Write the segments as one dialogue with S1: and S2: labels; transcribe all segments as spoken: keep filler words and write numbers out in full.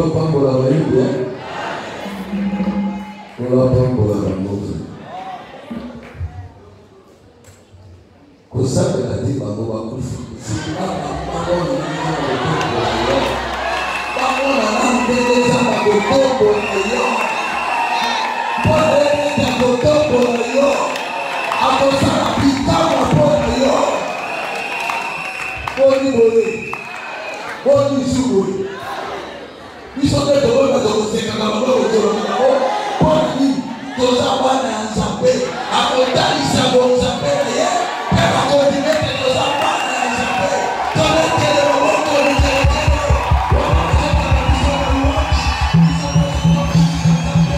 S1: pambola bayimbe ola pambola bamoto kosambela te bango bakufa bamona nambeleza bakotombola yo poleleza kotombola yo akosala bitama mpona yo boni boye boni suboye biso nde tokoyeba tokosekaka bango kozolaka o mponi toza bana ya nzambe akotalisa bonzambe na ye mpe bakontinete toza bana ya nzambe tolekele maboko lizelekele okosekaka biso na luwaci biso nzambe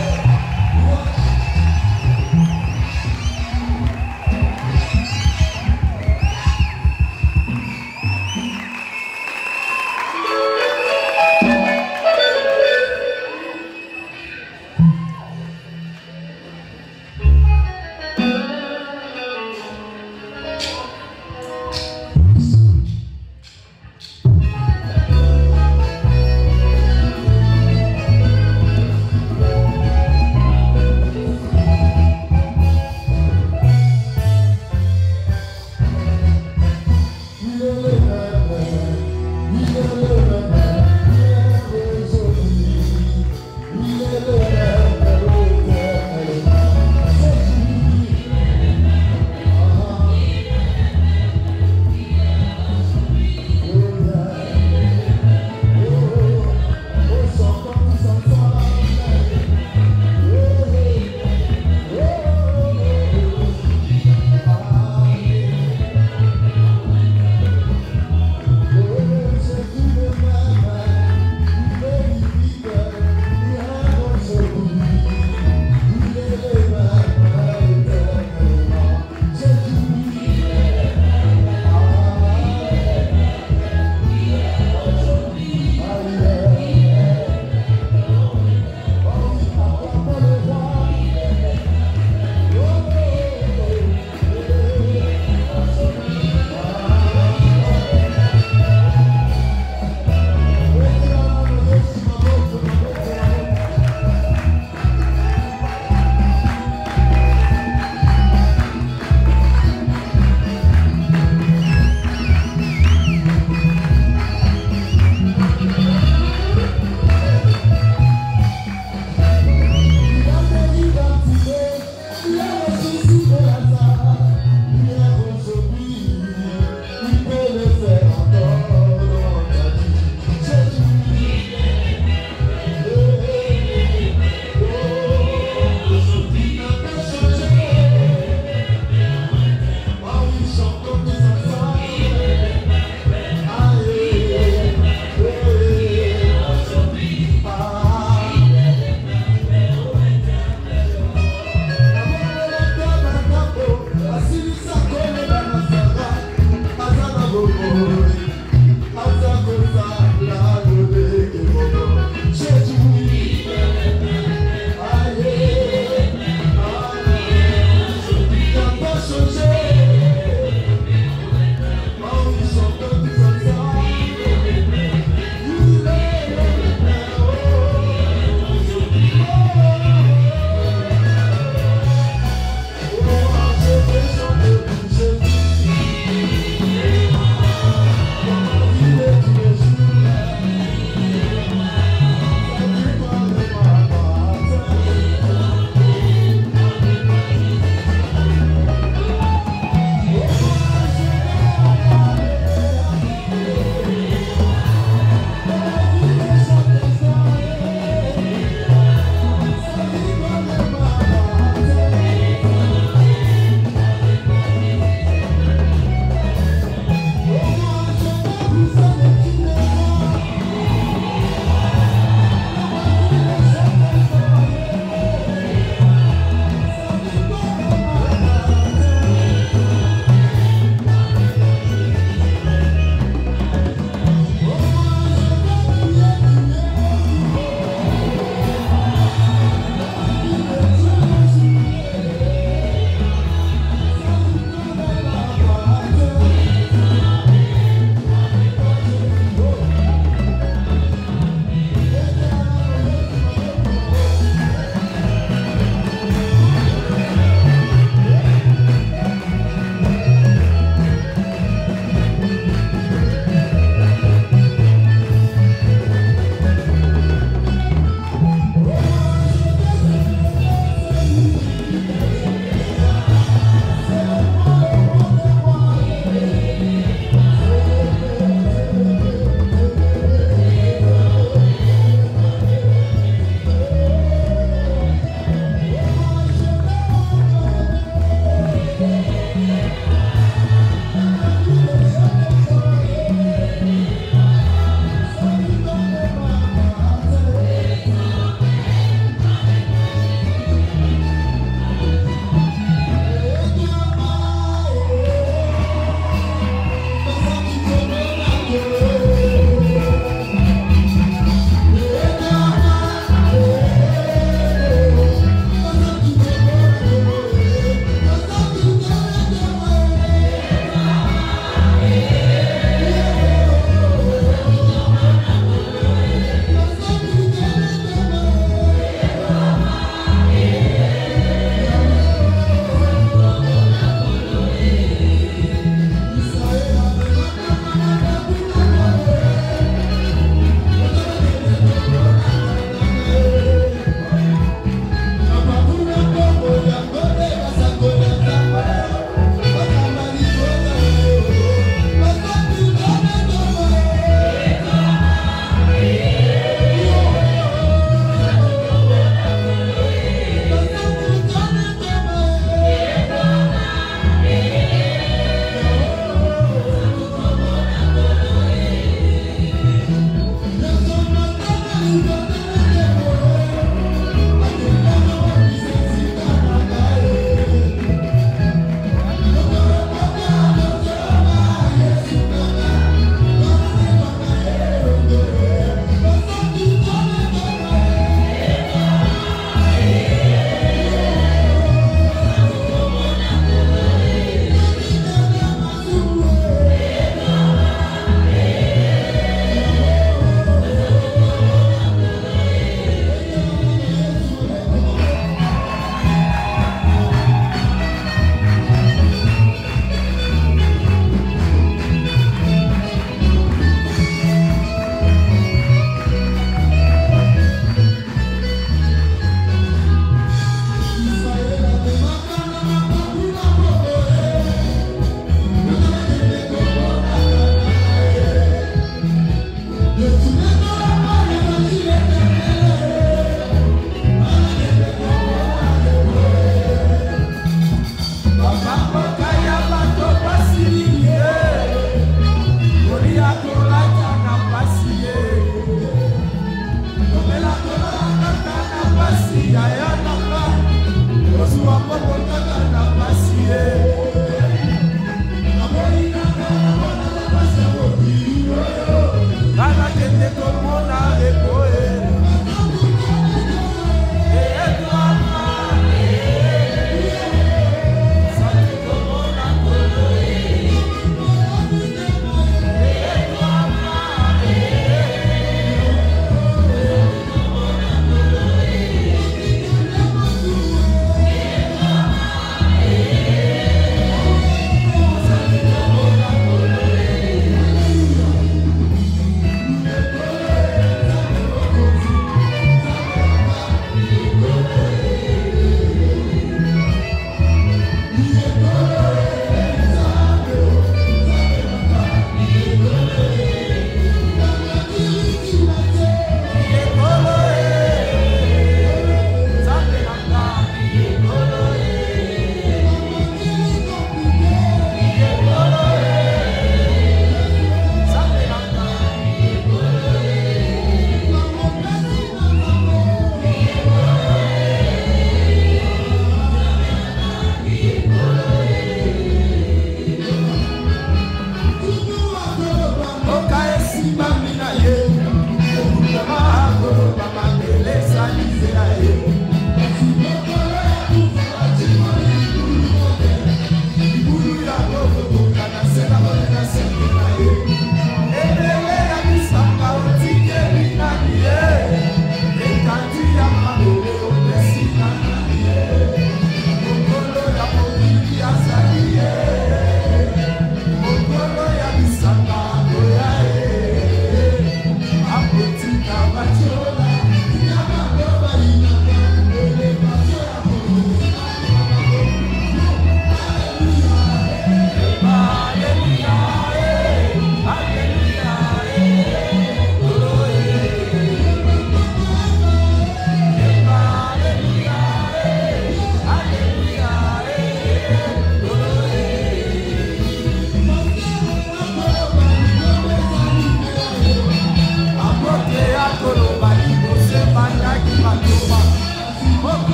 S2: Thank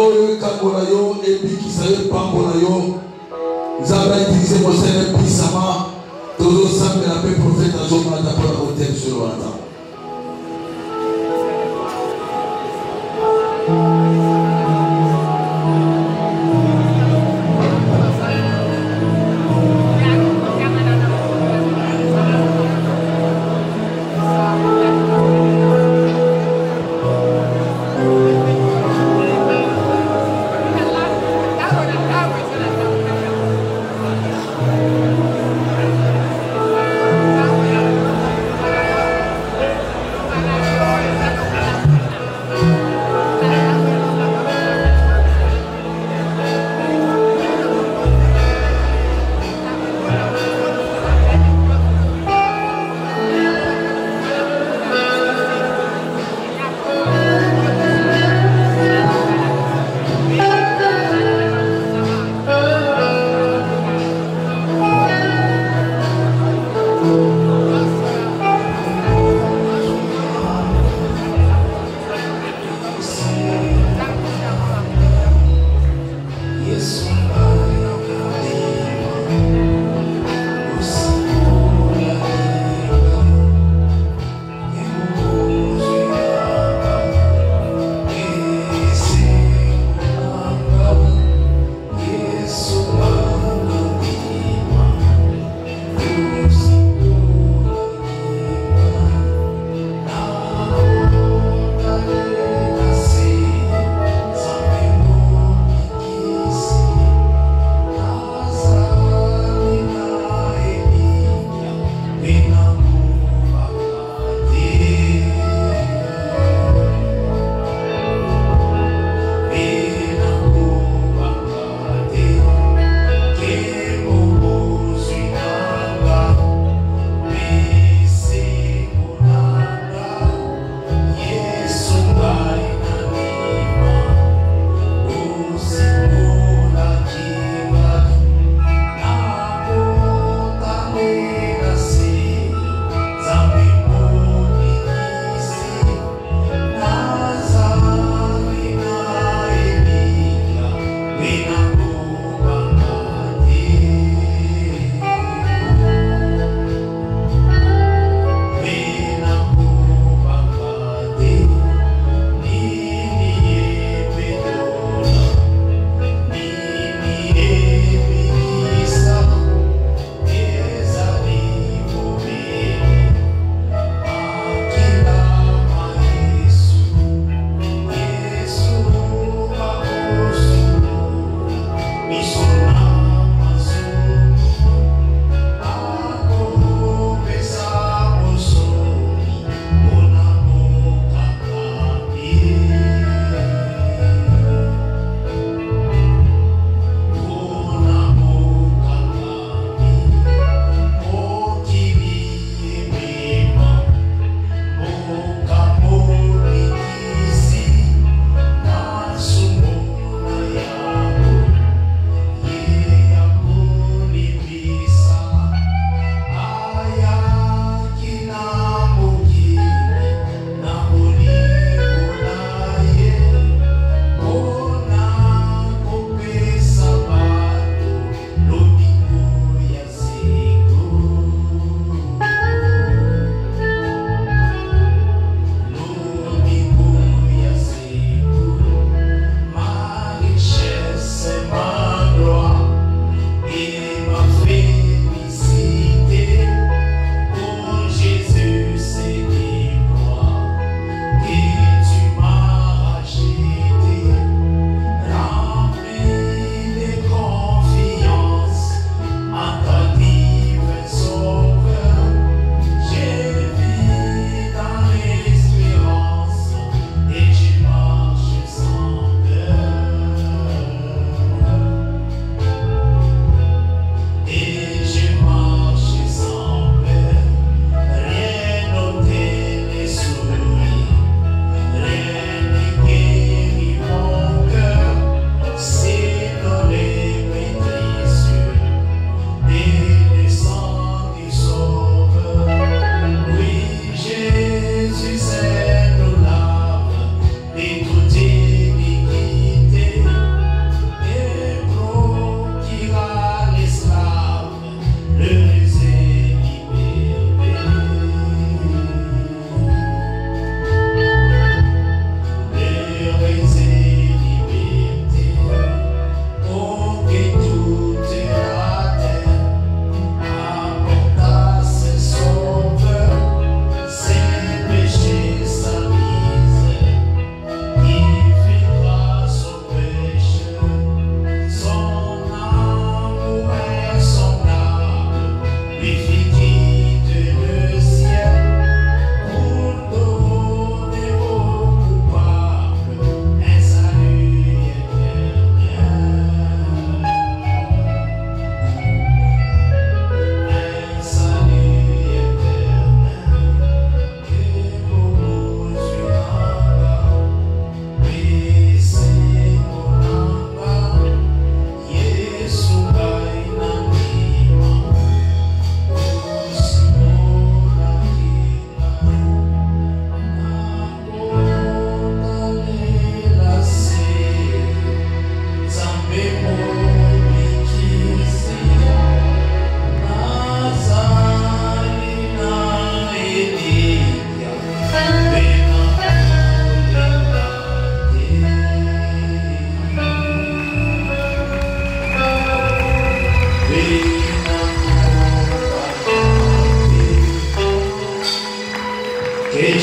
S1: oyo kangola yo ebikisa yo pambola yo nzambe autilize mosele puissamment tozosambela mpe prophète azomata mpona kotel sur wana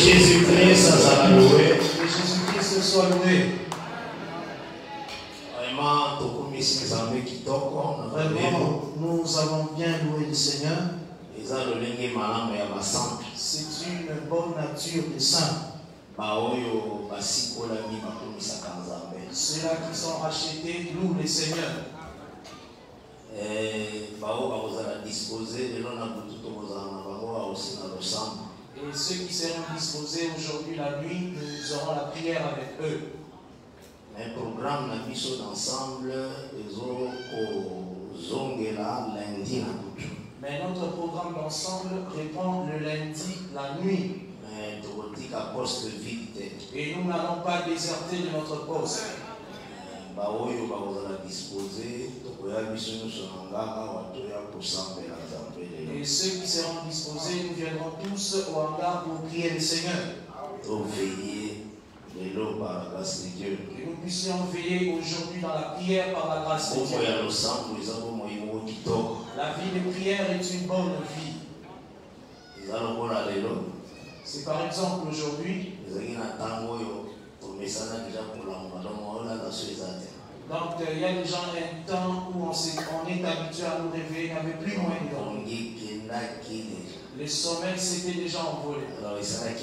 S1: Jésus-Christ soit loué.
S2: Que Jésus-Christ soit loué.
S1: Vraiment,
S2: nous avons bien loué le Seigneur. C'est une bonne nature de saint. Ceux-là qui sont achetés louent le Seigneur.
S1: Et
S2: ceux qui seront disposés aujourd'hui la nuit, nous aurons la prière avec eux.
S1: Un programme na biso d'ensemble lundi.
S2: Mais notre programme d'ensemble répond le lundi la nuit. Et nous n'allons pas déserter de notre poste. Et ceux qui seront disposés, nous viendrons tous au hangar pour prier le Seigneur. Que nous puissions veiller aujourd'hui dans la prière par la grâce de Dieu. La vie de prière est une bonne vie. C'est par exemple aujourd'hui. Donc il y a déjà un temps où on, est, on est habitué à nous réveiller, il n'y avait plus moyen de dormir. Le sommeil s'était déjà envolé.
S1: Alors, il s'est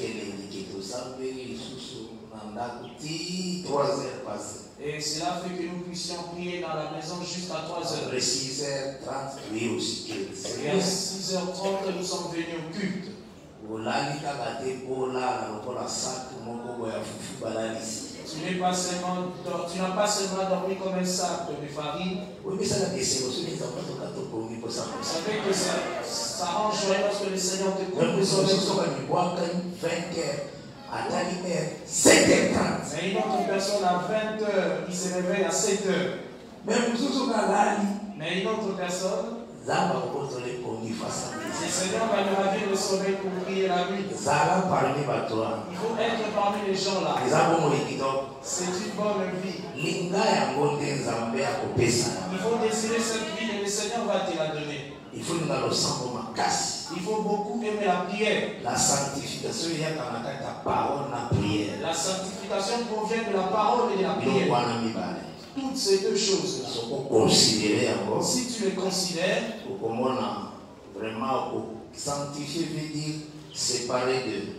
S1: et
S2: cela fait que nous puissions prier dans la maison jusqu'à trois heures.
S1: Après six heures trente, oui aussi.
S2: Et à six heures trente, nous sommes venus au culte. Tu n'es pas seulement, tu n'as pas seulement dormi comme un sac de farine. Vous savez que ça, ça rend joyeux lorsque le Seigneur te coupe le sommeil.
S1: sept heures trente.
S2: Mais une autre personne à vingt heures, il se réveille à sept heures.
S1: Mais
S2: une autre personne, le Seigneur va nous ravir le sommeil pour prier la nuit. Il faut être parmi les gens là. C'est une bonne vie. Il faut désirer cette vie et le Seigneur va te la donner.
S1: Il faut
S2: Il faut beaucoup aimer la prière.
S1: La sanctification il y a ta parole la prière.
S2: La sanctification provient de la parole et de la prière. Toutes ces deux choses. Si tu les considères,
S1: vraiment sanctifier veut dire séparer d'eux.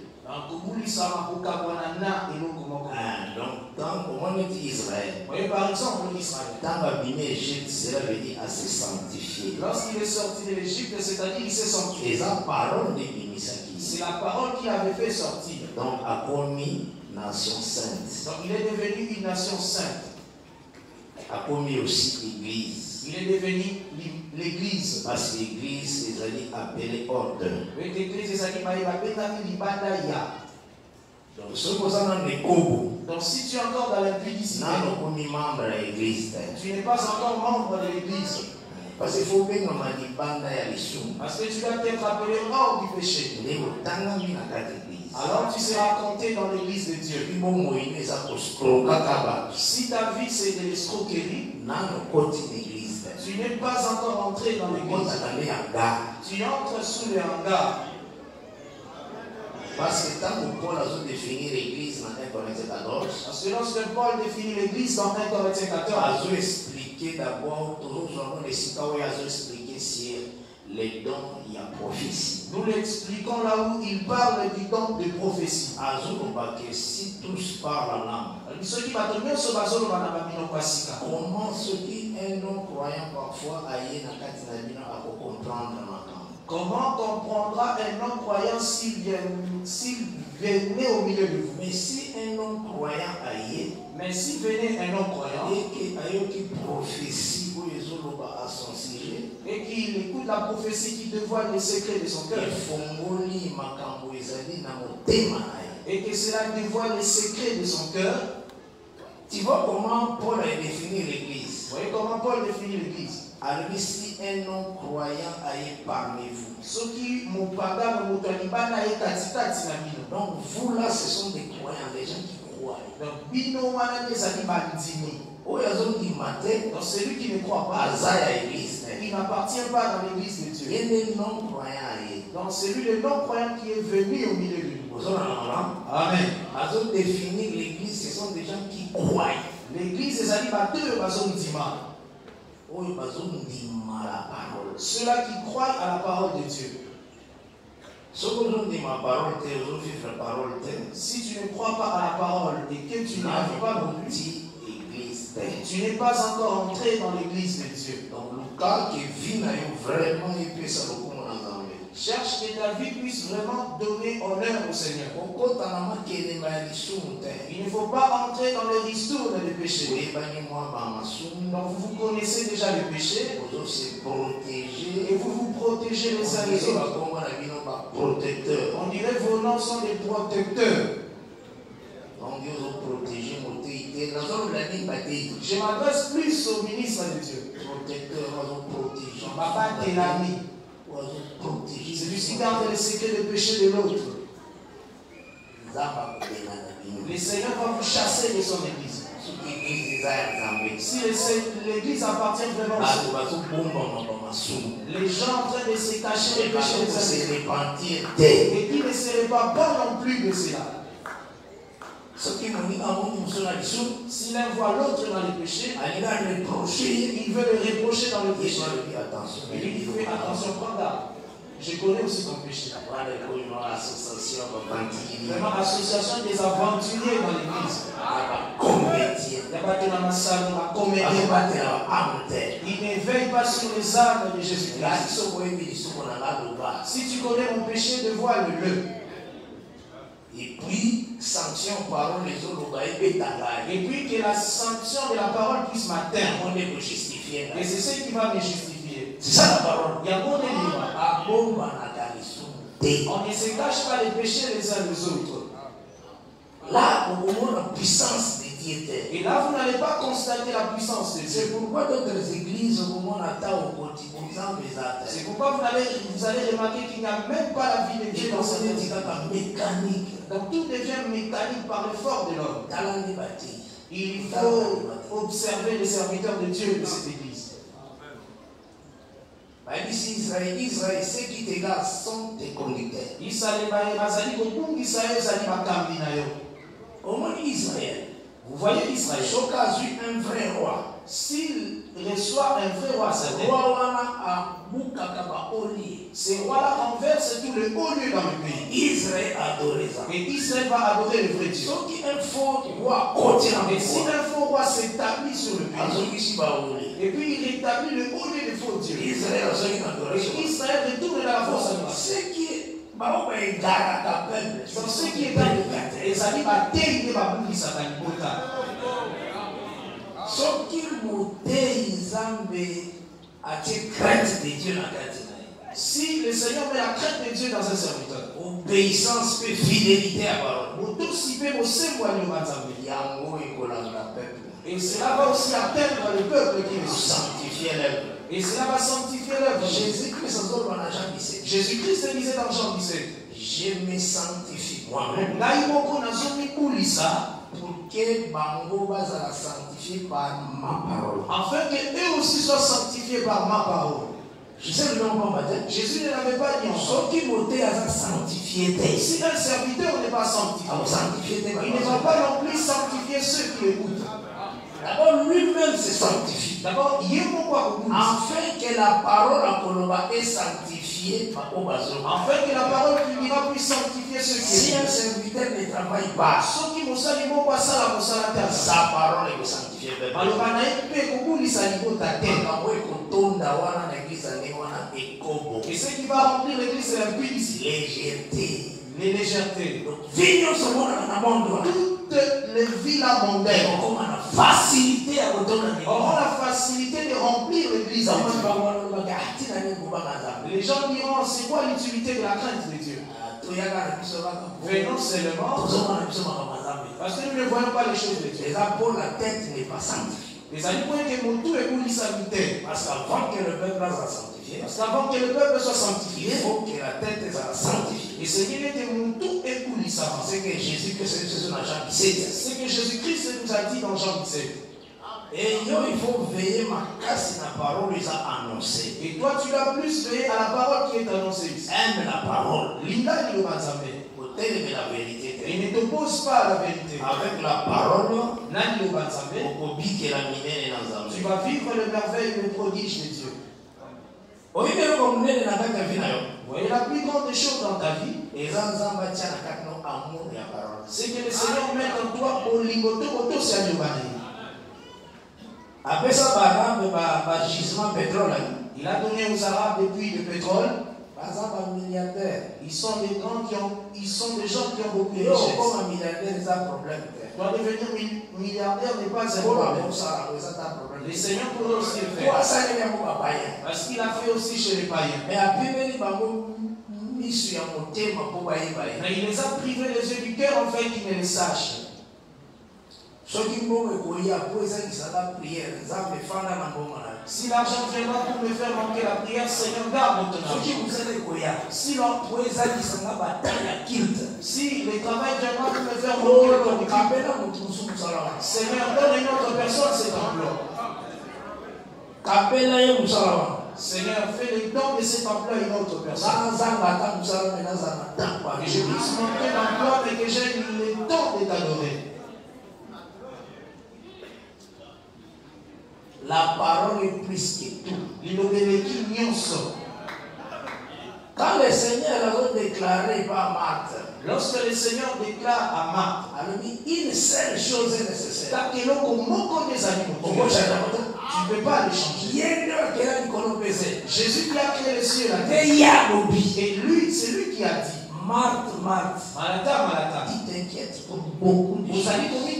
S1: Donc, quand on dit Israël,
S2: par exemple, Israël,
S1: cela veut dire à se sanctifier.
S2: Lorsqu'il est sorti de l'Égypte, c'est-à-dire qu'il s'est sanctifié. C'est la parole qui l'avait fait sortir.
S1: Donc, a commis nation sainte.
S2: Donc, il est devenu une nation sainte.
S1: A commis aussi l'église.
S2: Il est devenu l'église.
S1: Parce que l'église, les alliés appelés ordre.
S2: Avec l'église, les alliés appelés libandaya.
S1: Donc, ce que
S2: Donc, si tu es encore dans l'impudicité, tu n'es pas encore membre de l'église.
S1: Parce qu'il faut bien libanda ya lisum.
S2: Parce que tu dois être appelé hors du péché. Alors tu seras compté dans l'église de Dieu. Si ta vie c'est de l'escroquerie, tu n'es pas encore entré dans l'église. Tu entres sous le hangar.
S1: Parce que tant que Paul a défini l'église dans un Corinthiens quatorze,
S2: parce que lorsque Paul définit l'église dans un Corinthiens quatorze,
S1: il a expliqué d'abord, toujours les cités où il a expliqué sur les dons il y a prophétie.
S2: Nous l'expliquons là où il parle du don de prophétie.
S1: Que si tous parlent en langue, comment ceux qui un non croyant parfois aillent dans à comprendre en
S2: Comment comprendra un non-croyant s'il venait au milieu de vous?
S1: Mais si un non-croyant aille,
S2: mais si venait un non-croyant
S1: et qui prophétie ou les autres à son sujet,
S2: et qu'il écoute la prophétie qui dévoile les secrets de son cœur, et que cela dévoile les secrets de son cœur,
S1: tu vois comment Paul a défini l'église.
S2: Vous voyez comment Paul définit l'église?
S1: Alors si un non-croyant aille parmi vous. Donc vous là, ce sont des croyants, des gens qui croient.
S2: Donc celui qui ne croit pas,
S1: il
S2: il n'appartient pas dans l'église de Dieu.
S1: Et les non-croyants
S2: Donc c'est lui le non-croyant qui est venu au milieu de nous. Amen.
S1: Définir l'église, ce sont des gens qui croient.
S2: L'église, c'est animateurs, ceux-là qui croient à la parole de Dieu. Si tu ne crois pas à la parole et que tu n'arrives pas non plus, tu n'es pas encore entré dans l'église de Dieu. Cherche que ta vie puisse vraiment donner honneur au Seigneur. Il ne faut pas entrer dans les ristournes des péchés. Donc vous vous connaissez déjà les péchés et vous vous protégez les uns les autres. On dirait vos noms sont des protecteurs. Je m'adresse plus au ministre de Dieu. Papa t'es l'ami. Celui-ci garde les secrets de péché de l'autre. Le Seigneur va vous chasser de son église. Si l'église appartient vraiment à Dieu, les gens en train de se cacher les péchés des autres et qui ne seraient pas bons non plus de cela. S'il envoie l'autre dans le péché, il veut le reprocher dans le péché. Et lui il fait attention, prends garde. Je connais aussi ton péché. Vraiment, association des aventuriers dans l'église. Il ne veille pas sur les âmes de Jésus-Christ. Si tu connais mon péché, dévoile-le.
S1: Et puis, sanction, parole, les autres,
S2: et puis que la sanction de la parole puisse m'atteindre.
S1: On est justifié.
S2: Et c'est ce qui va me justifier.
S1: C'est ça la parole.
S2: Il y a bon livre. On ne se cache pas les péchés les uns les autres.
S1: Là, au moment de la puissance de Dieu.
S2: Et là, vous n'allez pas constater la puissance de Dieu.
S1: C'est pourquoi d'autres églises, au moment de la
S2: c'est pourquoi vous allez, vous allez remarquer qu'il n'y a même pas la vie de Dieu dans cette
S1: mécanique.
S2: Donc tout devient mécanique par l'effort de l'homme. Il faut observer les serviteurs de Dieu de cette église.
S1: Ici, Israël, Israël, ceux qui te gardent sont tes conducteurs. Au monde Israël,
S2: vous voyez Israël,
S1: Choka a eu un vrai roi.
S2: S'il reçoit un vrai roi, c'est ce roi-là renverse tout le haut lieu dans le pays.
S1: Israël adorait ça.
S2: Et Israël va adorer le vrai Dieu.
S1: Un faux roi,
S2: et si un faux roi s'établit sur le pays, et puis il rétablit le haut lieu des faux dieux, et Israël retourne dans la fausse adoration. Dans ce qui est dans les amis, il va bouger sa
S1: ce qu'il montait, ils avaient crainte de Dieu dans la
S2: si le Seigneur met la crainte de Dieu dans un serviteur,
S1: obéissance et fidélité à parole,
S2: et cela va aussi atteindre le peuple qui le
S1: sanctifier l'œuvre.
S2: Et cela va sanctifier l'œuvre.
S1: Jésus-Christ
S2: Jésus-Christ disait dans Jean dix-sept,
S1: je me sanctifie moi-même. Pour que Bango va sanctifier par ma parole.
S2: Afin qu'eux aussi soient sanctifiés par ma parole.
S1: Je sais le nom pas
S2: Jésus ne l'avait pas dit en
S1: soi. Qui montait à sanctifier.
S2: Si un serviteur n'est pas sanctifié, il ne va pas non plus sanctifier ceux qui l'écoutent.
S1: D'abord, lui-même se sanctifie.
S2: D'abord, il est pourquoi
S1: afin que la parole en Koloba est sanctifiée.
S2: Afin que la parole finira puisse sanctifier ceux qui
S1: si un serviteur ne travaille pas,
S2: ceux qui sa
S1: parole est sanctifiée.
S2: Et ce qui va remplir l'église, c'est l'impudicité,
S1: légèreté,
S2: les légèretés.
S1: Toutes
S2: les villes mondaines
S1: auront la facilité à
S2: auront la facilité de remplir l'église. Les gens diront, c'est quoi l'utilité de la crainte de Dieu? Venons seulement parce que nous ne voyons pas les choses de Dieu.
S1: La tête n'est pas sanctifiée.
S2: Les animaux que mon tout est pour l'islamité.
S1: Parce qu'avant que le peuple soit sanctifié,
S2: parce qu'avant que le peuple soit sanctifié,
S1: il faut que la tête soit sanctifiée.
S2: Et ce qui était mon tout est pour l'islam.
S1: C'est que Jésus-Christ c'est dans Jean dix-sept.
S2: C'est que Jésus-Christ nous a dit dans Jean dix-sept.
S3: Et il faut veiller ma casse la parole les a annoncé.
S2: Et toi tu dois plus veiller à la parole qui est annoncée.
S3: Aime la parole.
S2: Linda dit au Mazambe.
S3: Hôtel la vérité.
S2: Il ne t'oppose pas à la vérité.
S3: Avec la parole,
S2: Nani au Mazambe.
S3: Tu
S2: vas vivre le merveille et le prodige de Dieu.
S3: Vous
S2: voyez la plus grande des choses dans ta vie, c'est que le Seigneur met en toi au lingoto koto sianyobani.
S3: Après ça, par exemple, le gisement pétrole,
S2: il a donné aux Arabes des puits de pétrole.
S3: Par exemple, un milliardaire.
S2: Ils sont des grands qui ont, ils sont des gens qui ont beaucoup de
S3: richesses.
S2: richesses.
S3: Comme un milliardaire, c'est un problème.
S2: Toi, devenir milliardaire n'est pas un problème. Le Seigneur pourrait aussi le faire. Parce qu'il a fait aussi chez les païens.
S3: Mais
S2: il les a privés les yeux du cœur afin qu'ils ne les sachent. Si l'argent viendra pour me faire manquer la prière, Seigneur, garde ton argent. Si si le travail viendra pour me faire manquer ton emploi, Seigneur, donne une autre personne cet emploi. Seigneur, fais le don de cet emploi à une autre personne. Que je puisse manquer d'emploi, mais que j'ai le temps de t'adorer.
S3: La parole est plus que tout. Quand le Seigneur a déclaré par Marthe,
S2: lorsque le Seigneur déclare à Marthe,
S3: une seule chose est nécessaire.
S2: Tu ne peux pas les changer. Jésus qui a créé les cieux et la terre. Et lui, c'est lui qui a dit,
S3: Marthe, Marthe,
S2: Malata, Malata,
S3: tu t'inquiètes pour beaucoup de choses.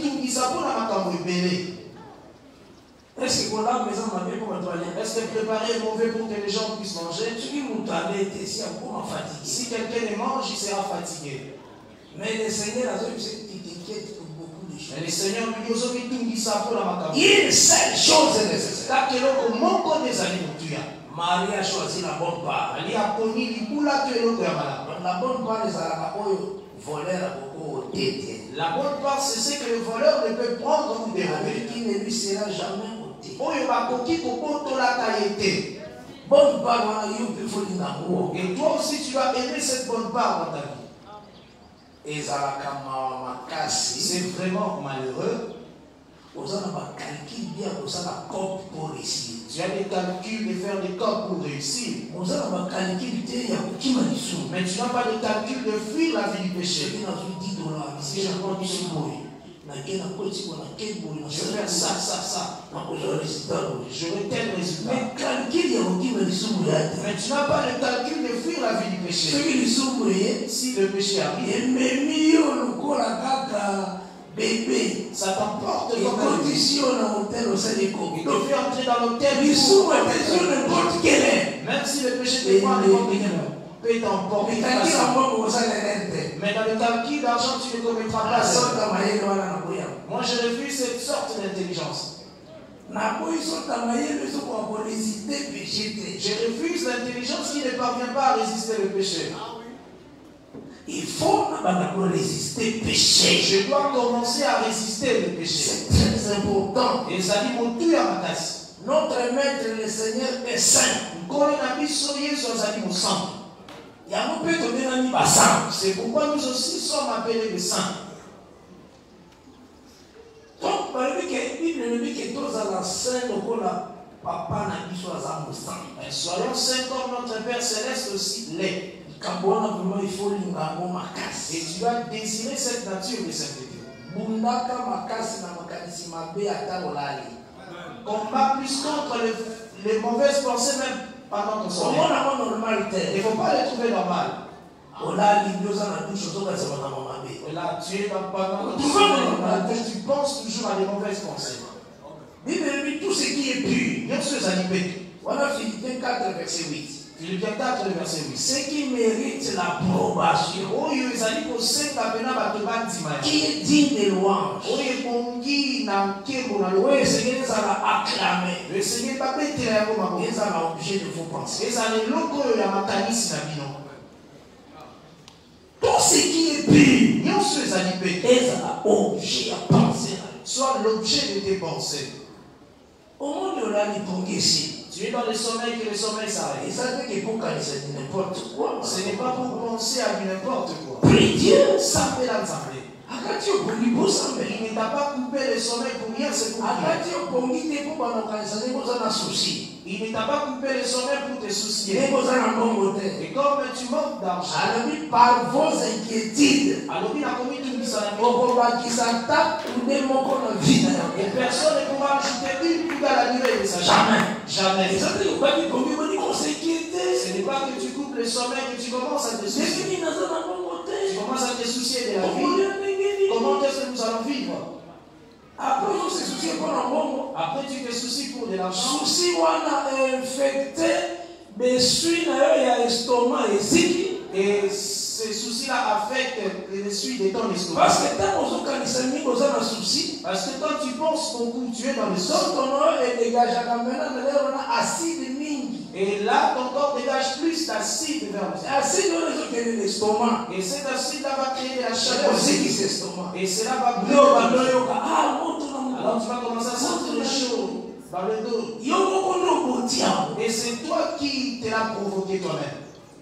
S3: Est-ce que là, maison m'a bien pour ma toilette?
S2: Est-ce que préparer est mauvais pour que les gens puissent manger?
S3: Tu m'as parlé si encore fatigué.
S2: Si quelqu'un ne mange, il sera fatigué.
S3: Mais le Seigneur a dit tu t'inquiètes pour beaucoup de choses.
S2: Et le Seigneur lui dit aujourd'hui tout dit ça pour la macabre.
S3: Une seule chose est nécessaire. Marie a choisi la bonne part.
S2: La
S3: bonne part les Arabes volèrent beaucoup au tété.
S2: La bonne part, c'est ce que le voleur ne peut prendre ou dérober.
S3: Qui ne lui sera jamais ôté.
S2: Bonne part, et toi aussi tu dois aimer cette bonne part dans ta vie. C'est vraiment malheureux. Tu as des calculs de faire des copes pour réussir. Mais tu n'as pas de calcul de fuir la vie du péché. Si je prends du sous, je fais ça, ça, ça. J'aurai tel résultat. Mais tu n'as pas le calcul de fuir la vie du péché. Si le péché arrive, bébé, ça t'emporte dans ta vie. Il te fait entrer dans l'hôtel. Même si le péché te prend n'importe quel peut t'emporter. Mais dans le calcul d'argent, tu ne commettras pas ça. Moi, je refuse cette sorte d'intelligence. Je refuse l'intelligence qui ne parvient pas à résister le péché.
S3: Il faut résister le péché.
S2: Je dois commencer à résister le péché.
S3: C'est très important.
S2: Et ça dit mon Dieu à ma tasse.
S3: Notre maître, le Seigneur, est saint.
S2: C'est pourquoi nous aussi sommes appelés des saints.
S3: Donc, la Bible nous dit que tous à la saint, papa n'a pas besoin de sang.
S2: Soyons saints comme notre Père Céleste aussi l'est.
S3: Il faut
S2: et tu dois désirer cette nature de sainteté. Combat plus contre les, les mauvaises pensées même pendant ton sommeil. Il ne faut pas les trouver normales. Là, tu es dans pendant ton sommeil, tu penses toujours à des mauvaises pensées.
S3: Tout ce qui est pur.
S2: Bien sûr, ça dit
S3: voilà Philippiens quatre, verset huit.
S2: Philippiens quatre, verset huit.
S3: Ce qui mérite l'approbation. Qui est digne de louange. Oui, Seigneur nous a acclamé.
S2: Le Seigneur pas bête la goma.
S3: Nous a obligé de vous penser.
S2: Et ça les locaux ya makanisi na bino.
S3: Tout ce qui est pur.
S2: Nyonso ezali pe.
S3: Et ça a obligé à penser.
S2: Soit l'objet de tes pensées.
S3: au monde de la lipongue ici.
S2: Tu es dans le sommeil que le sommeil s'arrête.
S3: Et ça veut dire que pour qu'elle c'est n'importe quoi.
S2: Ce n'est pas pour penser à du n'importe quoi.
S3: Prie Dieu.
S2: Ça fait l'ensemble.
S3: Akati opongi bosambe.
S2: Il ne t'a pas coupé le sommeil pour rien, c'est pour rien.
S3: Akati opongi te pour banakanisa ne boza na souci.
S2: Il ne t'a pas coupé le sommeil pour te soucier.
S3: Ne boza na mbongo te.
S2: Et comme tu manques d'argent,
S3: alobi par vos inquiétudes.
S2: alors il a commis tout ça.
S3: Okobakisa ta kude moko na vie na yo.
S2: Et personne ne pourra ajouter une plus à la durée de sa vie.
S3: Jamais.
S2: Jamais.
S3: Et ça veut dire que tu peux pas s'inquiéter.
S2: Ce n'est pas que tu coupes le sommeil que tu commences à te soucier.
S3: Tu
S2: commences à te soucier de la vie. Comment est-ce que nous allons vivre?
S3: Après, on se soucie pour un bon.
S2: Après, tu te soucies pour de l'argent.
S3: Souci, on a infecté, mais suit l'estomac et
S2: et ces soucis-là affectent les suies de ton estomac.
S3: Parce que tant qu'on a un souci,
S2: parce que quand tu penses beaucoup, tu es dans le sang.
S3: Ton corps dégage acide mingi.
S2: Et là, ton corps dégage plus d'acide vers le sang.
S3: Acide dans l'estomac.
S2: Et cet acide-là va créer de la chaleur. Et cela va brûler. Alors tu vas commencer à sentir le chaud dans le dos. Et c'est toi qui te l'as provoqué toi-même.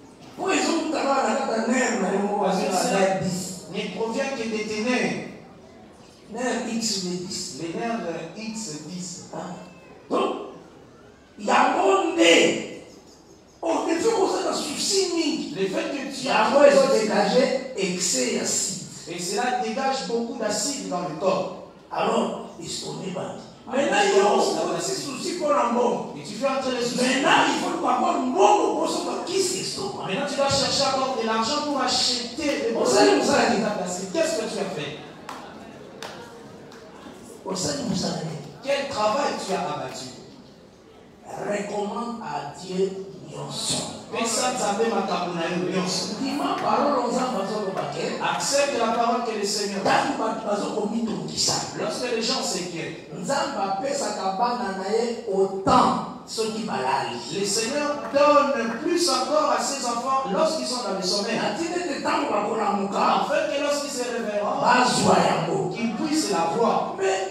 S2: Ne provient que de tes nerfs.
S3: Nerf X dix.
S2: Les nerfs X dix.
S3: Donc, il y a un nez. Oh, le fait qu'on a souci,
S2: le fait que tu
S3: as dégagé excès d'acide.
S2: Et cela dégage beaucoup d'acide dans le corps.
S3: Alors, il se connaît pas. Maintenant, il y a aussi souci pour un bon.
S2: Et tu fais entrer les soucis.
S3: Maintenant, il faut avoir un bon pour savoir qui c'est ça.
S2: Maintenant, tu dois chercher encore de l'argent pour acheter les bons. Qu'est-ce que tu as fait? Quel travail tu as abattu?
S3: Recommande à Dieu
S2: accepte la parole que le Seigneur a. Lorsque les gens s'inquiètent, le Seigneur donne plus encore à ses enfants lorsqu'ils sont dans le sommeil. Afin que lorsqu'ils se réveilleront, qu'ils puissent la voir. Mais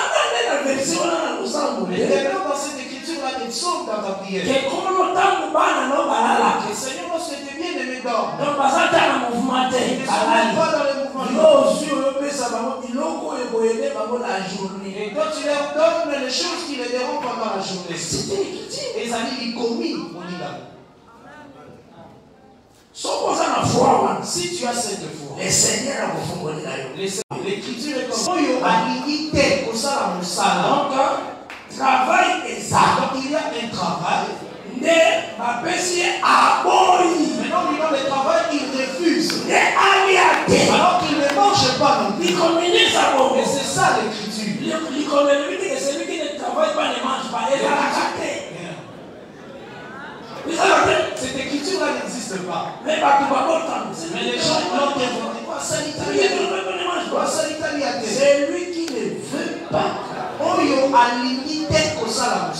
S2: maintenant, dans cette écriture-là, il saute dans ta prière. Le Seigneur, lorsque tes bien-aimés dorment, ils ne sont même pas dans le mouvement. Et quand tu leur donnes les choses qui les dérangent pendant la journée, et ça dit, ils commis, on dit là. Si tu as cette foi,
S3: le Seigneur a
S2: l'écriture est comme ça. Donc,
S3: travail est ça.
S2: Donc, il y a un travail.
S3: Ma péché a boyi.
S2: Maintenant, le travail, il refuse.
S3: Alors
S2: qu'il ne mange pas non plus.
S3: Et
S2: c'est ça l'écriture.
S3: Celui qui ne travaille pas ne mange pas. Et
S2: cette écriture-là n'existe pas.
S3: Mais
S2: les gens l'ont inventé.
S3: C'est lui qui ne veut pas.
S2: Oyo a limité au salaire.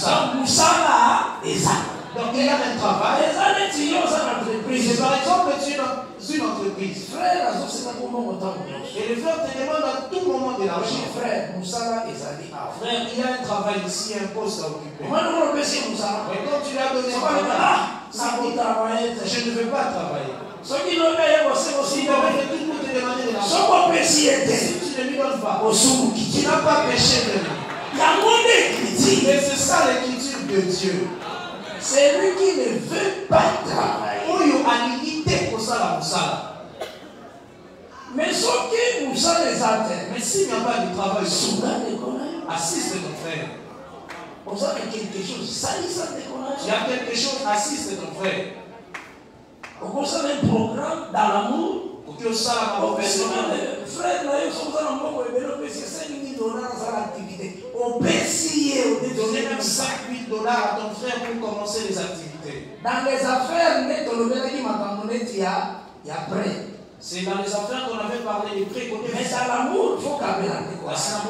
S2: Donc il y a un travail. C'est par exemple tu es dans une entreprise.
S3: Frère,
S2: et le frère te demande à tout moment de l'argent.
S3: Frère,
S2: frère, il y a un travail ici, un poste à occuper. Et quand tu l'as donné un travail, je ne veux pas travailler. Si tu ne veux te demander de l'argent, si tu ne lui donnes pas, tu n'as pas péché de lui. Et c'est ça l'écriture de Dieu.
S3: C'est lui qui ne veut pas travailler.
S2: Oyo a limité pour ça la moussala.
S3: Mais ce qui moussala les attend.
S2: Mais s'il n'y a pas de travail, assiste ton frère.
S3: On sait quelque chose. Ça, ça
S2: il y a quelque chose, assiste ton frère.
S3: On conseille un programme dans l'amour.
S2: Pour que ça la
S3: frère, là, ils sont dans le monde, ils ont cinq mille dollars dans l'activité. On peut essayer de
S2: donner même cinq mille dollars à ton frère pour commencer les activités.
S3: Dans les affaires, il y a prêt.
S2: C'est dans les affaires qu'on avait parlé des prêts.
S3: Mais dans l'amour, il faut caber la déco.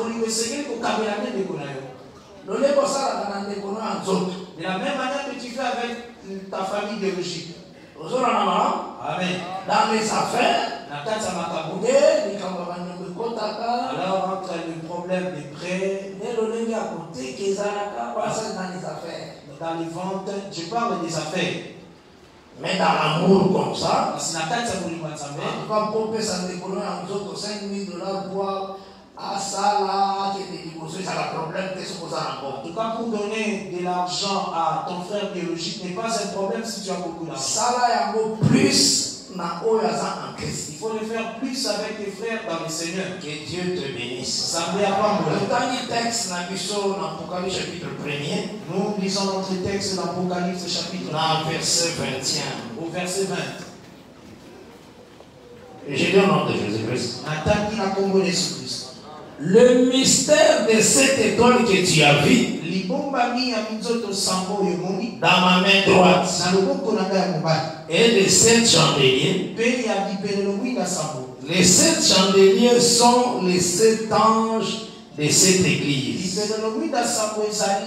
S2: De la même manière que tu fais avec ta famille biologique. Amen.
S3: Dans les affaires,
S2: alors entre le problème des prêts,
S3: à côté, qui ça dans les affaires.
S2: Dans les ventes, je parle des affaires.
S3: Mais dans l'amour comme ça,
S2: Si la tête ça vous lui
S3: en tout cas, pour que ça décolle en autres cinq mille dollars pour à ça là, qui est négocié, ça a un problème, qu'est-ce que ça
S2: En
S3: rapporte?
S2: tout cas, pour donner de l'argent à ton frère biologique n'est pas un problème si tu as beaucoup d'argent.
S3: Ça là, il y a encore plus dans en Christ.
S2: Il faut le faire plus avec tes frères dans le Seigneur.
S3: Que Dieu te bénisse.
S2: Ça ne pas
S3: Le
S2: mourir.
S3: dernier texte dans l'Apocalypse chapitre premier,
S2: Nous lisons notre texte dans l'Apocalypse chapitre
S3: dans verset vingt et un.
S2: au verset vingt.
S3: J'ai dit au nom de Jésus-Christ.
S2: Attaque la Congo de Jésus-Christ.
S3: Le mystère de cette étoile que tu as vue
S2: Libombami ya minzoto sambo yomoni.
S3: dans ma main droite
S2: Na loboko na ngai ya mobali.
S3: et de sept chandeliers.
S2: Pe ya bipelelo mwinda sambo.
S3: Les sept chandeliers sont les sept anges de cette église.
S2: Bipelelo mwinda sambo ezali.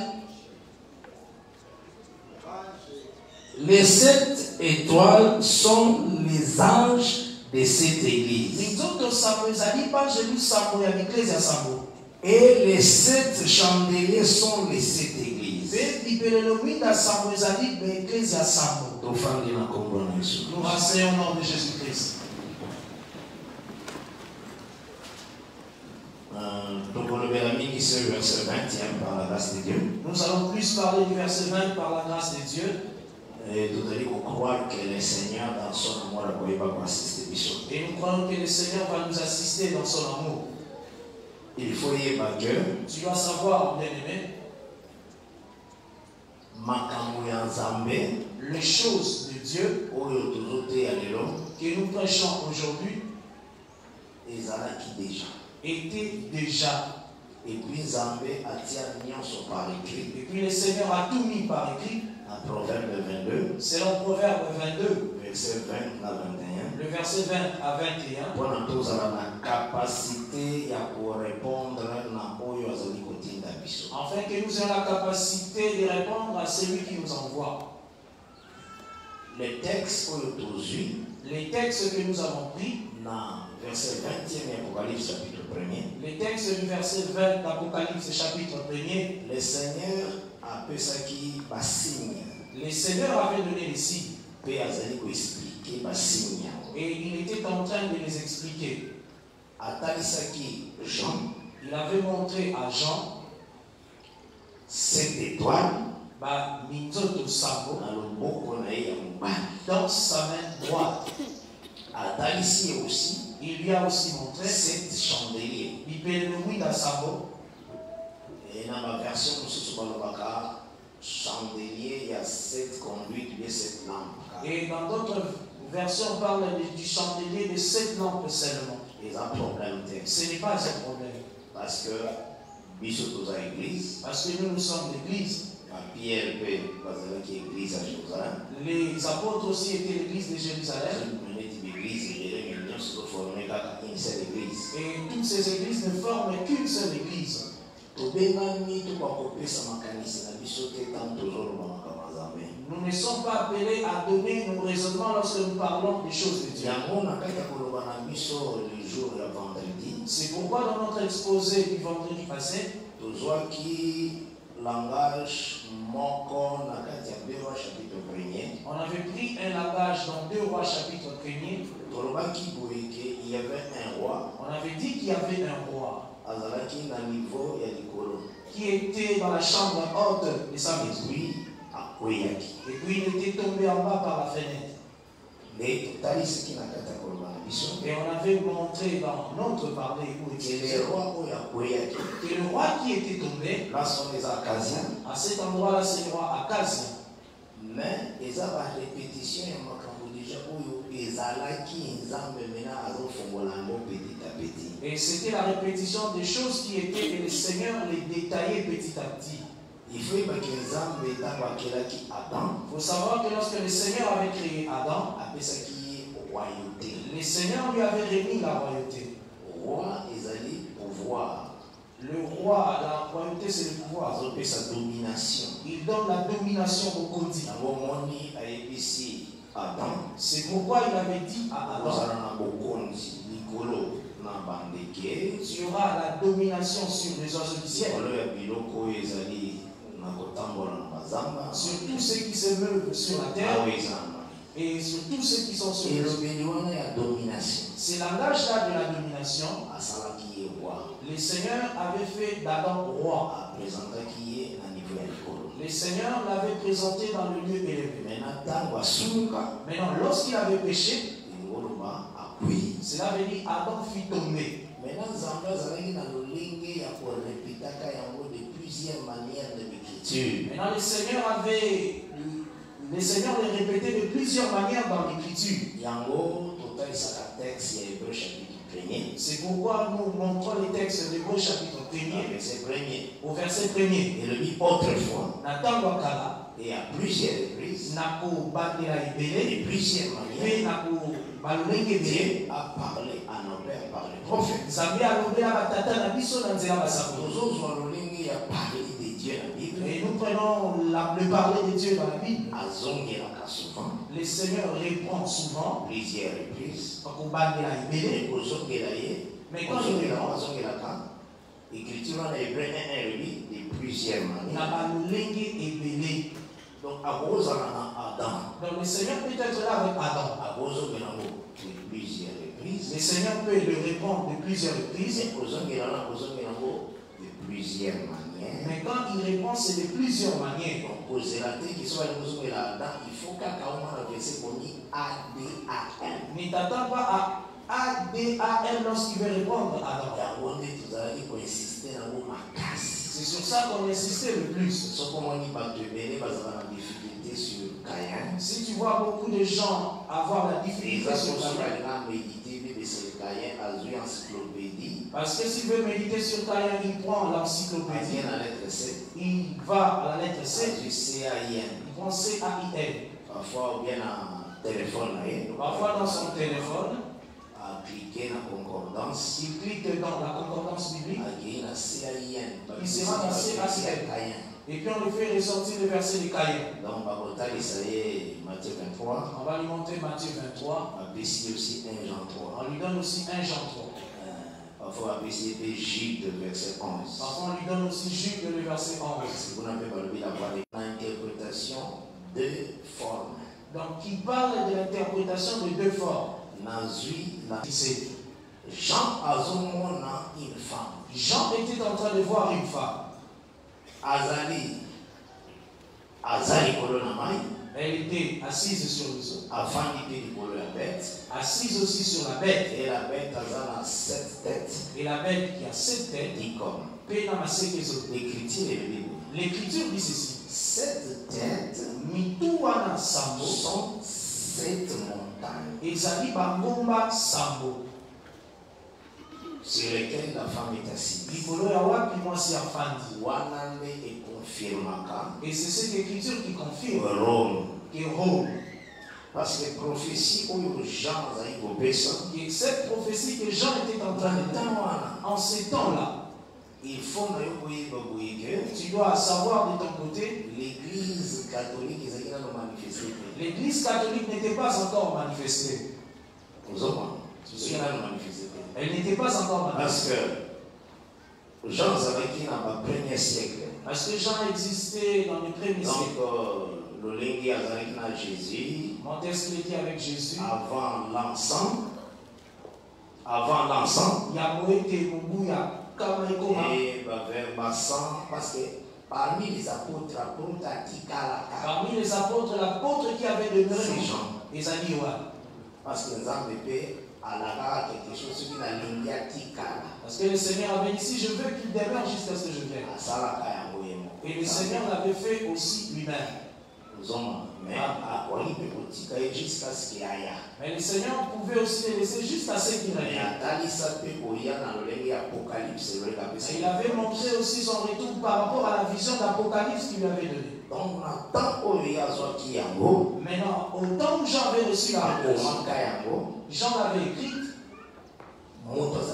S3: Les sept étoiles sont les anges de cette église.
S2: Minzoto sambo ezali banjelu sambo ya l'Église ya sambo.
S3: Et les sept chandeliers sont les sept églises.
S2: Pe bipelelo mwinda sambo ezali l'Église ya sambo. Nous rasseyons au nom de Jésus-Christ.
S3: Verset vingt par la grâce de Dieu.
S2: Nous allons plus parler du verset vingt par la grâce de Dieu.
S3: Et nous allons croire que le Seigneur, dans son amour, va assister.
S2: Et nous croyons que le Seigneur va nous assister dans son amour.
S3: Il faut y avoir que
S2: tu dois savoir, bien-aimé, les choses de Dieu que nous prêchons aujourd'hui étaient déjà.
S3: Et puis Zambé a par écrit.
S2: Et puis le Seigneur a tout mis par écrit.
S3: En Proverbe vingt-deux.
S2: Selon Proverbe vingt-deux.
S3: Verset vingt à vingt et un.
S2: Le verset vingt à vingt et un.
S3: Pour nous tous avoir la capacité pour répondre à Oyo Azali Kotinda Biso.
S2: Afin que nous ayons la capacité de répondre à celui qui nous envoie.
S3: Les textes aujourd'hui.
S2: Les textes que nous avons pris.
S3: Dans verset vingtième Apocalypse chapitre premier.
S2: Les textes du verset vingt d'Apocalypse chapitre premier.
S3: Le Seigneur a appelé ça qui va signe.
S2: Le Seigneur avait donné les signes.
S3: Et
S2: il était en train de les expliquer.
S3: Jean,
S2: il avait montré à Jean
S3: cette étoile
S2: dans sa main droite.
S3: Aussi,
S2: il lui a aussi montré
S3: sept chandeliers.
S2: Et
S3: dans ma version, chandelier, il y a sept conduites, il y a sept lampes.
S2: Et dans d'autres versions, on parle du chandelier de sept lampes seulement. Ce n'est pas un problème.
S3: Parce que
S2: Parce que nous, nous sommes l'église.
S3: Pierre qui est l'église à Jérusalem.
S2: Les apôtres aussi étaient l'église de Jérusalem. Et toutes ces églises ne forment qu'une seule église. Nous ne sommes pas appelés à donner nos raisonnements lorsque nous parlons des choses de Dieu. C'est pourquoi dans notre exposé du vendredi passé, on avait pris un langage dans deux rois chapitre premier.
S3: Il y avait un roi.
S2: On avait dit qu'il y avait un roi qui était dans la chambre haute de sa maison. Et puis il était tombé en bas par la fenêtre. Et on avait montré dans notre parler où était le roi. Que le roi qui était tombé, à cet endroit-là, c'est le roi Akazia.
S3: Mais il y a une répétition
S2: et c'était la répétition des choses qui étaient et le Seigneur les détaillait petit à petit.
S3: Il faut
S2: savoir que lorsque le Seigneur avait créé Adam, le Seigneur lui avait remis la royauté. Le roi, la royauté, c'est le pouvoir. Il donne la domination au quotidien. C'est pourquoi il avait dit à Adam il y aura la domination sur les oiseaux du ciel, sur tous ceux qui se meuvent sur la terre et sur tous ceux qui sont sur les
S3: domination.
S2: Ces langages-là de la domination, les seigneurs avaient fait d'Adam roi. Les seigneurs l'avaient présenté dans le lieu élevé. Maintenant, lorsqu'il avait péché, cela veut dire Adam fut tombé.
S3: Maintenant,
S2: les seigneurs avaient, les seigneurs les répétaient de plusieurs manières dans l'écriture. C'est pourquoi nous montrons les textes de l'Hébreu chapitre premier au verset premier.
S3: Et le dit autrefois,
S2: et
S3: à plusieurs reprises,
S2: de
S3: plusieurs manières, Dieu a parlé à nos pères par les prophètes. Nous a parlé de Dieu dans la Bible.
S2: Et nous prenons la, le parler de Dieu dans la Bible. Les seigneurs répondent souvent.
S3: Plusieurs reprises.
S2: Mais quand je réponds,
S3: l'écriture en hébreu est de plusieurs manières. Donc, à cause de Adam.
S2: Donc, le Seigneur peut être là avec Adam.
S3: À cause de plusieurs reprises.
S2: Le Seigneur peut le répondre de plusieurs reprises.
S3: De plusieurs manières.
S2: Mais quand il répond, c'est de plusieurs manières.
S3: Donc, il faut qu'un verset qu'on dit A D A L.
S2: Ne t'attends pas à A D A L lorsqu'il veut répondre à Adam. C'est sur ça qu'on insistait le plus. Si tu vois beaucoup de gens avoir la difficulté sur Caïn, parce que s'il veut méditer sur Caïn, il prend l'encyclopédie, il va à la lettre C, il prend C A I N.
S3: Parfois, bien un téléphone,
S2: parfois dans son téléphone,
S3: à cliquer dans la concordance,
S2: il clique dans la concordance biblique, il sera dans C A I N. Et puis on lui fait ressortir le verset de Caïn.
S3: Donc, Matthieu vingt-trois.
S2: On va lui montrer Matthieu vingt-trois.
S3: On aussi un Jean trois.
S2: On lui donne aussi un Jean trois.
S3: Parfois, on peut Jude, verset onze.
S2: Parfois, on lui donne aussi Jude, le verset onze.
S3: Vous n'avez pas oublié d'avoir l'interprétation de formes.
S2: Donc, il parle de l'interprétation de deux formes.
S3: Jean a une femme.
S2: Jean était en train de voir une femme.
S3: Azali. Azali Kolonamai.
S2: Elle était assise sur le sol.
S3: Avant d'être de la bête.
S2: Assise aussi sur la bête.
S3: Et la bête a sept têtes.
S2: Et la bête qui a sept têtes.
S3: Dit comme.
S2: L'écriture est biblique. L'écriture dit ceci.
S3: Sept têtes.
S2: Mituana Sambo.
S3: Sont sept montagnes.
S2: Ezali Bangomba Sambo.
S3: Sur lesquelles la femme est assise.
S2: Et c'est cette écriture qui confirme.
S3: Rome.
S2: Qui Rome.
S3: Parce que prophétie où Jean a eu
S2: et cette prophétie que Jean était en train de dire en ces temps-là,
S3: il faut que
S2: tu dois savoir de ton côté,
S3: l'église catholique
S2: l'église catholique n'était pas encore manifestée. Elle n'était pas encore manifestée.
S3: Parce que Jean qui dans le premier siècle.
S2: Parce que Jean existait dans le premier siècle.
S3: Donc, le lingue avec Jésus.
S2: Montesquieu était avec Jésus.
S3: Avant l'encens. Avant l'encens.
S2: Il y a Moïse Mouya.
S3: Et vers Bassan. Parce que parmi les apôtres,
S2: parmi les apôtres, l'apôtre qui avait demeuré,
S3: c'est Jean.
S2: Ils ont dit ouais.
S3: Parce que nous avons à quelque chose qui n'a
S2: parce que le Seigneur avait dit si je veux qu'il demeure jusqu'à ce que je vienne. Et le Seigneur l'avait fait aussi lui-même.
S3: Mais jusqu'à ce qu'il y ait.
S2: Mais le Seigneur pouvait aussi les laisser jusqu'à ce qu'il règne. Et il avait montré aussi son retour par rapport à la vision d'Apocalypse qu'il lui avait donnée. Maintenant, au temps où Jean avait reçu la révélation, Jean l'avait écrite.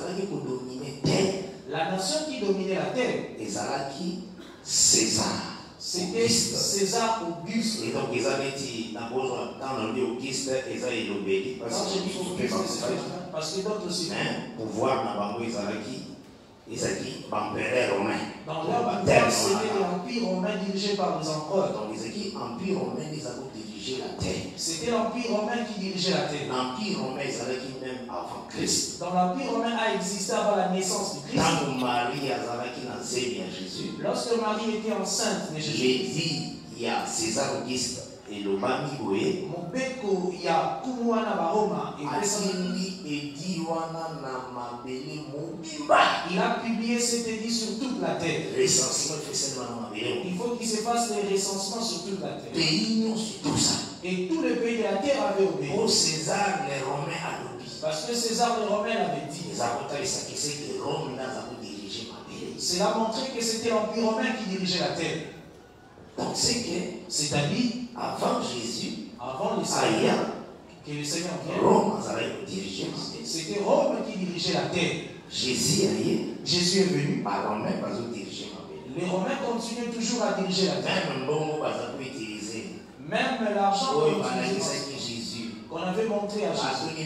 S3: La
S2: nation qui dominait la terre,
S3: César.
S2: C'était César Auguste.
S4: Et donc, ils avaient dit, dans le lieu Auguste, ils avaient l'obéi. Parce
S2: que d'autres aussi.
S4: Pouvoir dans Bango, ils avaient qui? Ils avaient dit, l'empereur romain.
S2: Dans leur pouvoir, c'était l'empire romain dirigé par les empereurs.
S4: Donc, ils avaient dit, l'empire romain, ils avaient dirigé la terre.
S2: C'était l'empire romain qui dirigeait la terre.
S4: L'empire romain, ils avaient dit même avant Christ.
S2: Donc, l'empire romain a existé avant la naissance du Christ.
S4: Quand Marie avait qui naissait bien Jésus.
S2: Lorsque Marie était enceinte de Jésus.
S4: J'ai dit, il y a César Auguste et le Bami Boé.
S2: Mobeko ya kumuana baroma et
S4: Asili et Diwana Namabele Mobimba.
S2: Il a publié cet édit sur toute la terre.
S4: Recensement fait seulement Namabele.
S2: Il faut qu'il se fasse les recensements sur toute la terre.
S4: Pays sur tout ça.
S2: Et tous les pays de la terre avaient obéi.
S4: Pour César, les Romains avaient obéi.
S2: Parce que César les Romains l'avaient dit.
S4: Les avocats, c'est que Rome n'a pas dirigé Mabele.
S2: Cela montrait que c'était l'empire romain qui dirigeait la terre.
S4: Donc c'est que,
S2: c'est-à-dire,
S4: avant Jésus,
S2: avant le Seigneur, que le Seigneur vienne,
S4: Rome avait dirigé.
S2: C'était Rome qui dirigeait la terre.
S4: Jésus est
S2: Jésus est venu.
S4: Par Romain, pas diriger Mabele.
S2: Les Romains continuent toujours à diriger la terre.
S4: Même l'homme pas utiliser.
S2: Même l'argent
S4: qu'on
S2: utilisait,
S4: Jésus,
S2: qu'on avait montré à Jésus.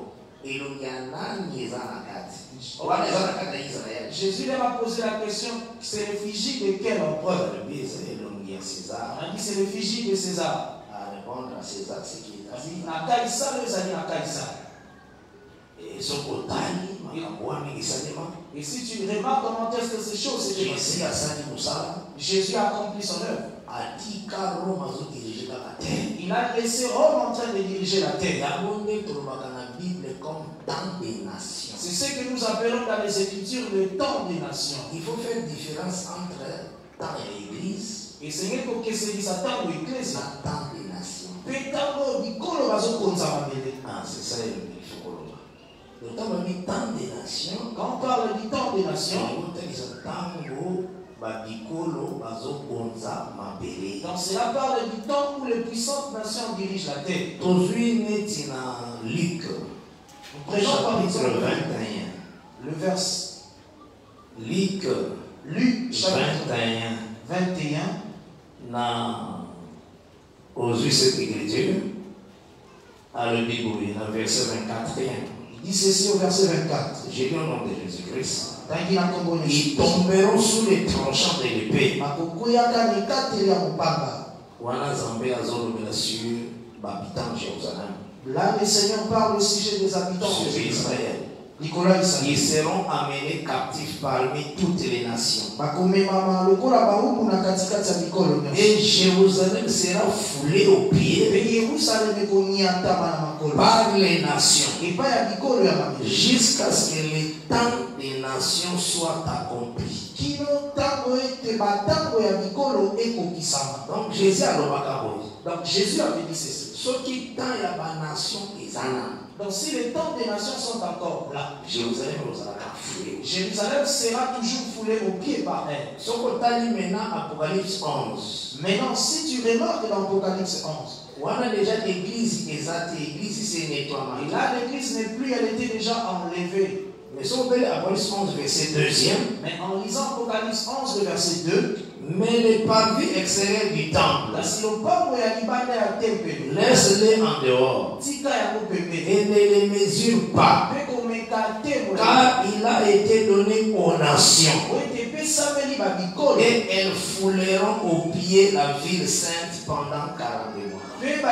S2: Jésus leur a posé la question, c'est l'effigie de quel empereur? On a dit c'est l'effigie de César.
S4: À répondre à César, c'est qui est assis.
S2: À Caïsar, les amis à Caïsar.
S4: Et son côté,
S2: et si tu remarques comment est-ce que ces choses s'étaient passées, Jésus a accompli son œuvre. Il a laissé Rome en train de diriger la terre. C'est ce que nous appelons dans les Écritures le temps des nations.
S4: Il faut faire une différence entre temps et l'église.
S2: Et c'est ce que c'est dit, ça temps de l'église.
S4: Temps des nations. Ah, c'est ça le le temps des nations.
S2: Quand on parle du temps des nations, donc cela parle du temps où les puissantes nations dirigent la terre.
S4: Aujourd'hui, nous sommes dans Luc.
S2: Nous prenons par exemple
S4: vingt et un.
S2: Le vers
S4: Luc,
S2: Luc
S4: vingt et un.
S2: vingt et un.
S4: Dans aujourd'hui cette écriture, à le Bible, dans le verset vingt-quatre.
S2: Il dit ceci au verset vingt-quatre.
S4: J'ai dit au nom de Jésus-Christ.
S2: Ils
S4: tomberont sous les tranchants de l'épée. Wana Zambé Azolo sur l'habitant de Jérusalem.
S2: Là, le Seigneur parle au sujet des habitants
S4: de Israël.
S2: Ils
S4: seront amenés captifs parmi toutes les nations. Et Jérusalem sera foulée aux pieds par les nations jusqu'à ce que le temps des nations soit accompli. Donc Jésus a
S2: Donc Jésus avait dit ceci.
S4: Ce qui temps il y a une nation qui
S2: Donc si les temps des nations sont encore là,
S4: Jérusalem sera foulée.
S2: Jérusalem sera toujours foulée aux pieds par elle.
S4: Ce qu'on a dit maintenant, Apocalypse onze.
S2: Maintenant, si tu remarques dans Apocalypse onze,
S4: on a déjà l'église exacte, l'église c'est nettoiement.
S2: Et là, l'église n'est plus, elle était déjà enlevée.
S4: Mais si on peut Apocalypse onze, verset deux.
S2: Mais en lisant Apocalypse onze, le verset deux,
S4: mais les parvis extérieurs du temple, laisse-les en dehors et ne les mesure pas, car il a été donné aux nations et elles fouleront au pied la ville sainte pendant quarante mois.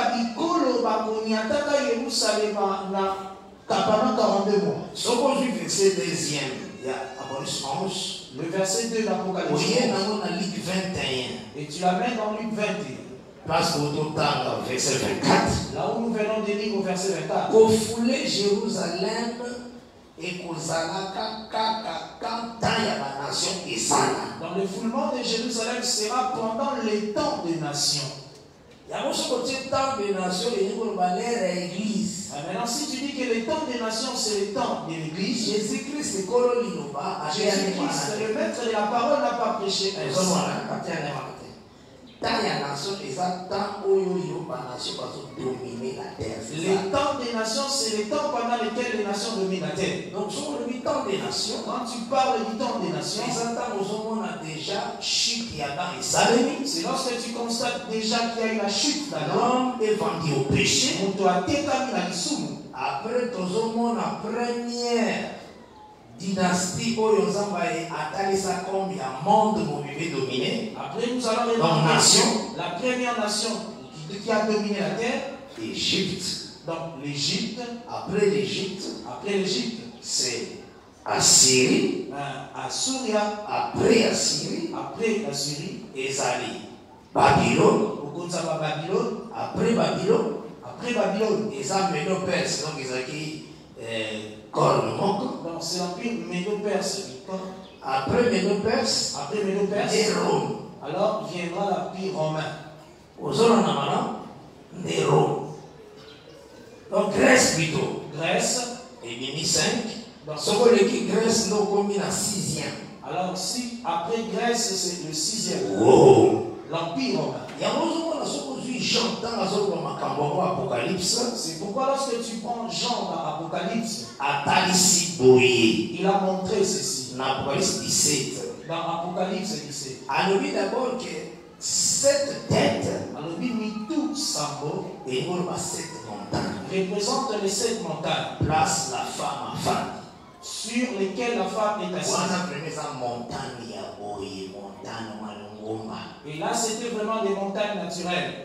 S4: Ce qu'on dit verset deuxième, il y a Apocalypse onze.
S2: Le verset deux d'Apocalypse
S4: onze. vingt et un.
S2: Et tu l'amènes dans Luc vingt et un.
S4: Place au total, verset vingt-quatre.
S2: Là où nous venons de lire au verset vingt-quatre.
S4: Qu'au foulé Jérusalem et qu'aux alaka quand il y a la nation et ça.
S2: Dans le foulement de Jérusalem sera pendant les temps des nations.
S4: Il y a aussi le temps des nations et l'église.
S2: Maintenant, si tu dis que le temps des nations, c'est le temps de l'église,
S4: Jésus-Christ, c'est Jésus-Christ,
S2: le maître de la parole, n'a pas prêché.
S3: Tant ya nation eza tant oyo yo ba nation ba so dominer la terre.
S2: Les temps des nations, c'est les temps pendant lesquels les nations dominent la terre.
S3: Donc sur le temps des nations,
S2: Quand tu parles du temps des nations,
S3: eza tant on a déjà chute ya dans les salés.
S2: c'est lorsque tu constates déjà qu'il y a eu la chute d'Adam.
S3: L'homme est vendu au péché.
S2: On doit t'établir la lisumu.
S3: Après tout la première dynastie oyo nzamba atalisa comme ya monde mobile dominé.
S2: Après, nous allons
S3: Donc,
S2: regarder
S3: nation.
S2: la première nation qui, qui a dominé la terre.
S3: Égypte.
S2: Donc l'Égypte.
S3: Après l'Égypte,
S2: Après l'Égypte,
S3: c'est Assyrie.
S2: euh, Assyria.
S3: Après Assyrie,
S2: Après la Syrie,
S3: ezali Babylone.
S2: au Gonzaba Babylone.
S3: Après Babylone,
S2: Après Babylone,
S3: eza Médo-Perse. Donc ezali corne moko.
S2: donc c'est l'empire Médo-Perse.
S3: Après Médo-Perse,
S2: Après Médo-Perse,
S3: et Rome.
S2: alors viendra l'empire romain.
S3: Ozona na mana de Rome. Donc Grèce plutôt.
S2: Grèce.
S3: Et Mimi cinq.
S2: Donc,
S3: Ce que l'équipe Grèce nous commis la sixième.
S2: alors si après Grèce c'est le sixième,
S3: Wow.
S2: l'empire romain.
S3: Il y a un moment où Jean dans la zone de Apocalypse.
S2: C'est pourquoi lorsque tu prends Jean dans Apocalypse,
S3: Atalisi Boye.
S2: il a montré ceci.
S3: Dans Apocalypse dix-sept.
S2: Dans Apocalypse dix-sept.
S3: On a vu d'abord que cette tête.
S2: Alors il dit tout sambo
S3: Et nous avons sept montagnes.
S2: représente les sept montagnes
S3: Place la femme à femme.
S2: sur lesquelles la femme est assise.
S3: On a pris sa montagne ya Boye, montagne Malungomba.
S2: Et là, c'était vraiment des montagnes naturelles.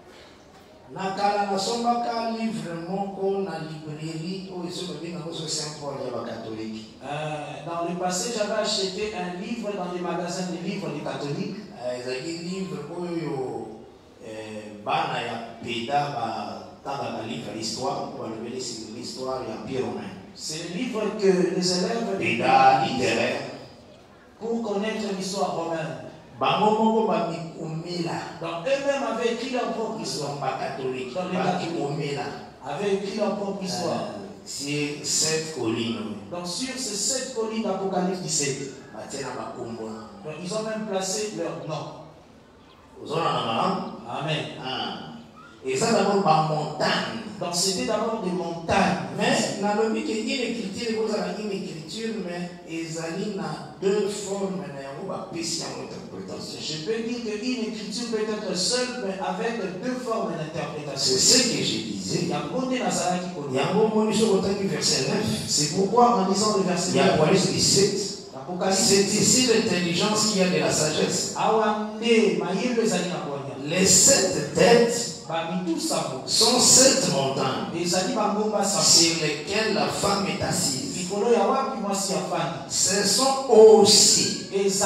S3: Nakala nasombaka livre moko na librairie oyo so babi na so Saint Paul ya ba catholique.
S2: Euh, dans le passé, j'avais acheté un livre dans les magasins de livres des catholiques.
S3: Ezali livre oyo bana ya peda ba tanga livre l'histoire pour lever l'histoire ya Pierre Romain.
S2: C'est le livre que les élèves
S3: Peda littéraire
S2: pour connaître l'histoire romaine.
S3: bango moko ba mikumela.
S2: Donc eux-mêmes avaient écrit leur propre histoire.
S3: Ba catholique
S2: Dans les
S3: ba
S2: catholiques
S3: mikumela.
S2: avaient écrit leur propre histoire.
S3: C'est sept collines.
S2: Donc sur ces sept collines d'Apocalypse dix-sept,
S3: Ba tena ba kombo.
S2: donc ils ont même placé leur nom.
S3: Ozona na mama.
S2: Amen.
S3: Ah. Et ça d'abord ba montagne.
S2: Donc c'était d'abord des montagnes.
S3: Mais dans le but qu'il y ait une écriture, vous avez une écriture, mais ils ont deux formes, mais on va passer en interprétation.
S2: Je peux dire qu'une écriture peut être seule, mais avec deux formes d'interprétation.
S3: C'est ce que je disais.
S2: Il y a un côté Nazareth qui
S3: Il y a un moment où je verset neuf.
S2: C'est pourquoi en lisant le verset
S3: Il y a
S2: neuf,
S3: Apocalypse dix-sept. C'est ici l'intelligence qui a de la sagesse. Les sept têtes sont sept montagnes sur lesquelles la femme est assise. Ce sont aussi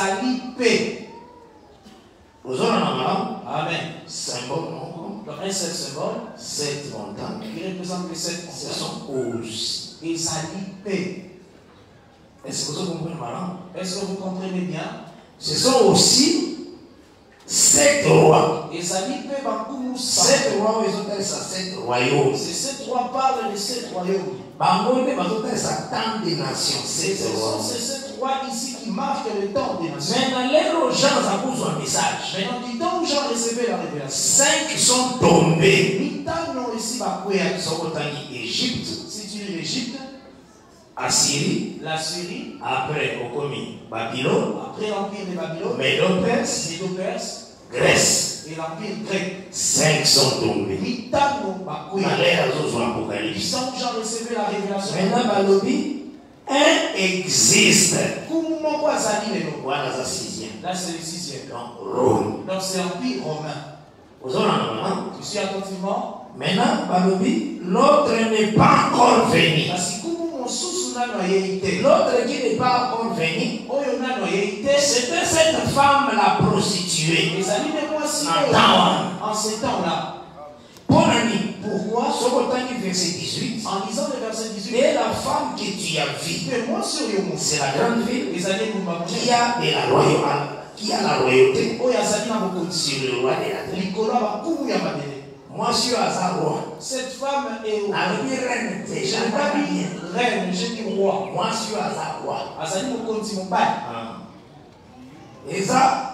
S2: Amen.
S3: symbole, non?
S2: Donc un seul symbole
S3: Sept montagnes.
S2: qui représente les sept
S3: Ce
S2: montagnes.
S3: sont aussi. Est-ce que vous comprenez maintenant?
S2: Est-ce que vous comprenez bien?
S3: Ce sont aussi sept rois. Sept rois, ils ont ça, sept royaumes.
S2: Ces sept rois parlent de sept royaumes.
S3: Bangone, ils ont ça, tant de nations.
S2: Ce
S3: Sept
S2: sont
S3: rois.
S2: ces sept rois ici qui marquent le temps des nations.
S3: Mais dans les gens, ça vous un message.
S2: Maintenant, du temps où Jean recevait la révélation,
S3: Cinq sont tombés.
S2: Mitano ici va courir.
S3: Ils sont en Égypte,
S2: Si tu lis l'Égypte,
S3: Assyrie,
S2: la Syrie,
S3: après au commis Babylone,
S2: après l'empire de Babylone,
S3: Médo-Perse,
S2: Médo-Perse
S3: Grèce.
S2: et l'empire grec.
S3: Cinq sont tombés.
S2: Mitano va courir.
S3: Dans les réseaux
S2: Du
S3: Apocalypse.
S2: temps où Jean recevait la révélation,
S3: Maintenant, Balobi, un existe.
S2: Kumoko azali lelo.
S3: Voilà la sixième.
S2: Là, c'est le sixième.
S3: Donc, Rome.
S2: Donc, c'est l'empire romain.
S3: Vous en avez.
S2: Tu suis attentivement.
S3: Maintenant, Balobi, l'autre n'est pas encore venu.
S2: Parce que Kumu Mosusu nano yeite.
S3: L'autre qui n'est pas encore venu,
S2: Oyo nano yeite.
S3: c'était cette femme, la prostituée.
S2: Les amis de moi, si
S3: Attends.
S2: en ces temps-là.
S3: Pour ami,
S2: Pourquoi?
S3: Sokotani verset dix-huit.
S2: En lisant le verset dix-huit,
S3: Et la femme que tu as vue,
S2: que moi sur Yomo,
S3: c'est la grande ville
S2: les années
S3: qui a de la royauté, qui a la royauté
S2: Oyo azali na bokonzi.
S3: sur le roi de la terre.
S2: Likolo ba kumu ya mabele.
S3: Moi, je suis à roi.
S2: Cette femme est au
S3: Avec une reine,
S2: Je
S3: déjà
S2: n'ai pas
S3: pas
S2: dit
S3: bien.
S2: reine, j'ai dit roi.
S3: Moi, je suis à roi.
S2: Azali mokonzi mobali.
S3: Et ça,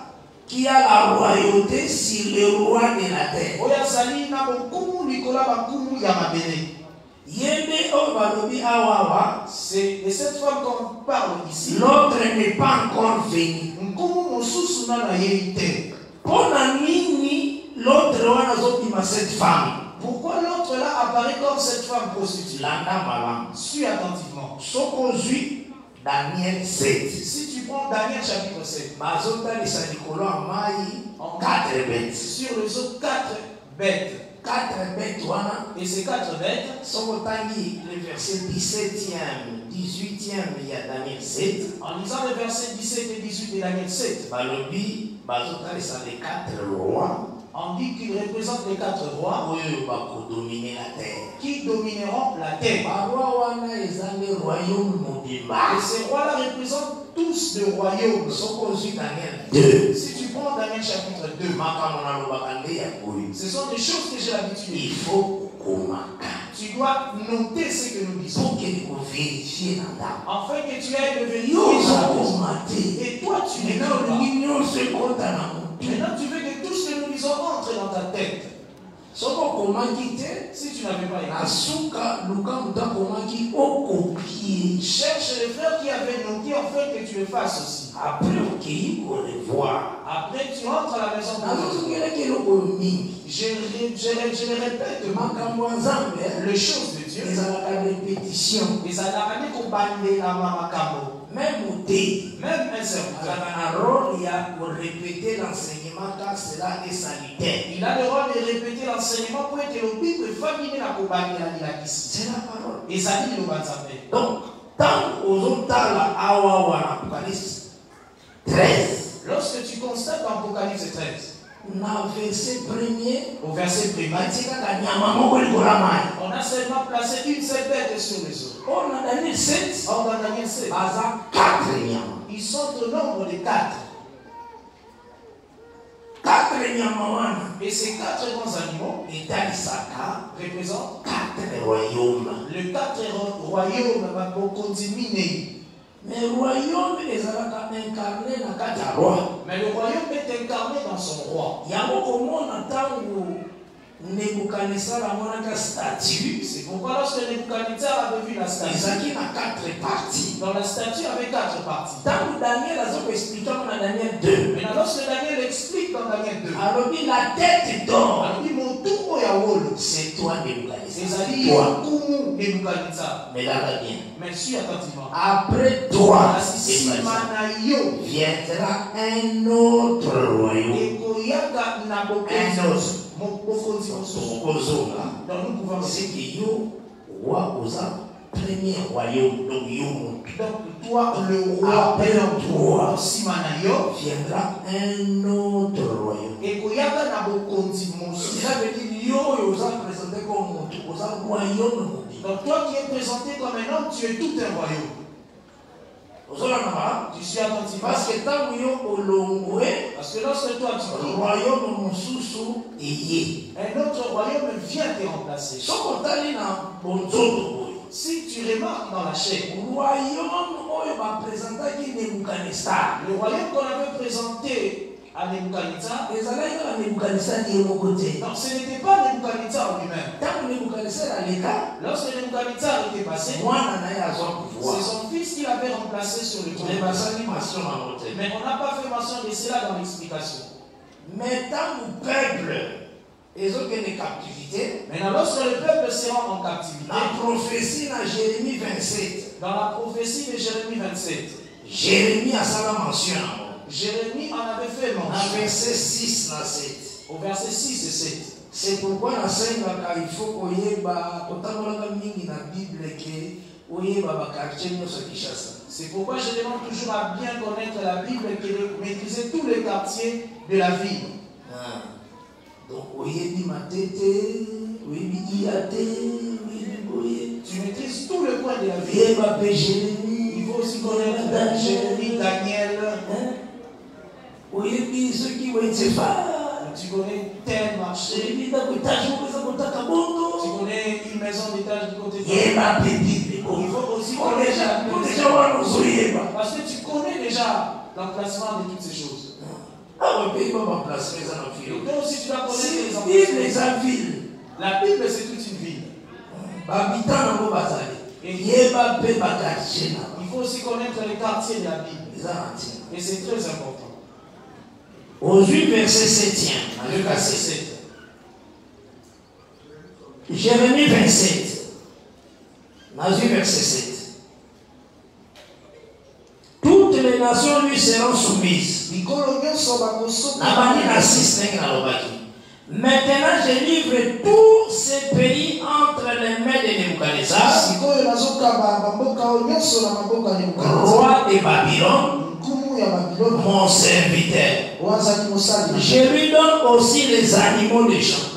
S4: qui a la royauté sur le roi de la terre.
S2: Oyazali na bokumu likola bakumu ya mabele.
S4: Yembe o balobi awawa.
S2: C'est de cette femme qu'on parle ici.
S4: L'autre n'est pas encore venu.
S2: Nkumu mosusu na na yeite.
S4: Pona nini l'autre wana zobima cette femme?
S2: Pourquoi l'autre là apparaît comme cette femme prostituée?
S4: Landa malam.
S2: Suis attentivement.
S4: Sokozui Daniel sept.
S2: Si tu prends Daniel chapitre sept,
S4: Bazota les sanikolo amai en quatre bêtes.
S2: Sur les autres quatre bêtes.
S4: Quatre bêtes wana.
S2: Et ces quatre bêtes,
S4: Sokotangi le verset dix-septième, dix-huitième, il y a Daniel sept.
S2: En lisant les versets dix-sept et dix-huit de Daniel sept,
S4: Balobi, Bazota les quatre rois.
S2: On dit qu'ils représentent les quatre rois qui domineront la terre. Et ces rois-là représentent tous le royaume. Si tu prends Daniel chapitre deux, ce sont des choses que j'ai l'habitude. Il faut tu dois noter ce que nous disons. Afin que tu ailles le vérifier. Et toi, tu n'es pas. Maintenant, tu veux que tout ce que nous disons entre dans ta tête. Si tu n'avais pas écouté, cherche les frères qui avaient noté afin que tu le fasses aussi.
S4: Après,
S2: Après, tu entres à la maison de Dieu. Je, je, je, je le répète, les choses de Dieu. Les années qu'on bandait la maman.
S4: Même au thé,
S2: même un serviteur,
S4: il a pour répéter l'enseignement car cela est salutaire.
S2: Il a le rôle de répéter l'enseignement pour être le but de famille la compagnie la
S4: c'est la parole.
S2: Et ça dit le Banzamé.
S4: Donc, tant aux autres la awa Apocalypse treize.
S2: Lorsque tu constates dans Apocalypse treize,
S4: verset premier,
S2: au verset premier,
S4: on
S2: a seulement placé une seule bête sur les autres.
S4: On a Daniel sept.
S2: Or dans Daniel sept, ils sont au nombre de quatre. Et ces quatre grands animaux représentent
S4: quatre royaumes.
S2: Les quatre royaumes vont continuer.
S4: Mais le royaume est incarné dans quatre rois.
S2: Mais le royaume est incarné dans son roi.
S4: Il y a beaucoup de monde Nebuchadnezzar a statue.
S2: C'est pourquoi lorsque Nebuchadnezzar avait vu la statue,
S4: il a quatre parties.
S2: Dans la statue avait quatre parties.
S4: Tant Daniel a expliqué dans Daniel deux.
S2: Mais lorsque Daniel explique dans Daniel deux,
S4: alors il la tête d'or.
S2: Alors il mon tour au
S4: c'est toi Nebuchadnezzar.
S2: C'est toi Nebuchadnezzar.
S4: Mais là va bien.
S2: Mais suis attentivement.
S4: Après toi,
S2: viendra
S4: un autre royaume.
S2: Un autre. Donc nous pouvons
S4: c'est que yo roi aux premier royaume donc yo
S2: donc toi le roi
S4: après toi
S2: Simanayo
S4: viendra un autre royaume
S2: et koyaka na bokonzi mosusu.
S4: Cela veut dire yo aux présenté comme aux royaume.
S2: Donc toi qui es présenté comme un homme, tu es tout un royaume. Tu suis attentif.
S4: Parce que tant que
S2: Parce que lorsque toi tu
S4: dis royaume sous
S2: un autre royaume vient te remplacer. Si tu remarques dans la chair,
S4: le
S2: royaume qu'on avait présenté à Nebuchadnezzar, non, ce n'était pas Nebuchadnezzar lui-même. Lorsque Nebuchadnezzar était passé, c'est son fils qui l'avait remplacé sur le trône. Mais on n'a pas fait mention de cela dans l'explication.
S4: Mais tant le peuple ils ont gagné captivité.
S2: Maintenant, lorsque le peuple sera en captivité,
S4: la prophétie dans Jérémie vingt-sept,
S2: dans la prophétie de Jérémie vingt-sept,
S4: Jérémie a ça mention.
S2: Jérémie en avait fait mention.
S4: Dans verset six à sept.
S2: Au verset six et sept.
S4: C'est pourquoi la scène il faut qu'on y ait la Bible
S2: c'est pourquoi je demande toujours à bien connaître la Bible et de maîtriser tous les quartiers de la ville.
S4: Ah. Donc, oui,
S2: tu maîtrises tout le point de la vie. Il faut aussi connaître Jérémie, Daniel.
S4: Oui, ceux qui vont être pas.
S2: Tu connais tel marché. Tu connais une maison d'étage du côté de il faut aussi connaître la. Parce que tu connais déjà l'emplacement de toutes ces choses.
S4: Ah, le pays va remplacer les enfants.
S2: Et toi aussi, tu dois connaître les enfants.
S4: Vive les villes.
S2: La Bible, c'est toute une ville.
S4: Habitant dans bazali.
S2: Et
S4: il y a peu quartier.
S2: Il faut aussi connaître les quartiers de la Bible. Et c'est très important.
S4: Aujourd'hui, verset sept.
S2: Le verset sept.
S4: Jérémie vingt-sept. Nazi verset sept. Toutes les nations lui seront soumises. Maintenant, je livre tous ces pays entre les mains de Nebuchadnezzar, roi de Babylone, mon serviteur. Je lui donne aussi les animaux des champs,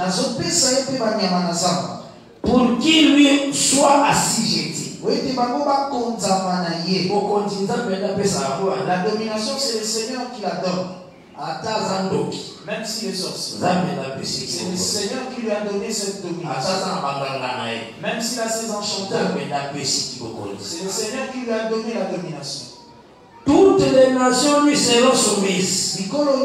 S4: pour qu'il lui soit assujetti.
S2: La domination, c'est le Seigneur qui la donne. Même s'il est sorcier. C'est le Seigneur qui lui a donné cette domination. Même s'il a ses enchanteurs. C'est le Seigneur qui lui a donné la domination.
S4: Toutes les nations lui seront soumises.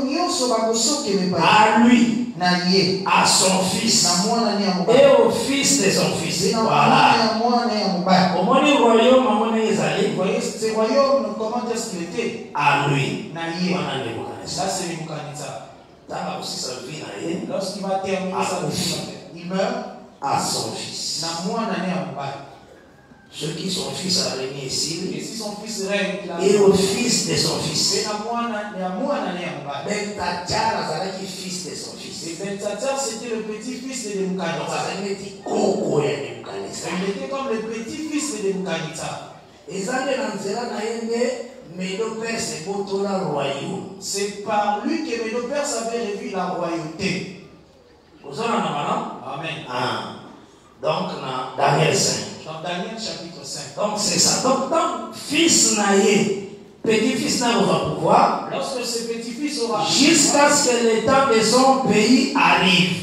S4: À lui, à son fils et au fils de son fils. Voilà. Comment le royaume a monnaie
S2: Vous voyez, ce royaume, comment est-ce qu'il était?
S4: À lui.
S2: Ça, c'est le Nebuchadnezzar. Lorsqu'il va terminer sa vie, il meurt
S4: à son fils. Ceux qui sont fils à régner ici,
S2: et si son fils règne,
S4: et au fils de son fils.
S2: Beltsatsar,
S4: fils de son fils.
S2: Et Beltsatsar, c'était le petit-fils de Nebuchadnezzar. Il était comme le petit-fils de Nebuchadnezzar. C'est par lui que Médo-Perse avait revu la royauté. Amen.
S4: Ah. Donc, dans Daniel cinq.
S2: Dans Daniel chapitre cinq.
S4: Donc, c'est ça. Donc, donc fils naïe, petit-fils n'a pas pouvoir.
S2: Lorsque ce petit-fils aura.
S4: Jusqu'à ce que le temps de son pays arrive.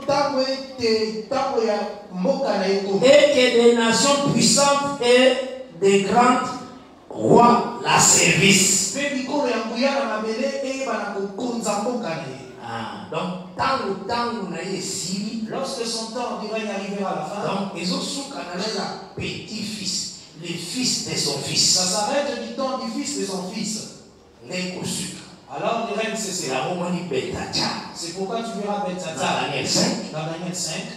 S4: Et que des nations puissantes et des grands rois la service. Ah, donc, tant le temps où ici,
S2: lorsque son temps du règne arrivera à la fin,
S4: donc, ils ont sous le petit-fils, le fils de son fils.
S2: Ça s'arrête du temps du fils de son fils. Alors, le règne cessera. C'est pourquoi tu verras Beltsatsar.
S4: Dans Daniel cinq.
S2: Dans Daniel cinq.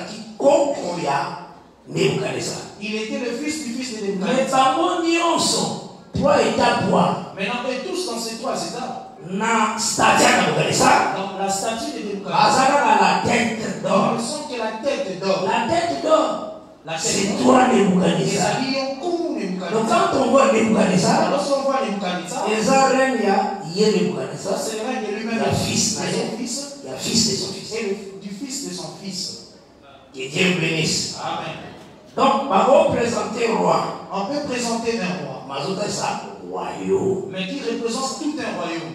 S2: Il était le fils du fils de Nebuchadnezzar. Maintenant, on est tous dans ces trois états.
S4: Na statue Nebuchadnezzar.
S2: Donc la statue de Nebuchadnezzar.
S4: La tête d'or.
S2: Ils sont que la tête d'or.
S4: La tête d'or. C'est toi Nebuchadnezzar. Donc quand on voit Nebuchadnezzar,
S2: lorsqu'on voit Nebuchadnezzar,
S4: les arènes, il y a Nebuchadnezzar.
S2: C'est le règne de lui-même.
S4: Il y a fils de
S2: son fils.
S4: Il y a fils de son fils.
S2: Et du fils de son fils.
S4: Que Dieu bénisse.
S2: Amen.
S4: Donc, on peut présenter un roi.
S2: On peut présenter un roi. Mais qui représente tout un royaume.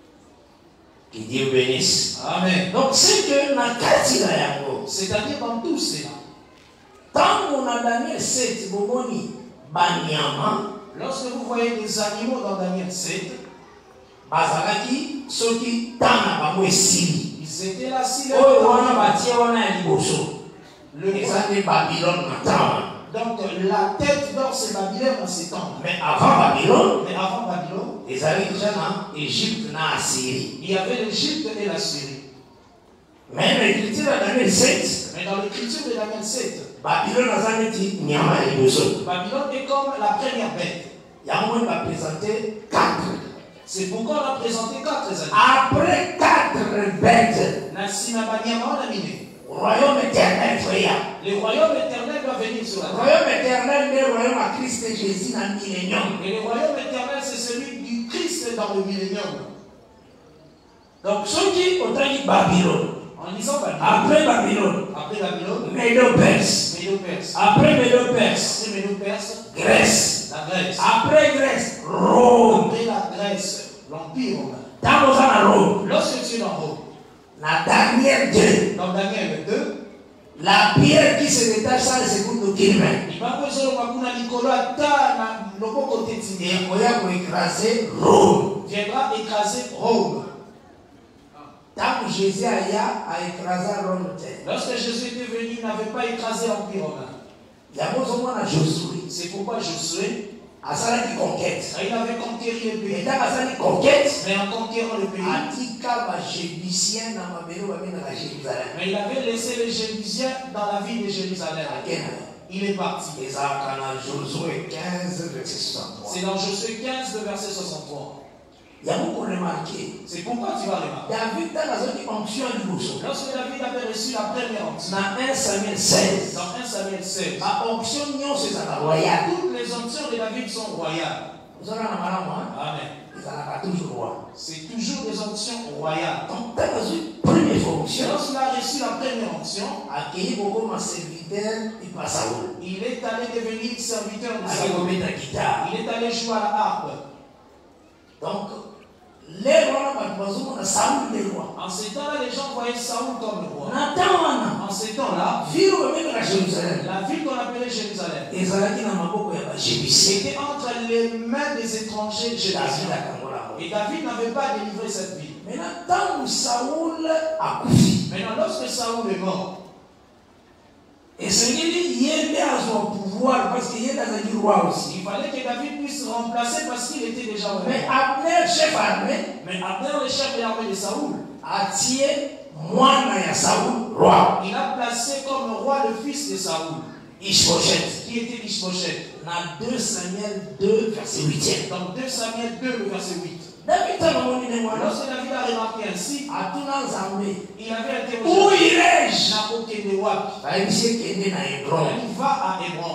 S4: Que Dieu bénisse.
S2: Amen.
S4: Donc, c'est que na kati na yango.
S2: C'est-à-dire dans tout cela.
S4: Tant qu'on a Daniel sept, bomoni banyama.
S2: Lorsque vous voyez des animaux dans Daniel sept,
S4: bazalaki soki tana bamo esili.
S2: Ils étaient là si le
S4: oh wana batie wana ya liboso.
S2: Le
S4: ezane Babylone matama.
S2: Donc la tête d'or c'est Babylone en ces temps.
S4: Mais avant Babylone,
S2: mais avant Babylone,
S4: ils allaient déjà dans Égypte, dans Assyrie.
S2: Il y avait l'Égypte et la Syrie.
S4: Mais l'écriture de Daniel sept.
S2: Mais dans l'écriture de Daniel sept,
S4: Babylone a dit nyama liboso.
S2: Babylone est comme la première bête.
S4: Yamon va présenter quatre.
S2: C'est pourquoi on a présenté quatre animaux.
S4: Après quatre bêtes, royaume éternel, frère.
S2: Le royaume éternel va venir sur la terre.
S4: Le royaume éternel, le royaume à Christ et Jésus dans le millénium.
S2: Et le royaume éternel, c'est celui du Christ dans le millénium.
S4: Donc, ceux qui ont dit Babylone,
S2: en lisant Babylone,
S4: après Babylone,
S2: après Babylone,
S4: Médo-Perse,
S2: Médo-Perse,
S4: après Médo-Perse,
S2: après Médo-Perse,
S4: Grèce,
S2: la Grèce,
S4: après Grèce, Rome,
S2: après la Grèce, l'Empire romain.
S4: Dans à Rome,
S2: lorsque tu es dans Rome,
S4: dans Daniel deux,
S2: dans Daniel deux,
S4: la pierre qui se détache ça, c'est pour nous qu'il met.
S2: Il va poser le Nicolas à le côté de
S4: et il va écraser Rome.
S2: Viendra écraser Rome.
S3: Jésus a écrasé Rome.
S2: Lorsque Jésus était venu, il n'avait pas écrasé l'Empire romain. C'est pourquoi Josué, il avait conquéri le pays. Mais en conquérant le pays, mais il avait laissé les Jébusiens dans la ville de Jérusalem. Il est parti.
S3: C'est dans Josué quinze, verset soixante-trois.
S2: C'est dans Josué quinze, verset soixante-trois. C'est pourquoi tu vas remarquer. Lorsque David avait reçu la première onction,
S3: dans un Samuel seize,
S2: dans un Samuel seize,
S3: toutes
S2: les onctions de David sont royales. Amen. C'est toujours des onctions royales.
S3: Donc, première fonction,
S2: lorsqu'il a reçu la première onction, il est allé devenir serviteur de Saül. Il est allé jouer à la harpe.
S3: Donc, en
S2: ces temps-là, les gens voyaient Saül comme le roi. En ces temps-là, la ville qu'on appelait Jérusalem était entre les mains des étrangers jébusiens. Et David n'avait pas délivré cette ville. Maintenant, lorsque Saül est mort,
S3: et c'est lui qui a son pouvoir parce qu'il est dans un roi aussi.
S2: Il fallait que David puisse remplacer parce qu'il était déjà roi.
S3: Mais Abner, chef armée,
S2: mais Abner, le chef de l'armée de Saül,
S3: a tiré Moana et Saül roi.
S2: Il a placé comme roi le fils de Saül,
S3: Ishbosheth,
S2: qui était Ishbosheth.
S3: Dans deux Samuel deux, verset huit.
S2: Dans deux Samuel deux, le verset huit.
S3: David,
S2: lorsque David a remarqué ainsi,
S3: il
S2: avait interrogé.
S3: Où irai-je?
S2: Il va à Hébron.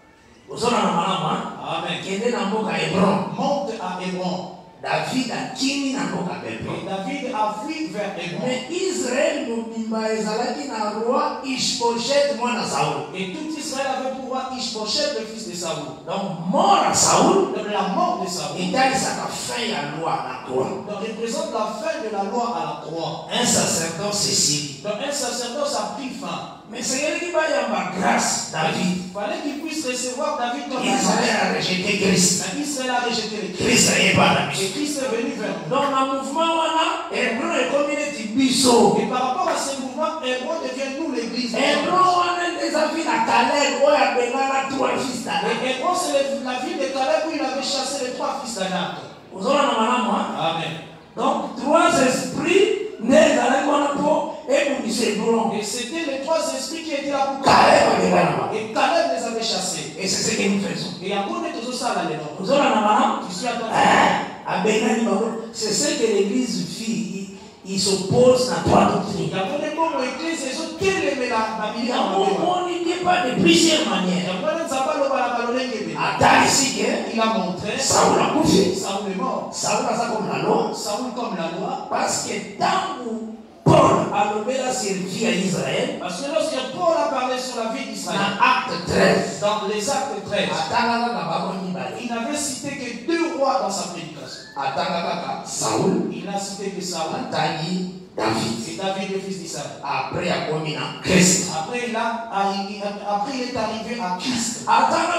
S2: Amen. Monte à Hébron.
S3: David a quitté na boka Hébron.
S2: Et David a fui vers Hébron.
S3: Mais Israël mobimba ezalaki na roi Ishbosheth mwana Saül.
S2: Et tout Israël avait pour roi Ishbosheth le fils de Saül.
S3: Donc mort à Saül,
S2: la mort de Saül.
S3: Et ça la fin de la loi à la croix.
S2: Donc représente la fin de la loi à la croix.
S3: Un sacerdoce cécile.
S2: Donc un sacerdoce a pris fin.
S3: Mais c'est elle qui va y avoir grâce David.
S2: Il fallait qu'il puisse recevoir David comme
S3: Israël a rejeté Christ.
S2: Mais Israël a rejeté le Christ.
S3: Christ est pas la mission.
S2: Et Christ est venu vers nous.
S3: Donc dans le mouvement wana, Hébron est comme une biso.
S2: Et par rapport à ce mouvement, Hébron devient nous l'église.
S3: Hébron wana des avis à Caleb où il y a benana trois fils d'Anak.
S2: Et Hébron c'est la ville de Caleb où il avait chassé les trois fils d'Anak.
S3: Vous avez un moment.
S2: Amen.
S3: Donc trois esprits nés dans le monde et pour Hébron.
S2: Et c'était les trois esprits qui étaient là pour
S3: Caleb.
S2: Et Caleb les avait chassés.
S3: Et c'est ce que nous faisons.
S2: Et encore nous faisons ça là les noms.
S3: Vous avez un moment.
S2: Tu suis attentif.
S3: C'est ce que l'église fit. Il s'oppose à trois doctrines.
S2: Il y a beaucoup d'églises et autres qui aiment la Bible.
S3: On n'y dit pas de plusieurs manières. Attends ici
S2: il a montré
S3: Saül a couché.
S2: Saül est mort.
S3: Saül a ça comme la loi.
S2: Saül comme la loi.
S3: Parce que tant que Paul a nommé la servie à Israël.
S2: Parce que lorsque Paul a parlé sur la vie d'Israël.
S3: Dans Acte treize.
S2: Dans les actes treize. Il n'avait cité que deux rois dans sa prédication.
S3: Saül.
S2: Il n'a cité que Saül.
S3: David.
S2: C'est David le fils d'Israël.
S3: Après, il a commis Christ.
S2: Après, il a, après, il est arrivé à Christ.
S3: Il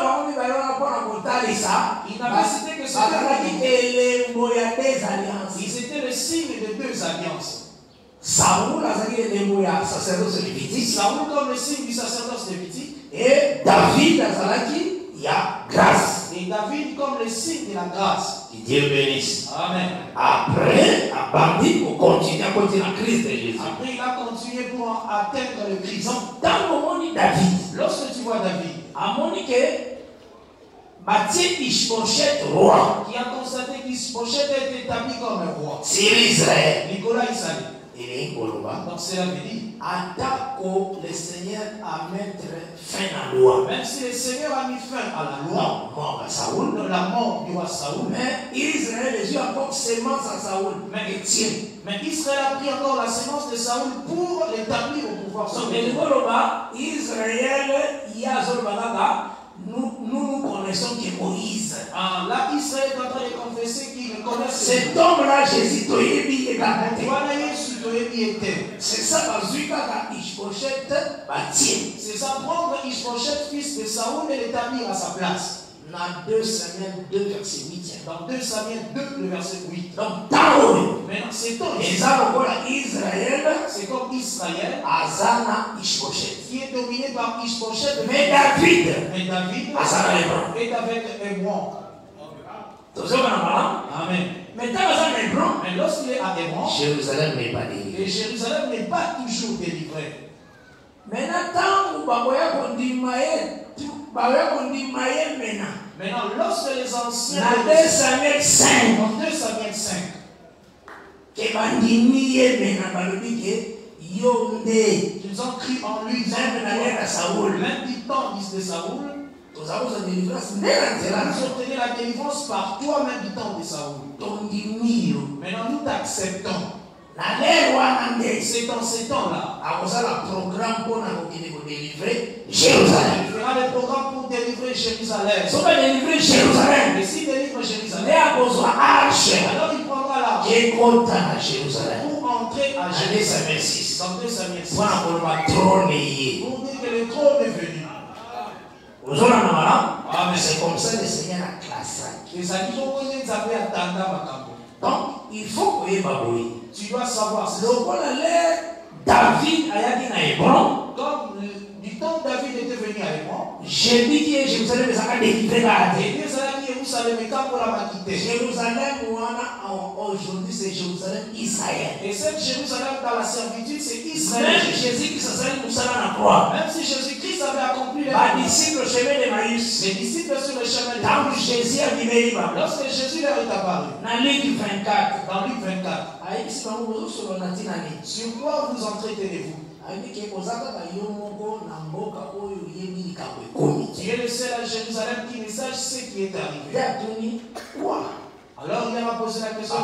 S2: n'avait cité que c'était Ils étaient le signe de deux alliances.
S3: Saül a le sacerdoce lévitique.
S2: Saül comme le signe du sacerdoce lévitique.
S3: Et David a il y a grâce.
S2: Et David comme le signe de la grâce.
S3: Que Dieu bénisse.
S2: Amen.
S3: Après, à Bandi, on continue à continuer à Christ de Jésus.
S2: Après, il a continué pour atteindre le Christ.
S3: Donc, dans le monde de David,
S2: lorsque tu vois David,
S3: à mon que Matthieu Ishbosheth roi,
S2: qui a constaté qu'Ishbosheth est établi comme un roi.
S3: C'est Israël.
S2: Nicolas Israël.
S3: Il est Koloba.
S2: Donc cela veut dire,
S3: attaque le Seigneur à mettre fin à la loi.
S2: Même si le Seigneur a mis fin à la loi,
S3: non, mort à Saül,
S2: la mort du roi Saül.
S3: Mais Israël, les yeux encore sémence à Saül.
S2: Mais, mais Israël a pris encore la sémence de Saül pour l'établir au pouvoir.
S3: Donc, Israël, il y a Zolbalaga. Nous, nous nous connaissons que Moïse.
S2: Ah, là, Israël est en train de confesser qu'il connaît
S3: cet homme-là, Jésus, c'est ça,
S2: c'est ça, prendre Ishbosheth, fils de Saül, et l'établir à sa place.
S4: Dans deux Samuel deux, verset huit.
S2: Dans deux Samuel deux, le verset huit.
S4: Donc, Taoui.
S2: Maintenant, c'est ton
S4: Et ça, on voit Israël.
S2: C'est comme Israël.
S4: Azana Ishboshet.
S2: Qui est dominé par Ishboshet.
S4: Mais David.
S2: Mais David.
S4: Azana Hébron.
S2: Est avec Hébron.
S4: Amen. Mais
S2: Mais lorsqu'il est à Hébron,
S4: Jérusalem n'est pas délivré.
S2: et Jérusalem n'est pas toujours délivré.
S4: Maintenant,
S2: Maintenant, lorsque les anciens
S4: dans deux Samuel cinq,
S2: dans deux Samuel cinq,
S4: qu'ils
S2: ont crié en lui, ils
S4: Saoul,
S2: même du temps de Saoul,
S4: ils ont obtenu
S2: la délivrance par toi-même du temps de Saoul. Maintenant, nous t'acceptons. C'est dans ces temps-là.
S4: programme pour délivrer Jérusalem.
S2: Il fera des programmes pour délivrer Jérusalem.
S4: Si on va délivrer Jérusalem,
S2: Et s'il délivre Jérusalem,
S4: alors
S2: il prendra l'arche
S4: il comptera à Jérusalem.
S2: pour entrer à
S4: Allez,
S2: Jérusalem.
S4: Samuel six.
S2: Dans deux Samuel six.
S4: Voilà pour le trône.
S2: Pour dire que le trône est venu.
S4: Amen. C'est comme ça le Seigneur a classé.
S2: Les animaux qu'on les avait attendus à Makambo.
S4: Donc, il faut que vous
S2: Tu dois savoir
S4: le roi David a dit à Hébron.
S2: Comme le- du temps où David était venu à Hébron,
S4: J'ai dit que Jérusalem est délivré là.
S2: et Dieu s'est dit Jérusalem et quand pour la quitter.
S4: Jérusalem, aujourd'hui, c'est Jérusalem, Israël.
S2: Et cette Jérusalem dans la servitude, c'est Israël.
S4: Même Jésus-Christ s'est nous à la croix.
S2: Même si Jésus-Christ avait accompli les
S4: Les disciples au chemin de Maïs.
S2: les disciples sur le chemin de
S4: Quand
S2: Maïs.
S4: Jésus a dit,
S2: Lorsque Jésus leur est apparu,
S4: dans Luc vingt-quatre,
S2: dans Luc vingt-quatre,
S4: sur
S2: sur quoi vous entretenez-vous? Tu es le seul à Jérusalem qui ne sache ce qui est arrivé. Alors il leur a posé la question.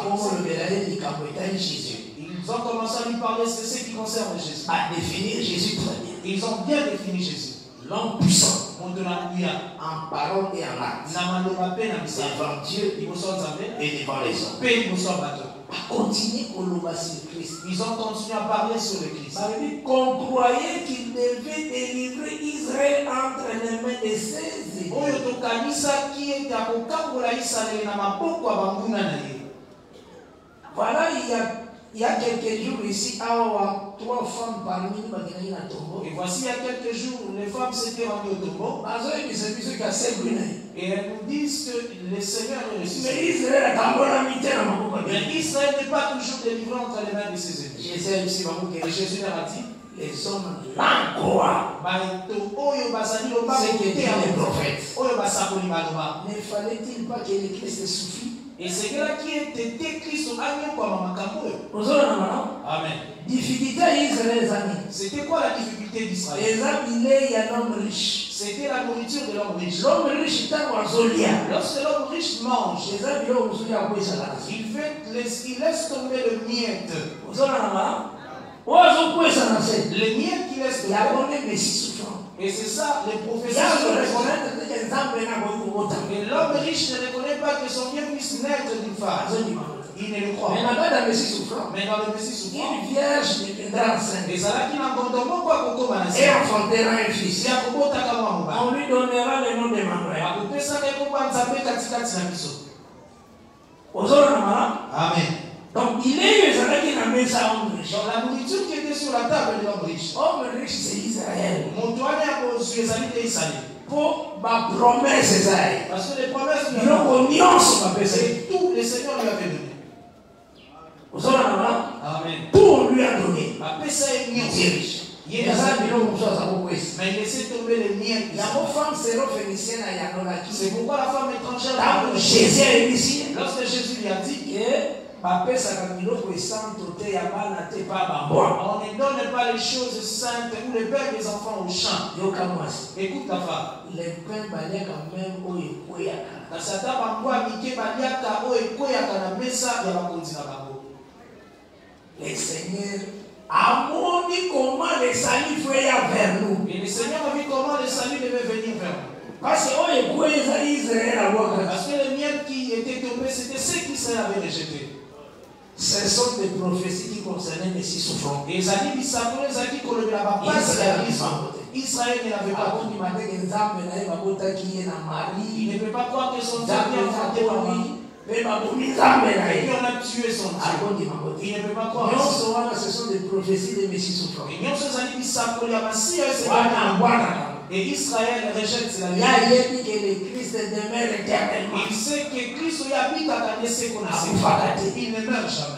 S2: Ils ont commencé à lui parler de ce qui concerne Jésus.
S4: À définir Jésus très bien.
S2: Ils ont bien défini Jésus.
S4: L'homme puissant,
S2: En
S4: parole et en acte, devant Dieu
S2: et
S4: devant les hommes.
S2: Ils
S4: Continuez à sur Christ.
S2: ont continué à parler sur le Christ.
S4: Qu'on croyait qu'il devait délivrer Israël entre les mains de ses ennemis.
S2: Oyo tokanisa qui est à kokambola Israël na maboko ya banguna na ye.
S4: Voilà, il y a, il y a quelques jours ici, à trois femmes parmi nous qui ont tombeau.
S2: Et voici il y a quelques jours, les femmes s'étaient rendues au tombeau. Et elles nous disent que le Seigneur est ressuscité.
S4: Mais Israël a tambola mité na maboko.
S2: Mais Israël n'est pas toujours délivré entre les mains de ses ennemis. Et Jésus leur a dit,
S4: les hommes l'encouragent.
S2: C'est
S4: qui était les prophètes.
S2: prophètes.
S4: Ne fallait-il pas que le Christ suffit?
S2: Et c'est là qui était Christ au Agnon comme Makambo. Amen.
S4: Difficulté à Israël, les amis.
S2: C'était quoi la difficulté d'Israël?
S4: Les amis, il y a un homme riche.
S2: C'était la nourriture de l'homme riche.
S4: L'homme riche est un zolia.
S2: Lorsque l'homme riche mange,
S4: Les amis, l'homme zolia a pris ça.
S2: il, fait, laisse, il laisse tomber le miette.
S4: Vous en avez Ozo pris ça.
S2: Le miette qu'il laisse
S4: Il y a
S2: tomber.
S4: un Messie souffrant.
S2: Et c'est ça, les
S4: Il y
S2: prophéties.
S4: a
S2: sur
S4: un
S2: les
S4: reconnaître que les hommes n'ont pas
S2: Et l'homme riche ne reconnaît pas que son bien puisse naître d'une femme. Il ne le croit
S4: Mais
S2: pas.
S4: la Messie souffrant.
S2: Mais dans le Messie souffrant,
S4: Une vierge deviendra enceinte.
S2: et ça qui n'a pas de mot quoi pour commencer.
S4: Et enfantera un fils.
S2: Si à propos de
S4: On lui donnera le nom de Manuel.
S2: Amen.
S4: Donc il est qui n'a mis ça homme riche.
S2: Donc la nourriture qui était sur la table de l'homme riche.
S4: Homme riche, c'est Israël.
S2: Mon toit est à cause des amis d'Israël.
S4: Pour ma promesse, Israël.
S2: Parce que les promesses
S4: Il y a une union sur ma personne.
S2: et tout le Seigneur lui avait donné. Amen.
S4: Tout lui a donné.
S2: Ma pesa est
S4: Il est
S2: mieux.
S4: riche.
S2: Il est
S4: Il y a ça,
S2: riche.
S4: il y a une chose à vous.
S2: Mais il laissait tomber les miens.
S4: Il y a une femme séro-phénicienne à Yanolaki.
S2: C'est pourquoi la femme étrangère,
S4: Tant Jésus est ici.
S2: lorsque Jésus lui a dit,
S4: Que papa Sakamiloko est sans toté Yamana te pas bamboa.
S2: on ne donne pas les choses saintes ou les pères des enfants au champ.
S4: Yokamwasi.
S2: Écoute ta femme.
S4: Les pains balais quand même au Yokoyaka.
S2: Kasi ata bangwa mike baliaka oyo ekweyaka na mesa ya bakonzi na bango.
S4: Le Seigneur a montré comment le salut fouilla vers nous.
S2: Et le Seigneur a vu comment le salut devait venir vers nous.
S4: Parce que oh, Israël a voir.
S2: Parce que les miens qui étaient tombés, c'était ceux qu'Israël avait rejetés.
S4: Ce sont des prophéties qui concernaient les six souffrants.
S2: Et les amis qui s'appelaient, les amis qui ont le passe la vie. Israël ne l'avait pas tout. Il ne peut pas croire que son Dieu vient enfanté par lui. Et on a tué son Dieu. Il ne peut pas croire.
S4: Ce sont des prophéties de Messie souffrant.
S2: Et Israël rejette la
S4: vie. Il que le Christ demeure éternellement.
S2: Il sait que Christ habite à la ce qu'on a. Il ne meurt jamais.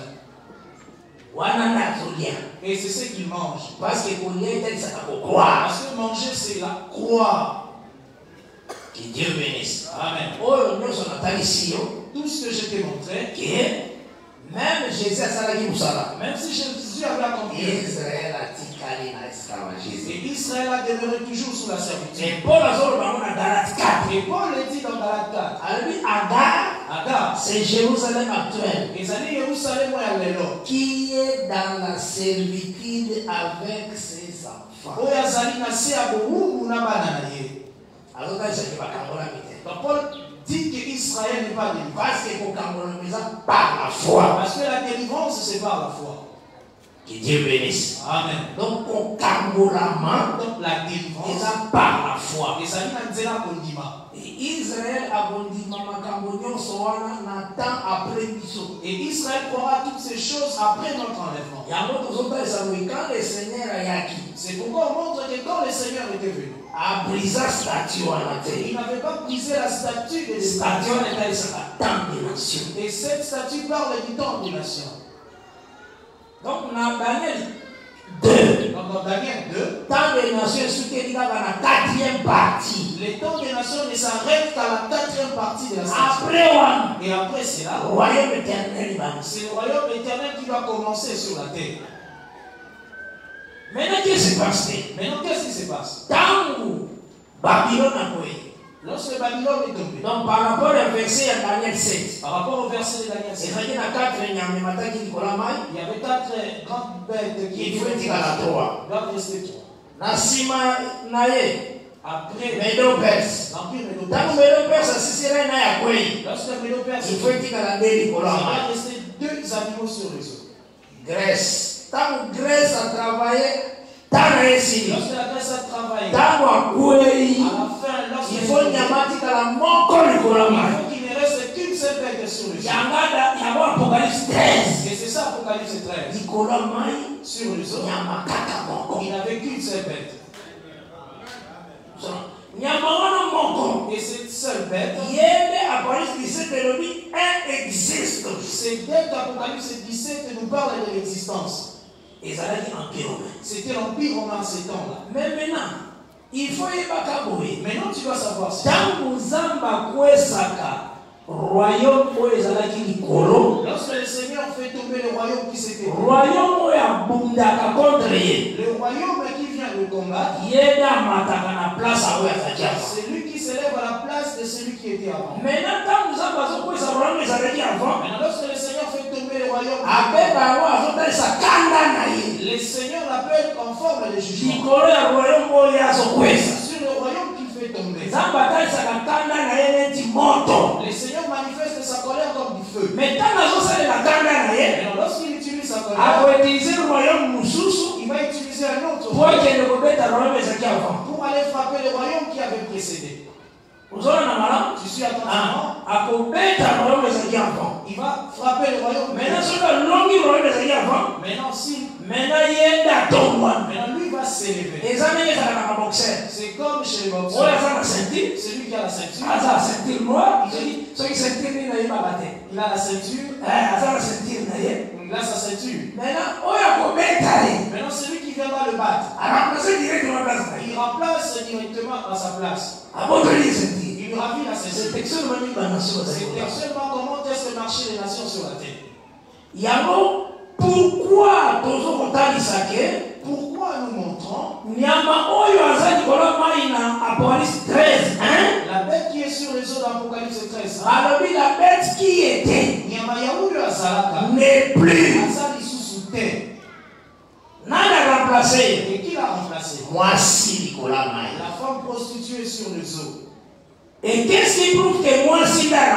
S2: Et c'est ce qu'il mange.
S4: Parce que
S2: Parce que manger, c'est la croix.
S4: Que Dieu bénisse.
S2: Amen. Tout ce que je t'ai montré,
S4: même Jésus a salagi Moussala.
S2: Même si Jésus avait accompli,
S4: Israël a ticali na esclavagisme.
S2: Et Israël a demeuré toujours sous la servitude.
S4: Et Paul a dit dans Galates quatre.
S2: Et Paul le dit dans Galates quatre.
S4: Alors, Agar,
S2: Agar,
S4: c'est Jérusalem actuel.
S2: Et c'est Jérusalem
S4: qui est dans la servitude avec ses enfants. Alors, là, je ne vais pas
S2: donc Paul dit qu'Israël n'est pas délivré.
S4: Parce que par la foi.
S2: Parce que la délivrance, c'est par la foi.
S4: Que Dieu bénisse.
S2: Amen.
S4: Donc, au Kambolama,
S2: donc la délivrance,
S4: c'est par la foi.
S2: Et ça dit dans Kondima.
S4: Et Israël a bondima makambonyon soana n'attend après Bissot.
S2: Et Israël fera toutes ces choses après notre enlèvement.
S4: Quand le Seigneur a yaki.
S2: C'est pourquoi on montre que quand le Seigneur était venu,
S4: a brisé la statue en la terre.
S2: Il n'avait pas brisé la statue des
S4: statue en état de temps des nations.
S2: Et cette statue parle du temps des nations.
S4: Donc, dans Daniel deux.
S2: Donc, dans Daniel deux,
S4: temps des nations, ce qui est dans la quatrième partie.
S2: Les temps des nations ne s'arrêtent qu'à la quatrième partie de la statue.
S4: Après,
S2: et après, c'est là.
S4: Le royaume éternel.
S2: C'est le royaume éternel qui va commencer sur la terre.
S4: Maintenant, qu'est-ce qui s'est passé?
S2: Maintenant, qu'est-ce qui se passe?
S4: Tangu Babylone a coulé.
S2: Lorsque Babylone est tombée.
S4: Donc, par rapport au verset de Daniel sept.
S2: Par rapport au verset de Daniel sept.
S4: Il y avait quatre
S2: grandes bêtes qui
S4: étaient à la trois.
S2: doivent rester trois.
S4: Nasima Naye.
S2: Après
S4: Médo-Perse.
S2: L'empire Médo-Perse.
S4: Tant que Médo-Perse a cessé là,
S2: lorsque Médo-Perse
S4: il faut dire à la délit pour
S2: il va rester deux animaux sur les eaux.
S4: Grèce. Tant que Grèce a travaillé, tant que
S2: lorsque la Grèce a travaillé,
S4: tant
S2: à la fin, lorsque
S4: il faut nyamati la moko le
S2: il faut qu'il ne reste qu'une seule bête sur les eaux.
S4: Yangada yabo Apocalypse treize.
S2: Et c'est ça Apocalypse treize. Sur les eaux, il n'avait qu'une seule bête. Et cette seule bête, c'est dès qu'Apocalypse dix-sept nous parle de l'existence. C'était l'empire romain à ces temps-là.
S4: Mais maintenant, il faut y aller.
S2: Maintenant, tu dois savoir ça.
S4: Royaume
S2: lorsque le Seigneur fait tomber le royaume qui s'était
S4: royaume contre
S2: le royaume qui vient de combattre, c'est lui qui s'élève à la place de celui qui était avant.
S4: Maintenant,
S2: lorsque le Seigneur fait tomber le royaume, le Seigneur l'appelle en forme de jugement sur le royaume qu'il fait tomber. Le Seigneur manifeste sa colère comme du feu. Mais lorsqu'il utilise sa colère, il va utiliser un autre pour aller frapper le royaume qui avait précédé. Tu suis attentivement. Il va frapper le royaume. Maintenant, si maintenant lui va s'élever. C'est comme chez les boxeurs. Celui qui a la ceinture. Il a la ceinture. Il a sa ceinture. Maintenant, celui qui viendra le battre, il remplace directement à sa place. Il lui ravit la ceinture. C'est seulement comment est-ce que marcher les nations sur la terre. Pourquoi Pourquoi nous montrons la bête qui est sur les eaux d'Apocalypse treize.
S4: La bête qui était
S2: n'est
S4: plus.
S2: N'a remplacé. Et qui l'a remplacé?
S4: Moi si Nicolas Maï.
S2: La femme prostituée sur les eaux.
S4: Et qu'est-ce qui prouve que moi si l'a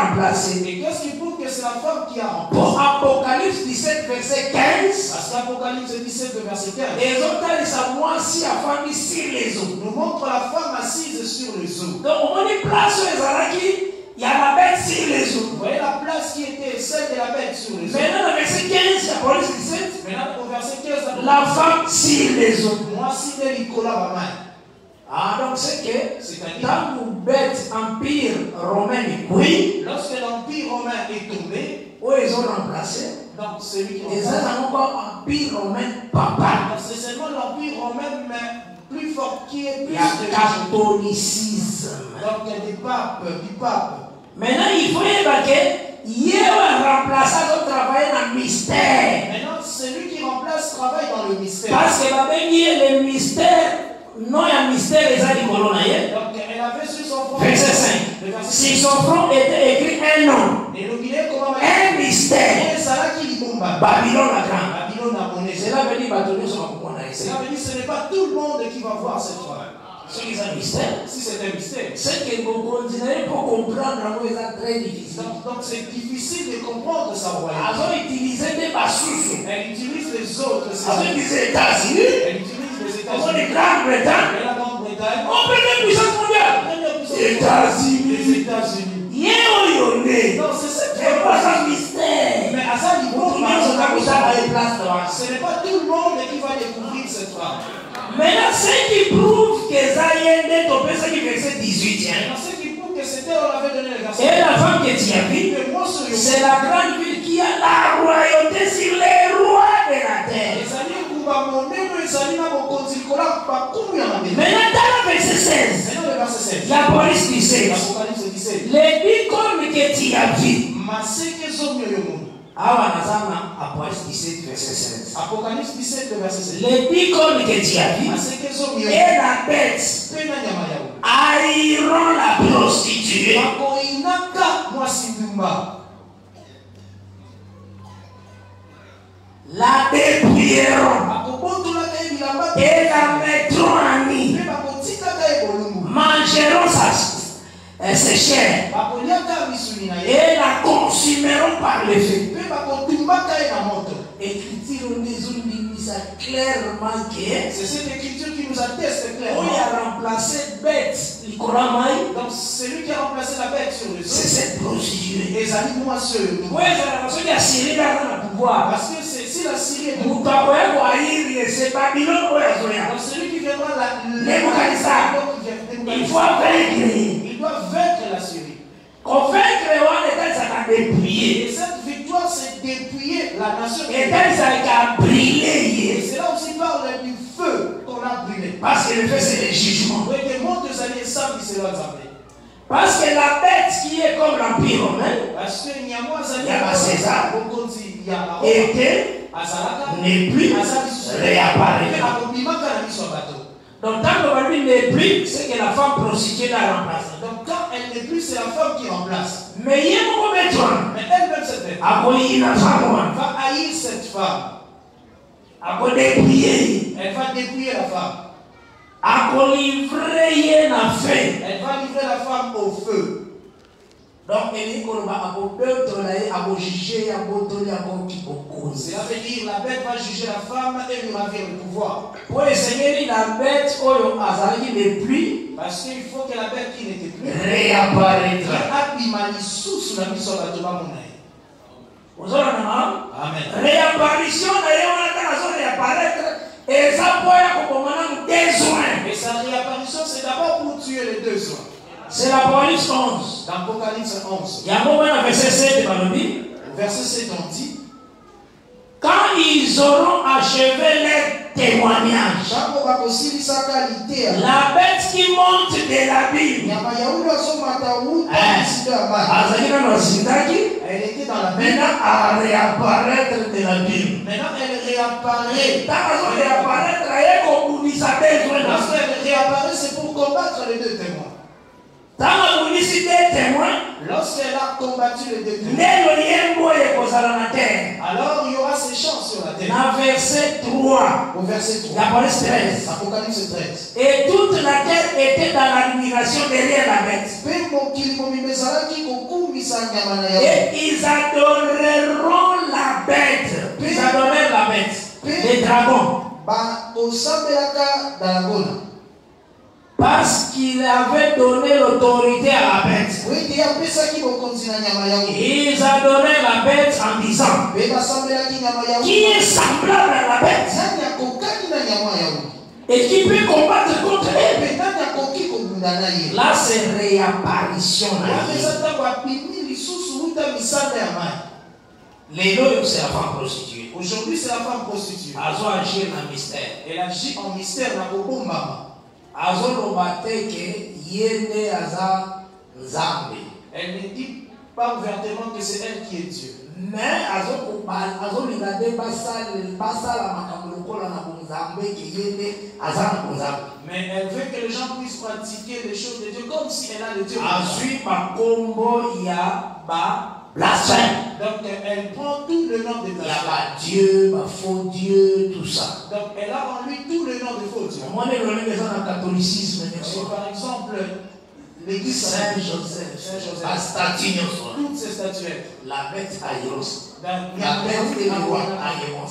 S4: remplacé.
S2: Et qu'est-ce qui prouve que c'est la femme qui a remplacé?
S4: Pour Apocalypse dix-sept, verset quinze.
S2: Parce qu'Apocalypse dix-sept, verset quinze.
S4: Les autres, ils sont moi si la femme sur les eaux.
S2: Nous montre la femme assise sur les eaux.
S4: Donc, on dit place sur les alaki, il y a la bête sur les eaux.
S2: Vous voyez la place qui était celle de la bête sur les eaux.
S4: Maintenant, le verset quinze, Apocalypse dix-sept.
S2: Maintenant, au verset quinze,
S4: La femme sur les eaux.
S2: moi, si les Nicolas va.
S4: Ah, donc c'est que
S2: C'est-à-dire,
S4: dans le bête empire romain, oui,
S2: lorsque l'empire romain est tombé,
S4: où ils ont remplacé,
S2: donc celui qui
S4: et ça,
S2: remplace,
S4: c'est encore empire romain papa.
S2: c'est seulement l'empire romain, mais plus fort qui est
S4: Il
S2: plus
S4: y a catholicisme.
S2: donc il y a des papes, du pape.
S4: Maintenant, il faut évacuer. Il y a un remplaçant qui travaille dans le mystère.
S2: Maintenant, celui qui remplace travaille dans le mystère.
S4: Parce que le mystère, non, il y a un mystère, les amis colons.
S2: Donc elle avait sur son front.
S4: Verset cinq. Si son front était écrit un nom,
S2: Et le Guinée, comment
S4: un mystère,
S2: Et ça là qui lui bomba.
S4: Babylone la grande.
S2: Babylone a monnaie.
S4: Cela veut dire Babylone sur la
S2: Cela veut dire que ce n'est pas tout le monde qui va voir cette femme.
S4: Ce qui est un mystère.
S2: Si c'est un mystère.
S4: Ce que vous continuez pour comprendre, c'est très difficile.
S2: Donc donc c'est difficile de comprendre sa royauté.
S4: Ils ont utilisé des bassousous.
S2: Elle utilise les autres.
S4: Ils ont utilisé les États-Unis.
S2: Elle utilise les
S4: Ils ont
S2: États-Unis.
S4: les Grande-Bretagne.
S2: Et la Grande-Bretagne.
S4: On peut les puissances mondiales.
S2: Les
S4: États-Unis.
S2: Les États-Unis.
S4: Yéoyone.
S2: Non, c'est ça.
S4: C'est pas un mystère.
S2: Mais à ça, il faut
S4: Tout le monde a une place devant.
S2: ce n'est pas tout le monde qui va découvrir cette femme.
S4: Maintenant, ce qui prouve que Zayende est tombé, c'est qui verset dix-huit.
S2: Maintenant, ce qui prouve que c'était, on avait donné le verset.
S4: Et la femme que tu as vue,
S2: Mais moi, sur le
S4: c'est la grande ville qui a la royauté sur les rois de la terre.
S2: ezali kuba monene ezali na bokonzi likola bakumu ya mabe.
S4: Maintenant, dans le verset seize,
S2: Maintenant, le verset seize.
S4: la police dix-sept,
S2: Apocalypse dix-sept.
S4: les dix cornes que tu as vues.
S2: Maseke zomi oyo mundu.
S4: Ah, on a Apocalypse dix-sept, verset seize.
S2: Apocalypse dix-sept, le verset seize.
S4: Les dix cornes que tu as vues,
S2: Maseke zomi oyo.
S4: et la bête
S2: Pe na nyama yao.
S4: haïront la prostituée.
S2: Bakoinaka mwasi ndumba.
S4: La dépouilleront
S2: Bakobotolaka ye bilamba.
S4: et la mettront en nid.
S2: Pe bakotikaka ye bolumbu.
S4: Mangeront sa, euh, ses chairs
S2: Bakoliaka misuni na ye.
S4: et la consumeront par le feu.
S2: Pe bakotumbaka ye na moto.
S4: Écriture des ça clairement que
S2: C'est cette écriture qui nous atteste
S4: on
S2: clairement.
S4: a remplacé bête, l'icoramai,
S2: Donc celui qui a remplacé la bête sur le
S4: c'est
S2: sol.
S4: cette prostituée.
S2: Les animaux ceux.
S4: Oui, c'est la personne qui a Syrie dans le pouvoir.
S2: Parce que c'est si la Syrie est de
S4: Vous avez voyé, c'est Babylone ou
S2: donc celui qui viendra la
S4: Nebuchadnezzar. Il faut vaincre.
S2: Il doit vaincre la Syrie.
S4: Convaincre on est ça a dépouillé.
S2: Et cette victoire, c'est dépouiller la nation.
S4: Et ça a
S2: Et
S4: brillé.
S2: c'est là aussi parle du feu qu'on a brûlé.
S4: Parce que le feu c'est le jugement.
S2: Oui, des mondes de années savent qui c'est l'ensemble.
S4: Parce que la bête qui est comme l'Empire romain
S2: Parce que il y a moins
S4: Il y a César.
S2: il y a
S4: était, n'est plus réapparu. Donc, tant que lui n'est plus, c'est que la femme prostituée l'a remplacé.
S2: Donc, quand elle n'est plus, c'est la femme qui remplace.
S4: Mais il y a beaucoup de gens.
S2: Mais elle-même, cette femme,
S4: À quoi il n'a pas moi.
S2: va haïr cette femme.
S4: À quoi dépouiller.
S2: Elle va dépouiller la femme.
S4: À quoi livrer une affaire.
S2: Elle va livrer la femme au feu.
S4: Donc, elle dit qu'on va juger, à beaucoup.
S2: Cela veut dire la bête va juger la femme et lui ravir le pouvoir.
S4: Pour essayer la bête, oh, Azali n'est plus.
S2: Parce qu'il faut que la bête qui n'était plus
S4: réapparaîtra. Vous avez
S2: Amen.
S4: Réapparition, d'ailleurs, on a réapparaître. Et ça peut être besoin.
S2: Et sa réapparition, c'est d'abord pour tuer les deux soins.
S4: C'est l'Apocalypse onze.
S2: L'Apocalypse onze.
S4: Il y a un moment dans le verset sept dans le Bible.
S2: Verset sept, on dit
S4: quand ils auront achevé leur témoignage, la bête qui monte de la Bible,
S2: elle était dans la Bible.
S4: maintenant à réapparaître de la Bible.
S2: Maintenant, elle réapparaît.
S4: Quand elle réapparaître, elle
S2: Lorsqu'elle réapparaît, c'est pour combattre les deux témoins. Lorsqu'elle a combattu les deux témoins,
S4: alors
S2: alors il y aura ses chances sur la terre. terre.
S4: Dans verset trois.
S2: Au verset trois.
S4: Apocalypse treize.
S2: Apocalypse treize.
S4: Et toute la terre était dans l'admiration derrière la bête. Et ils adoreront la bête. Ils adorèrent la bête. Les dragons. Parce qu'il avait donné l'autorité à la bête. Ils adoraient la bête en disant: qui est semblable à la bête et qui peut combattre contre elle? Là, c'est réapparition. Les lois, c'est la femme prostituée.
S2: Aujourd'hui, c'est la femme prostituée.
S4: Elle agit en mystère.
S2: Elle agit en mystère. Elle ne dit pas ouvertement que c'est elle qui est Dieu.
S4: Mais
S2: Mais elle veut que les gens puissent pratiquer les choses de Dieu comme si elle a le Dieu.
S4: Blasphème.
S2: Donc elle prend tout le nom de
S4: Il y
S2: blasphème.
S4: a Dieu, faux Dieu, tout ça.
S2: Donc elle a en lui tout le nom de faux Dieu.
S4: Moi, les gens catholicisme,
S2: par exemple, l'église
S4: Saint-Joseph,
S2: Saint-Joseph,
S4: la statue,
S2: toutes ces statuettes.
S4: la bête à Héros,
S2: La
S4: la bête et le roi à Héros.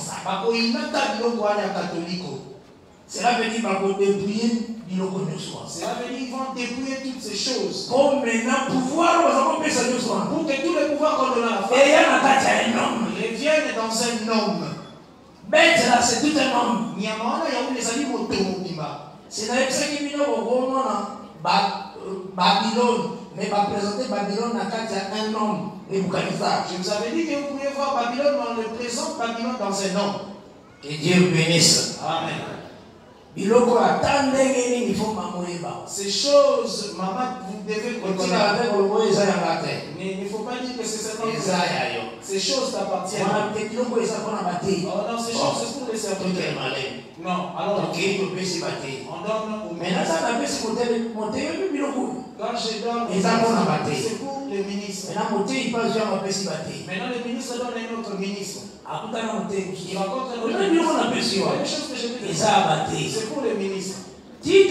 S4: Cela veut dire qu'ils vont dépouiller Biloko Nyoswa.
S2: Cela veut dire qu'ils vont dépouiller toutes ces choses.
S4: Comme maintenant, pouvoir, nous avons fait ça Nyoswa.
S2: Pour que tous les pouvoirs qu'on donne à la
S4: Et
S2: femme,
S4: il y a un homme.
S2: ils viennent dans un homme.
S4: Bête là, c'est tout un homme.
S2: Nyamana, il y a où les animaux de
S4: c'est dans ce qui vient au moment Babylone. Mais va présenter Babylone à un homme. Et vous connaissez ça.
S2: Je vous avais dit que vous pouvez voir Babylone, mais on le présente Babylone dans un homme.
S4: Que Dieu bénisse.
S2: Amen.
S4: Biloko attendez il faut m'amoyer.
S2: Ces choses, maman, vous devez connaître. Mais il ne faut pas dire que c'est seulement ces choses t'appartiennent. Oh non, ces choses c'est pour les serviteurs. Non, alors on donne au ministre. Quand je donne, c'est pour les ministres. Maintenant, le ministre donne un autre ministre. Il rencontre un autre ministre. Les choses que je veux dire, c'est pour les ministres. Et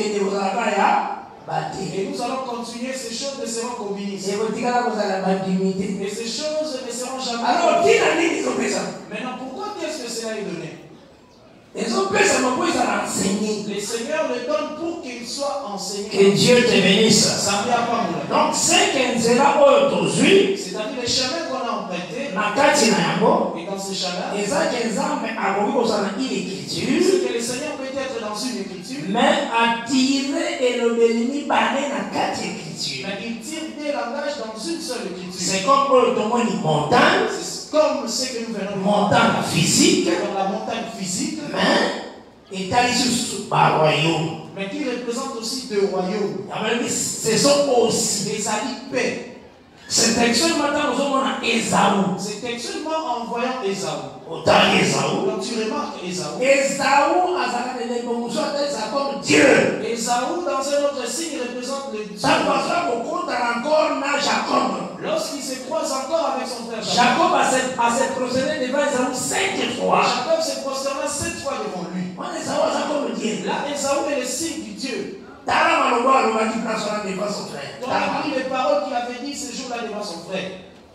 S2: nous allons continuer, ces choses ne seront qu'aux ministres. Et ces choses ne seront jamais.
S4: Alors,
S2: maintenant, pourquoi est-ce que cela est donné?
S4: Les
S2: Seigneur le donne pour qu'il soit enseigné.
S4: Que Dieu te bénisse. Donc, c'est qu'un zéla aujourd'hui,
S2: c'est-à-dire les chemins qu'on a empruntés,
S4: et
S2: dans ces chemins,
S4: c'est
S2: que le Seigneur peut être dans une écriture,
S4: mais attirer et le béni bané dans quatre écritures.
S2: Mais il tire des langages dans une seule écriture.
S4: C'est comme une montagne,
S2: c'est comme ce que nous venons de
S4: montagne physique,
S2: dans la montagne physique,
S4: mais et sous royaume.
S2: Mais qui représente aussi deux royaumes.
S4: Ce sont aussi
S2: des alliés.
S4: C'est textuellement dans Esaü.
S2: C'est textuellement en voyant Esaü.
S4: Autant Esaü.
S2: Donc tu remarques Esaü.
S4: Esaü a comme Dieu.
S2: Esaü dans un autre signe représente le Dieu.
S4: Ça passe encore dans Jacob.
S2: Lorsqu'il se croise encore avec son frère
S4: Jacob a se procédé devant Esaü sept fois.
S2: Jacob se prosterna sept fois devant lui. Là Esaü est le signe du Dieu. Donc il a pris les paroles qu'il avait dit ce jour-là devant son frère.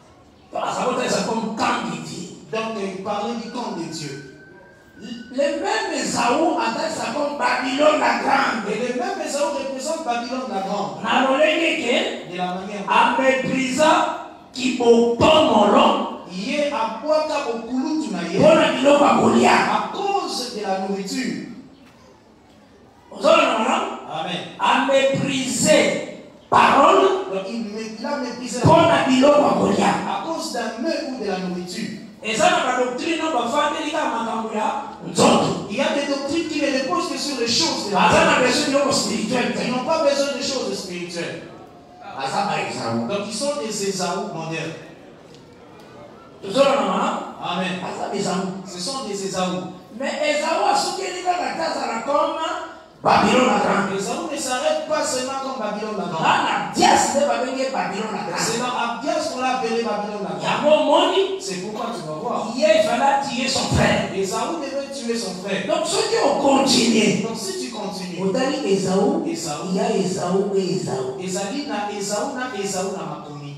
S2: Donc il parlait du camp de Dieu.
S4: Le même Esaü appelle ça comme Babylone la grande.
S2: Et le même Esaü représente Babylone la grande. De la manière
S4: à méprisa qui botomolo.
S2: Il est à Boaka au Kulutunaye. À cause de la nourriture. Amen.
S4: À mépriser parole.
S2: Donc il a méprisé
S4: la
S2: parole. À cause d'un mets ou de la nourriture.
S4: Et ça, la doctrine, il
S2: y a des doctrines qui ne reposent que sur les choses de la
S4: spirituelle.
S2: Ils n'ont pas besoin de choses spirituelles. Donc ils sont des Esaü modernes. Amen. Ce sont des Esaü.
S4: Mais Esaü a soutenu la casa comme Babylone la grande.
S2: Esaü ne s'arrête pas seulement comme Babylone la grande.
S4: C'est dans Abdias qu'on l'a
S2: C'est pourquoi tu vas voir.
S4: il fallait tuer son frère.
S2: Esaü devait tuer son frère.
S4: Donc ceux qui ont continué,
S2: Donc si tu continues,
S4: Odali Esaü,
S2: Esaü,
S4: il y a Esaü et Esaü.
S2: Ezali na Esaü na Esaü na makomi.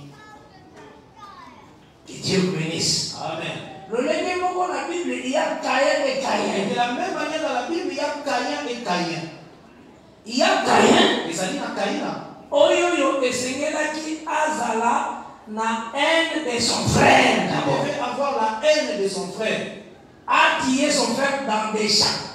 S4: Que Dieu vous bénisse.
S2: Amen.
S4: Le lendemain, dans la Bible, il y a Caïn et
S2: Et
S4: Caïn.
S2: de la même manière dans la Bible, il y a Caïn et Caïn.
S4: Il y a Caïn.
S2: Ezali na Caïn.
S4: Oyoyo esengelaki azala na haine de son frère.
S2: Il devait avoir la haine de son frère.
S4: A tué son frère dans des champs.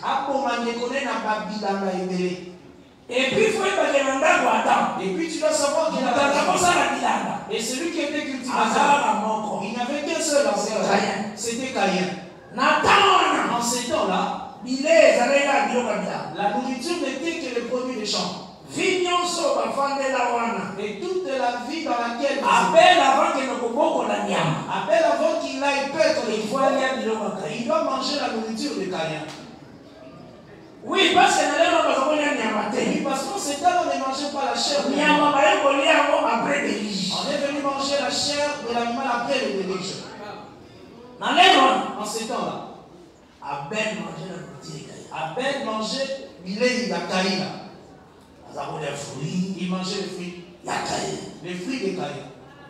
S4: Et puis il faut être demandé à Adam.
S2: Et puis tu dois savoir qu'il a
S4: a
S2: Et celui qui était cultivé,
S4: il
S2: il n'y avait qu'un seul ancêtre. C'était Caïn.
S4: Nathan.
S2: En ces temps-là,
S4: la
S2: la nourriture n'était que le produit des champs.
S4: Et
S2: toute la vie dans laquelle
S4: Abel avant que nous pouvons la nyama.
S2: Abel avant qu'il aille perdre les
S4: Il faut
S2: fois,
S4: aller à Biloma Caïn.
S2: il doit manger la nourriture de Caïn.
S4: Oui, parce que nous avons la nyama.
S2: Oui, parce qu'en ces temps, on ne mangeait pas la chair de
S4: Nyama
S2: l'animal.
S4: ba après délige.
S2: On est venu manger la chair de l'animal après le déluge.
S4: Dans les gens,
S2: En ces temps-là,
S4: Abel mangeait la nourriture de Caïn.
S2: Abel mangeait l'île de Caïn.
S4: Nous avons des fruits.
S2: Il mangeait les fruits.
S4: Il y a Caïn.
S2: Les fruits de Caïn.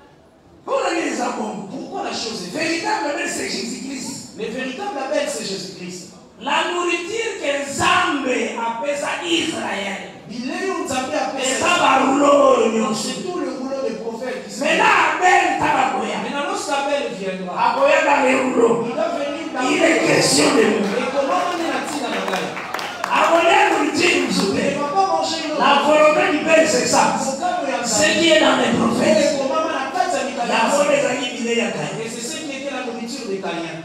S4: Pourquoi
S2: la chose est
S4: véritable Abel, c'est Jésus-Christ.
S2: Le véritable Abel, c'est Jésus-Christ.
S4: La nourriture que Zambé appelle ça Israël.
S2: Il est où Zambé appelle
S4: Et
S2: ça.
S4: ça va rouler.
S2: C'est tout le rouleau des prophètes qui se
S4: Mais là, Abel, ça va courir.
S2: Maintenant, lorsqu'Abel viendra,
S4: À courir dans les rouleaux.
S2: il doit venir dans
S4: Il est question de nous.
S2: Et comment on est là-dessus dans la taille?
S4: À courir la nourriture, vous
S2: Il ne
S4: savez.
S2: va pas manger une
S4: La volonté du Père, c'est ça. Ce qui est dans les prophètes. Il y a beaucoup des amis qui viennent à Caïn.
S2: Et c'est ce qui était la nourriture de Caïn.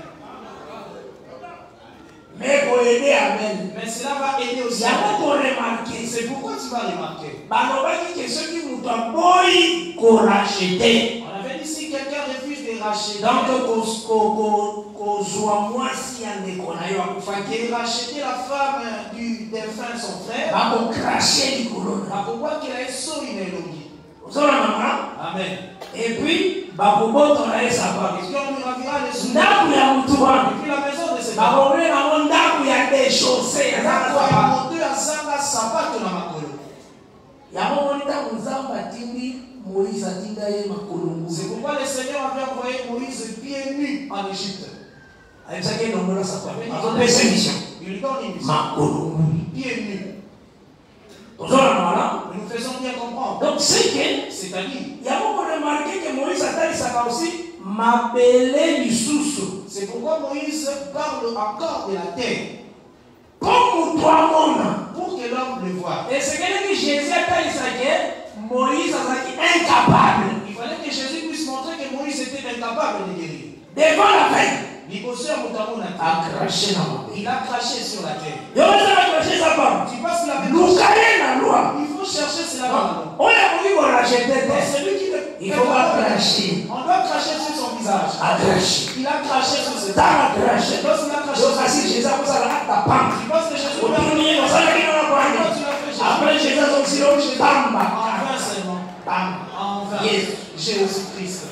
S4: Mais pour aider Abel,
S2: Mais cela va aider
S4: il
S2: aussi.
S4: y a beaucoup remarqué.
S2: C'est pourquoi tu vas remarquer.
S4: Balobaki que ceux qui nous ont boy qu'on racheté.
S2: On avait dit si quelqu'un refuse de racheter,
S4: Donc, qu'on soit moi si on est qu'on a eu à faire
S2: qu'il racheter la femme du défunt son frère,
S4: va qu'on cracher du couronne.
S2: pourquoi qu'il a sauvé une élodie.
S4: Vous avez maman?
S2: Amen.
S4: Et puis, Babobo ton aïe sa femme.
S2: Et puis on lui ravira les sous.
S4: Ndaku ya mutuwa.
S2: Et puis la maison de ses parents.
S4: Babombe na mo ndaku ya des chaussées ya
S2: Là,
S4: sa
S2: quoi,
S4: femme.
S2: il monte à Sanga Sabato dans ma colo.
S4: Ya mo monita muzamba tindi Moïse atinda ye makolongo.
S2: C'est pourquoi le Seigneur avait envoyé Moïse pieds nus en Égypte.
S4: Aïsake nombola sa femme. Azopesa mission.
S2: Il lui donne une mission.
S4: Makolongo.
S2: Pieds nus.
S4: Tozona mala.
S2: Nous faisons bien comprendre.
S4: Donc c'est que
S2: C'est-à-dire,
S4: il y a beaucoup remarqué que Moïse atalisaka aussi mabele lisusu.
S2: c'est pourquoi Moïse parle encore de la terre.
S4: Comme toi mon.
S2: Pour que l'homme le voie.
S4: Et c'est que Jésus atalisaka Moïse azaki incapable.
S2: Il fallait que Jésus puisse montrer que Moïse était incapable de guérir.
S4: Devant la peine.
S2: Il bossait à Moutamou na
S4: A
S2: terre.
S4: craché dans la
S2: Il a craché sur la terre.
S4: Yo ça va cracher sa femme.
S2: Tu passes la même
S4: Lukaye na loi.
S2: Il faut chercher cela dans la loi.
S4: On a voulu qu'on rachète
S2: Donc,
S4: des
S2: celui qui ne
S4: il faut pas cracher.
S2: On doit cracher sur son visage.
S4: A craché.
S2: Il a craché sur ses
S4: Ça va cracher.
S2: Lorsqu'il a craché
S4: Donc
S2: sur
S4: si
S2: ses
S4: Jésus a ça la ta pam.
S2: Tu penses que Jésus
S4: Au
S2: va
S4: premier on s'en a qui dans la
S2: Pourquoi
S4: poigne.
S2: tu l'as fait Jésus?
S4: Après Jésus a son silo pam.
S2: En vain seulement.
S4: Pam.
S2: En vain.
S4: Yes.
S2: Jésus-Christ.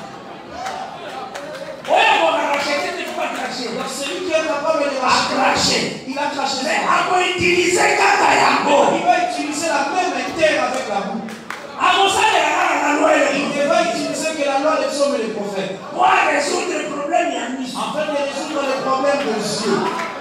S4: On a racheté il faut pas cracher.
S2: Donc celui qui est capable de
S4: A
S2: racheter,
S4: craché.
S2: il a craché.
S4: Mais à quoi utiliser kaka yango?
S2: Il va utiliser la même terre avec la boue.
S4: A mosala la loi
S2: Il ne va utiliser que la loi des psaumes et des prophètes.
S4: pour résoudre le problème il y a mis.
S2: Afin de résoudre les problèmes de Dieu.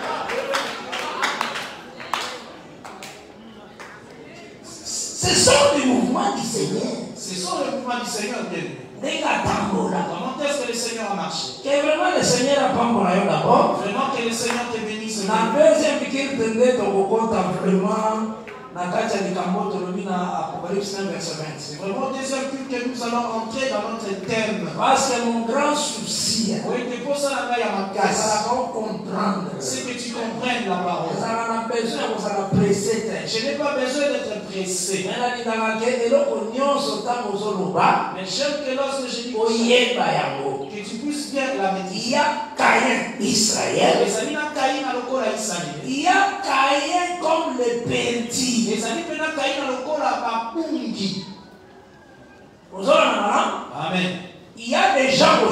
S4: Ce sont des mouvements du Seigneur.
S2: Ce sont les mouvements du Seigneur bien.
S4: Des tambola.
S2: Comment est-ce que le Seigneur a marché?
S4: Que vraiment le Seigneur a pas mon aïe d'abord.
S2: Vraiment que le Seigneur te bénisse.
S4: Na deuxième qu'il tenait ton compte vraiment na kati ya likambo tolobi na Apocalypse neuf verset vingt.
S2: C'est vraiment au deuxième culte que nous allons entrer dans notre thème.
S4: Parce que mon grand souci,
S2: Oui, tu poses ça là, il y a ma
S4: c'est
S2: casse.
S4: ça va comprendre.
S2: C'est que tu comprennes la parole.
S4: Ça va besoin ça va presser.
S2: Je n'ai pas besoin d'être pressé.
S4: Mais la lidanga ke eloko nyonso tango zoloba
S2: Mais j'aime que lorsque je dis
S4: oyeba yango.
S2: que tu puisses bien la maîtriser.
S4: Il y a Caïn Israël.
S2: Les amis na Caïn na lokola Israël.
S4: Il y a Caïn comme le petit.
S2: Les amis na Caïn na lokola bapungi.
S4: Amen.
S2: Amen.
S4: Il y a des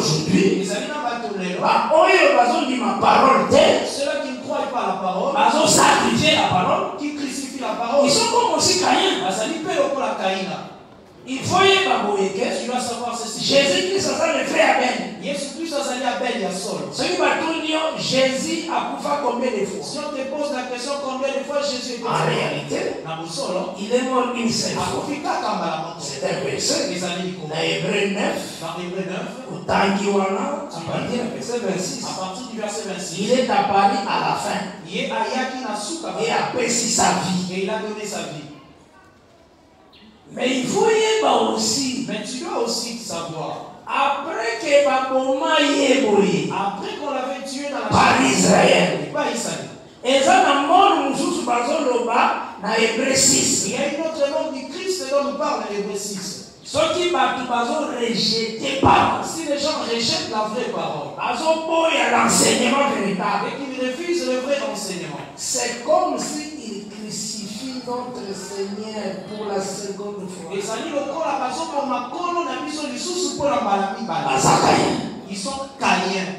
S4: aujourd'hui,
S2: Les amis n'ont pas tourné.
S4: bah, oyo bazo dit ma parole telle,
S2: Ceux-là qui ne croient pas la parole,
S4: bazo sacrifier la parole,
S2: qui crucifient la parole,
S4: ils sont comme aussi Caïn.
S2: Bazali pe lokola Kaïna.
S4: Il faut y baboyer que
S2: Tu dois savoir ceci.
S4: Jésus-Christ, ça le frère Abel.
S2: Yesu Kristo azali Abel ya solo.
S4: Celui qui Jésus a couvert combien de fois?
S2: Si on te pose la question combien de fois Jésus est
S4: En réalité,
S2: na busolo,
S4: il est mort une seule fois.
S2: akufika kamba la moto.
S4: C'est un verset.
S2: Les années du
S4: Dans Hébreu neuf,
S2: Dans Hébreu neuf,
S4: au Tangiwana, à partir du verset vingt-six,
S2: à partir du verset vingt-six,
S4: il est apparu à la fin
S2: il est ayaki na suka
S4: et a péci sa vie.
S2: et il a donné sa vie.
S4: Mais il faut y avoir aussi,
S2: Mais tu dois aussi savoir,
S4: après que Baboma y est boyé
S2: après qu'on l'avait tué dans la
S4: par Israël,
S2: pas Israël.
S4: et ça n'a mort Moussous Bazoloba dans Hébreu six.
S2: Il y a une autre nom du Christ dont nous parle dans Hébreu six.
S4: Ceux qui Bazo rejeté par
S2: Si les gens rejettent la vraie parole
S4: Bazo boy à l'enseignement véritable,
S2: et qu'ils refusent le vrai enseignement,
S4: c'est comme s'ils crucifient notre Seigneur pour la seconde fois.
S2: et ça dit le corps la façon pour ma colonne a mis sur les sous pour la maladie. Ils sont caïens.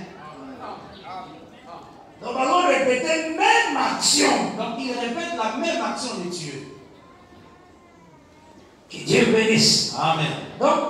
S4: Donc allons répéter même action.
S2: Donc ils répètent la même action de Dieu.
S4: Que Dieu bénisse.
S2: Amen.
S4: Donc,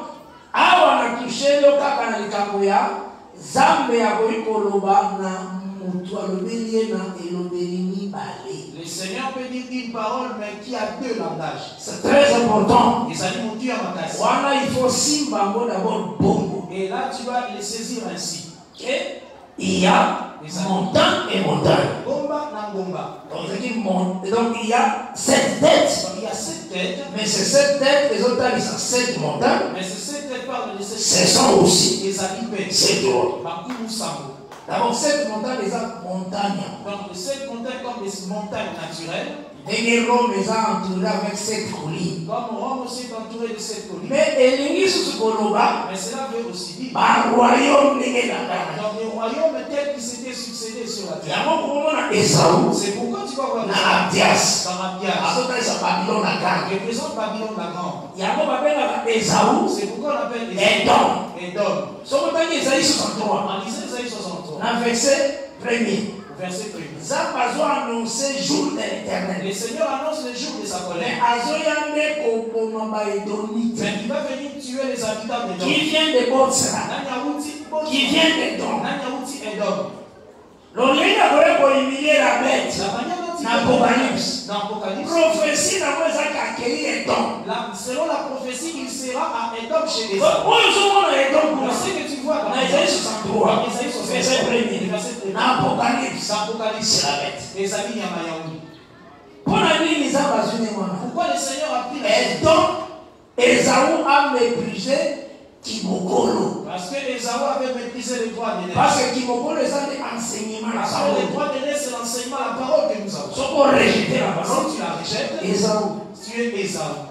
S4: awa na touché le kaka na likambo ya Zambe ya boyi koloba na mutu alobeli na elobeli mibale.
S2: Le Seigneur peut dire une parole mais qui a deux langages.
S4: C'est très important.
S2: Et ça dit mon Dieu à ma casse.
S4: Wana il faut simba ngo d'abord bongo.
S2: Et là tu vas les saisir ainsi.
S4: Et il y a montagne et montagne.
S2: Gomba na gomba.
S4: Donc, donc il y a sept têtes.
S2: Donc il y a sept têtes.
S4: Mais ces sept têtes, les autres ils sont sept montagnes.
S2: Mais ces sept têtes parlent de sept
S4: Ce sont aussi
S2: les habits
S4: sept rois.
S2: Bakou Sambo.
S4: D'abord, sept montagnes, les montagnes.
S2: Donc les sept montagnes comme les montagnes naturelles.
S4: Dernier Rome les a entourés avec sept collines.
S2: Comme Rome aussi est entouré de sept collines.
S4: Mais Elingi Susukoloba,
S2: Mais cela veut aussi dire
S4: par royaume n'est pas
S2: dans les royaumes tels qui s'étaient succédés sur la
S4: il y a
S2: terre.
S4: beaucoup de Esaou,
S2: C'est pourquoi tu vas voir
S4: na Abdias,
S2: dans Abdias.
S4: Azota isa Babylone la grande.
S2: Représente Babylone la grande.
S4: Il y a beaucoup de Esaou,
S2: C'est pourquoi on appelle les
S4: Edom.
S2: Edom.
S4: Ce qu'on appelle Esaïe soixante-trois,
S2: En lisant Isaïe soixante-trois,
S4: dans le verset premier.
S2: verset premier.
S4: Ça va annoncer jour de l'éternel.
S2: Le Seigneur annonce le jour de sa
S4: Mais
S2: colère.
S4: Azoyande Kopoma Edomite,
S2: Mais il va venir tuer les habitants d'Edom.
S4: qui vient de Botsra,
S2: Nanyawuti,
S4: qui vient d'Edom.
S2: Nanyawuti Edom.
S4: L'orient a voulu pour humilier la bête.
S2: La manière dont il
S4: L'Apocalypse.
S2: dans l'Apocalypse,
S4: Prophétie n'a pas accueilli Edom.
S2: la- selon la prophétie, il sera à Edom chez les
S4: Donc,
S2: hommes.
S4: où ils sont à Edom pour
S2: On
S4: nous?
S2: sait que tu vois dans
S4: Dans Isaïe soixante-trois,
S2: dans Isaïe
S4: verset
S2: soixante-trois,
S4: premier.
S2: verset premier.
S4: Dans l'Apocalypse,
S2: Dans l'Apocalypse,
S4: c'est la bête.
S2: les amis Yamayaoui.
S4: Pour la nuit, les hommes ont une monnaie.
S2: Pourquoi le Seigneur a pris la
S4: Edom, Esaou a méprisé Kimokolo.
S2: Parce que Esaou avait méprisé les droits de
S4: Parce
S2: l'aîné.
S4: que Kimokolo, c'est un enseignement.
S2: Parce que les droits de l'aîné, c'est l'enseignement, la parole que nous avons.
S4: Ce qu'on rejeté la parole,
S2: Si tu la rejettes,
S4: Esaou.
S2: tu es Esaou.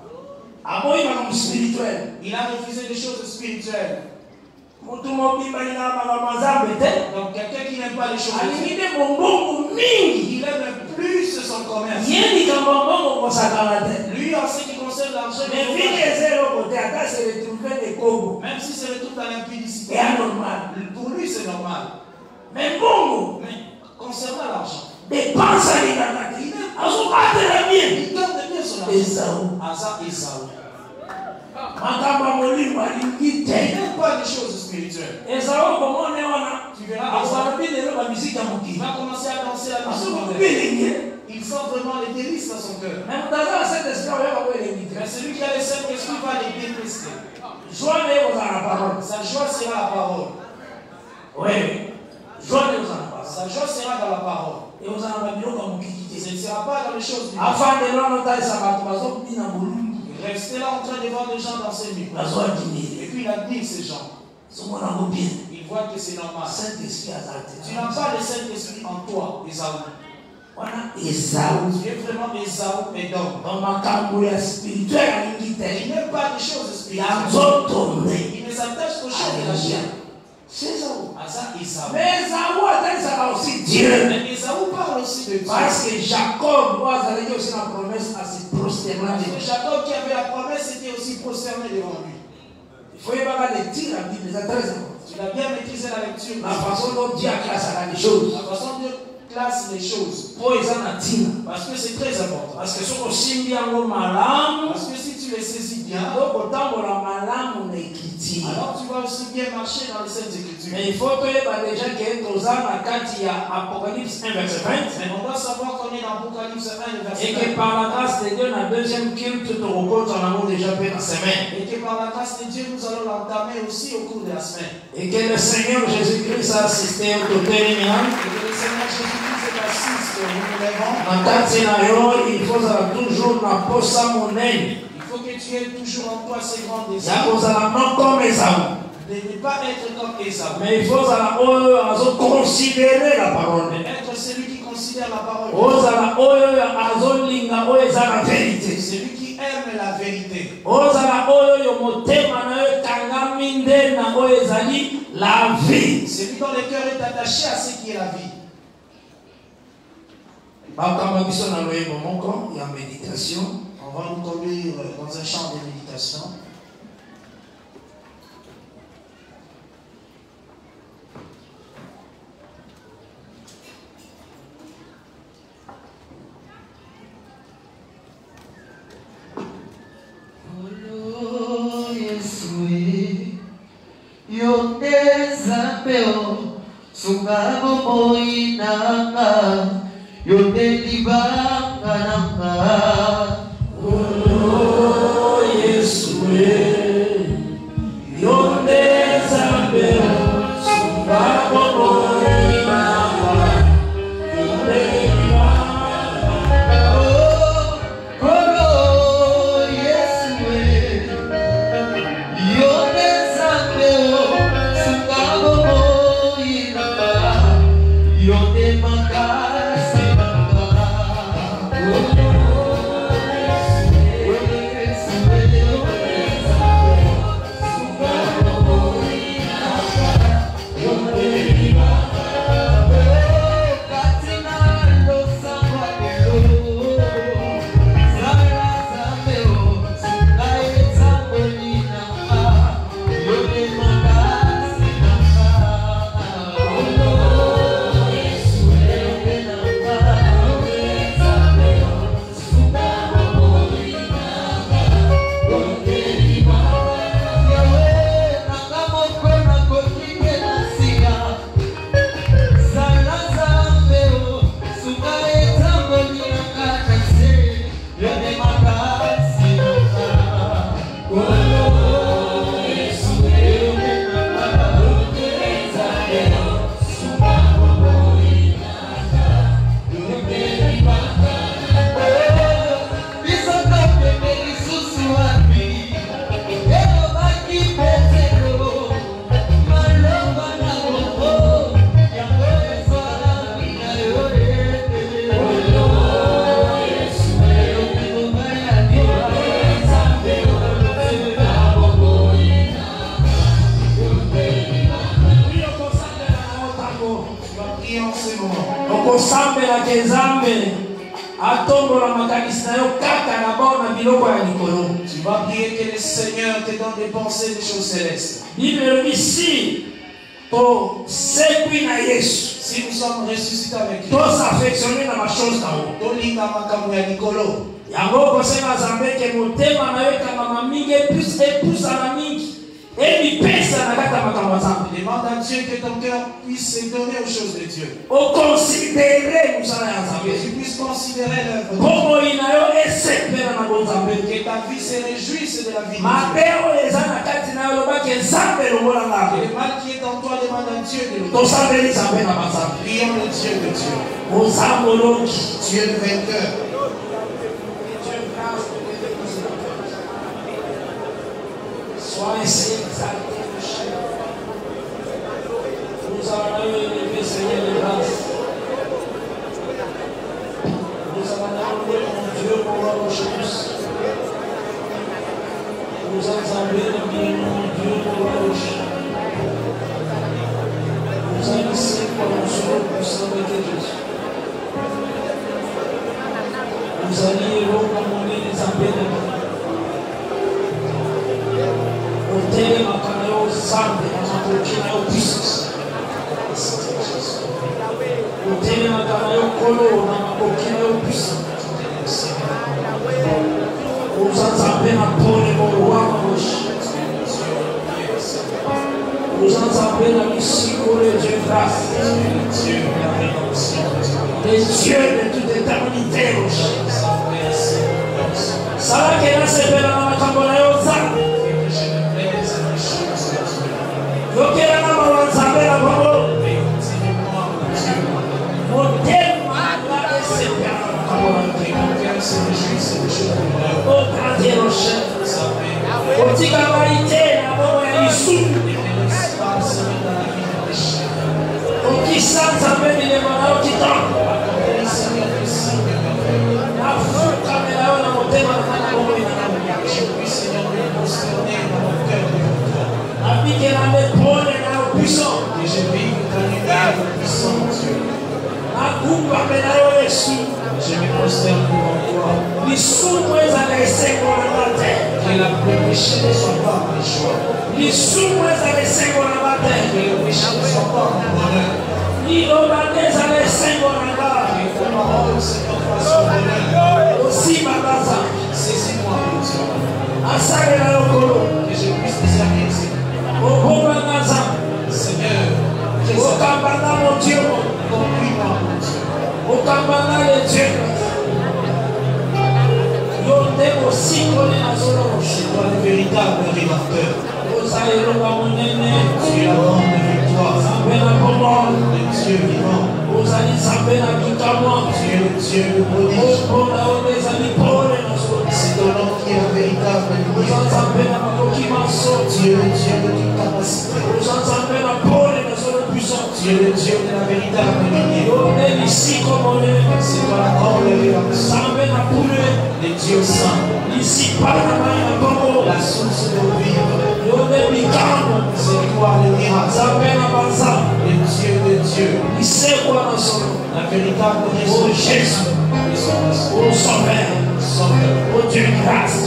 S4: Avant, il va nous spirituel.
S2: Il a refusé des choses spirituelles.
S4: Donc,
S2: Donc quelqu'un qui n'aime pas les choses spirituelles,
S4: mingi.
S2: il aime plus son commerce.
S4: Yeni kama mbongo kosakala te.
S2: Lui, en ce qui concerne l'argent, il
S4: Mais
S2: faut
S4: vile
S2: pas-
S4: zéro côté ata se retrouver des kobo.
S2: même si c'est le tout à l'impudicité,
S4: Et anormal.
S2: pour lui c'est normal.
S4: Mais mbongo,
S2: Mais concernant l'argent,
S4: dépense à l'identité. Azokate la mienne.
S2: il garde bien son argent.
S4: Esaou.
S2: Asa Esaou.
S4: Makamba molimo alingi
S2: Il
S4: te.
S2: n'aime pas les choses spirituelles.
S4: Esaou comment ne wana.
S2: Tu verras Esaou.
S4: Akwarabi de la musique ya
S2: Il
S4: mokili.
S2: va commencer à danser la musique.
S4: Aso
S2: moderne.
S4: bilingi.
S2: Il sent vraiment les délices dans son cœur.
S4: Mais mutaza cette esprit oyo ko elengi te.
S2: Mais celui qui a le Saint-Esprit va les détester.
S4: Joie ne ko la parole.
S2: Sa joie sera la parole.
S4: Oui. Joie ne ko la parole.
S2: Sa joie sera dans la parole.
S4: Et vous en avez biloko ya mokili te.
S2: Ce ne sera pas dans les choses du monde.
S4: Afin de l'on otalisa bato bazobina bolumbu.
S2: Rester là en train de voir des gens dans ses nuits.
S4: Bazodimile.
S2: Et puis il admire ces gens.
S4: Somona ngo bien.
S2: Il voit que c'est normal.
S4: Saint-Esprit azate.
S2: Tu n'as pas le Saint-Esprit en toi, Esaou.
S4: Wana Esaou.
S2: Tu es vraiment Esaou et donc.
S4: Dans makambo ya spirituel alingi
S2: Il
S4: te.
S2: n'aime pas les choses
S4: Ya
S2: spirituelles.
S4: nzoto ne.
S2: Il ne s'attache qu'aux choses de la chair.
S4: C'est Esaou.
S2: À ça, Esaou.
S4: Mais Esaou atalisaka aussi Dieu.
S2: Mais Esaou parle aussi de Dieu.
S4: Parce que Jacob doit aller aussi la promesse à se prosterner.
S2: Parce que Jacob qui avait la promesse était aussi prosterné devant lui.
S4: Il faut y avoir les tirs à Bible, c'est très important.
S2: Tu Il a bien maîtrisé la lecture.
S4: La façon dont Dieu a classé les choses.
S2: La façon dont Dieu classe les choses.
S4: Parce
S2: que c'est très important.
S4: Parce que si on simbi yango malam,
S2: parce que si tu les saisis bien,
S4: alors
S2: tu vas aussi bien marcher dans les Saintes Écritures.
S4: Mais il faut que déjà qu'il y ait Apocalypse un verset vingt.
S2: Mais on doit savoir qu'on est dans Apocalypse un verset vingt.
S4: Et que par la grâce de Dieu, la deuxième culte te rencontre en amour déjà fait la semaine.
S2: Et que par la grâce de Dieu, nous allons l'entamer aussi au cours de la semaine.
S4: Et que le Seigneur Jésus-Christ a assisté au côté de
S2: Et que le Seigneur Jésus-Christ assiste au relèvement.
S4: Il faut toujours la posa monnaie.
S2: Il faut que tu aies toujours en toi ces grands désirs. De ne pas être comme Esaü.
S4: Mais il faut considérer la parole.
S2: Mais être celui qui considère la parole. Celui qui aime la vérité.
S4: La vie.
S2: Celui dont le cœur est attaché à ce qui est la vie.
S4: On
S2: va nous conduire dans un champ de méditation.
S5: Yote libanga nanga
S4: oh Yesue yote zambe subabo moina yote libanga
S5: oh Yesue yote zambe subabo moina yote maka
S2: Tu vas prier que le Seigneur te donne des pensées des choses célestes.
S4: Ici, pour
S2: si nous sommes ressuscités avec lui,
S4: tous affectionnés dans ma chose d'en haut. Yango kosema zambe ke motema na yo kama mingi plus et plus à la mingi. Et il pèse na kata makambo zambe.
S2: Demande à Dieu que ton cœur puisse se donner aux choses de Dieu.
S4: Au considérer nous ça ya zambe.
S2: Que tu puisses considérer l'œuvre.
S4: Como inayo esepela na bo zambe.
S2: Que ta vie se réjouisse de la vie de Dieu.
S4: Mabeo ezana kati na yo ba ke zambe lobola ngako.
S2: Le mal qui est en toi demande à Dieu de le.
S4: To zambe ni zambe na bazambe.
S2: Prions le Dieu de Dieu.
S4: O zambo longi.
S2: Dieu le vainqueur.
S4: Sois essayé d'exalter le chef. Nous allons élever Seigneur de grâce. Nous allons louer mon Dieu pour la recherche. Nous allons enlever le bien mon Dieu pour la recherche. Nous allons ici pour nous sauver pour sauver Jésus. Nous allons élever comme on est les appels de Dieu. Tele makanayo sana nzambe na makoki na yo puissance otelemaka na yo kolo na makoki na yo puissance oza nzambe na pole molwama moshi oza nzambe na misikolo de Dieu grâce les dieux de toute éternité moshi salaki nasepela na makambo na yo nzambe yokela na mawa nzambe na bango motema na esepela na makambo na yo okratie roche otika maite na bongo ya lisumu okisa nzambe milema na yo kitoko nafukamela yo na motema na nga na bongo ina na abikela nde pole na yo puissant nagumbame na yo yesu lisumu ezala esengo na nga te lisumu ezala esengo na nga te liloba nde ezala esengo na nga osimba baza asalela lokolo okobanga nzambe okambanga mon Dieu okambanga le Dieu yo nde mosikoli na zolo oza elonga monene nzambe na komona ozali nzambe na kikamwa opona oyo ezali pole na zolo oza nzambe na makoki maso oza nzambe na pole na zolo puissant yo nde lisiko monene nzambe na pule lisipa na mai na bongo yo nde bikamwa nzambe na banzambe lisekwa na solo
S3: la véritable
S4: oh Jésus oh Sauveur oh Dieu grâce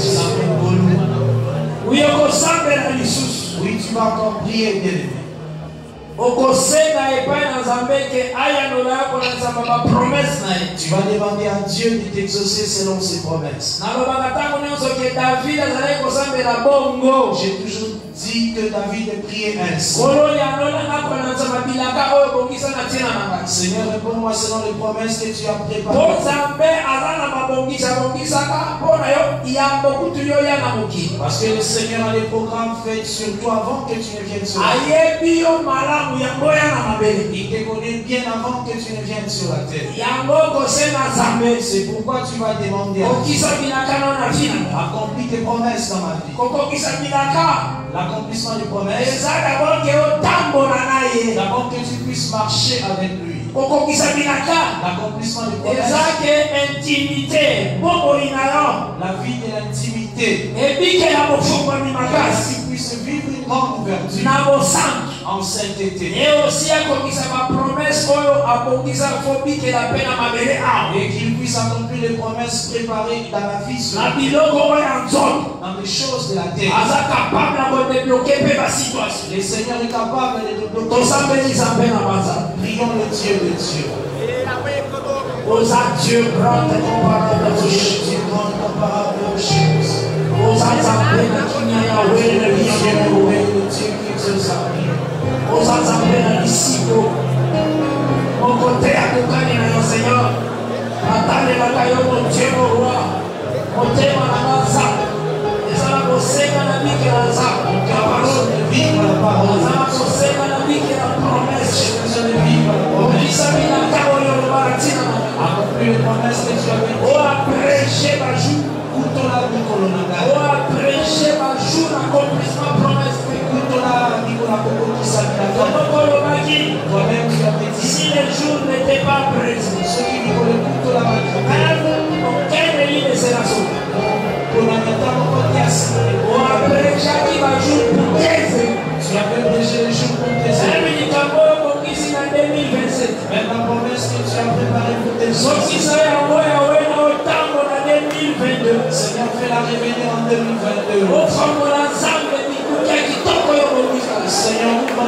S4: oui okosambela lisusu
S3: oui tu vas encore prier bien-aimé
S4: okosenga epai na nzambe ke ayanola yako na nzambe bapromese na ye
S3: tu vas demander à Dieu de t'exaucer selon ses promesses
S4: nalobaka ntango nyonso ke David azalaki kosambela bongo
S3: j'ai toujours dit que David a prié ainsi
S4: kolo yanola ngako na nzambe bilaka oyo bongisa na ntina na ngai
S3: Seigneur réponds-moi selon les promesses que tu as
S4: po
S3: préparées
S4: nzambe aza na mabongisa bongisaka mpo na yo yambo kutu yo ya na mokili
S3: parce que le Seigneur a des programmes faits sur toi avant que tu ne viennes sur la terre
S4: ayebi yo malamu yango ya na mabele
S3: il te connaît bien avant que tu ne viennes sur la terre
S4: yango kosenga nzambe
S3: c'est pourquoi tu vas demander à Dieu
S4: okisa bilaka no na ntina
S3: accomplis tes promesses dans ma vie
S4: kokokisa bilaka
S3: l'accomplissement des promesses
S4: eza d'abord ke otambola na ye
S3: d'abord que tu puisses marcher avec lui
S4: kokokisa bilaka
S3: l'accomplissement des promesses
S4: eza ke intimité bomoi na yo
S3: la vie de l'intimité
S4: ebikela bofungwami makasi
S3: tu puisses vivre une grande ouverture
S4: na bosantu
S3: en sainteté
S4: ye osi akokisa bapromese oyo abongisa fobikela mpe na mabele awa
S3: et qu'il puisse accomplir les promesses préparées dans la vie sur
S4: na
S3: la terre,
S4: biloko oyo ya nzoto
S3: dans les choses de la terre.
S4: aza capable ya kodebloke mpe basituation
S3: Le Seigneur est capable de débloquer.
S4: tosambelisa mpe na banzambe
S3: Prions le Dieu de Dieu.
S4: oza Dieu grande comparable à
S3: Dieu,
S4: Dieu
S3: Dieu grand comparable aux choses.
S4: oza nzambe na kimia ya wele
S3: Dieu,
S4: liyango
S3: oui, le Dieu qui exauce la prière.
S4: oza nzambe na lisiko moko te akokani na yo Seigneur atalelaka yo motie moroi motema na nga nzambe ezala kosenga na bikela nzambe ya parole
S3: Vive la parole.
S4: ezala kosenga na bikela promese
S3: Besoin de vivre la parole.
S4: obelisa bilaka oyo olobaka ntina na
S3: Accomplir les promesses que tu as faites.
S4: o aprêche bajour
S3: Kutola Nikolonada.
S4: o aprêche bajour accomplissement promesse
S3: Kutola Nikola Koko Kisabila.
S4: Totoko olobaki
S3: Toi-même, tu as fait
S4: si les jours n'étaient pas présents
S3: ce qui Nicola Kutola Bakita.
S4: aucun délit ne sera sauvé
S3: Konamata Mokotias.
S4: o aprêchaki bajour pour teze
S3: Tu as fait prêcher les jours pour tes
S4: emi
S3: amis.
S4: likambo oyo bongisi na deux mille vingt-sept
S3: Même la promesse que tu as préparée pour tes
S4: sokisa
S3: soeurs.
S4: yango yawe na otango na deux mille vingt-deux
S3: Seigneur, fais-la révéler en deux mille vingt-deux.
S4: ofongola nzambe bikuki ya kitoko yo bongisa
S3: Seigneur,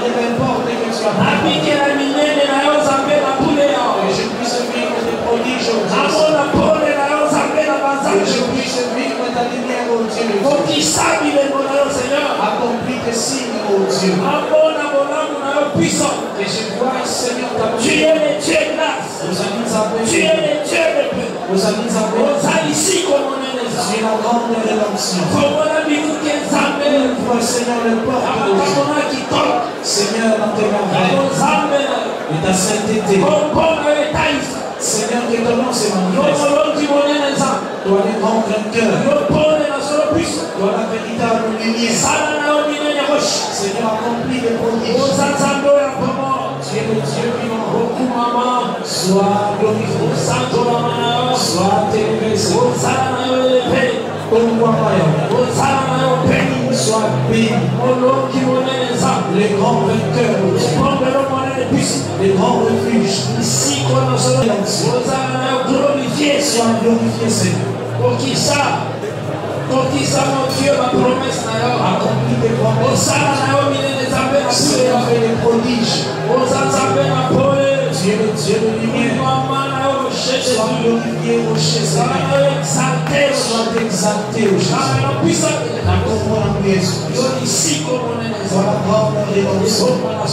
S3: importe que tu as
S4: Apike na minene na yo Nzambe na pule yo.
S3: que je puisse vivre des prodiges aux yeux.
S4: Amona pole na yo Nzambe na
S3: Que
S4: banzambe.
S3: je puisse vivre ta lumière aux yeux.
S4: Okisa bilembo na yo Seigneur.
S3: Accomplis tes signes aux yeux.
S4: Amona bolamu na yo puissant.
S3: Que je vois, Seigneur, ta
S4: Tu
S3: lumière.
S4: es le Dieu de grâce.
S3: Nous allons appeler.
S4: Tu es le Dieu de paix.
S3: Nous allons appeler.
S4: Ozalisi komonene
S3: Tu es
S4: Nzambe.
S3: la grande rédemption.
S4: Komona bikuke Nzambe.
S3: Ouvre, Seigneur, les portes aux yeux.
S4: Akamona kitoko.
S3: Seigneur, dans tes merveilles
S4: Nzambe na yo.
S3: et ta sainteté.
S4: Kompona yo etaisa.
S3: Seigneur, que ton nom se
S4: Yo
S3: manifeste.
S4: molongi monene Nzambe.
S3: Toi, le grand vainqueur.
S4: Yo pole na solo puissant.
S3: Toi, la véritable lumière.
S4: Sala na yo minene roche.
S3: Seigneur, accomplis les prodiges.
S4: Ozanzambe oyo akomo.
S3: Tu es le Dieu vivant.
S4: Okumama.
S3: Sois glorifié.
S4: Osantolama na yo.
S3: Sois élevé, Seigneur.
S4: Ozala na yo eleve. Ozala na yo peni.
S3: Sois béni.
S4: Molongi monene Nzambe.
S3: Le grand vainqueur.
S4: Okombelo monene puissant.
S3: Le grand refuge.
S4: Isiko na solo. Ozala na yo glorifié.
S3: Sois glorifié, Seigneur.
S4: Okisa. Okisa mon Dieu ma promesse na yo.
S3: Accomplis tes promesses.
S4: Osala na yo minene Nzambe na pule
S3: Seigneur,
S4: yo.
S3: fais des prodiges.
S4: Ozanzambe na pole.
S3: Tu es le Dieu de lumière.
S4: Mama na yo rocher
S3: Sois
S4: Jésus.
S3: glorifié, rocher,
S4: Sala
S3: Seigneur.
S4: na yo exalté.
S3: Sois exalté, ô Jésus.
S4: Sala na puissant.
S3: Accompagne en Jésus.
S4: Yo isiko monene
S3: Sois la
S4: Nzambe.
S3: grande rédemption.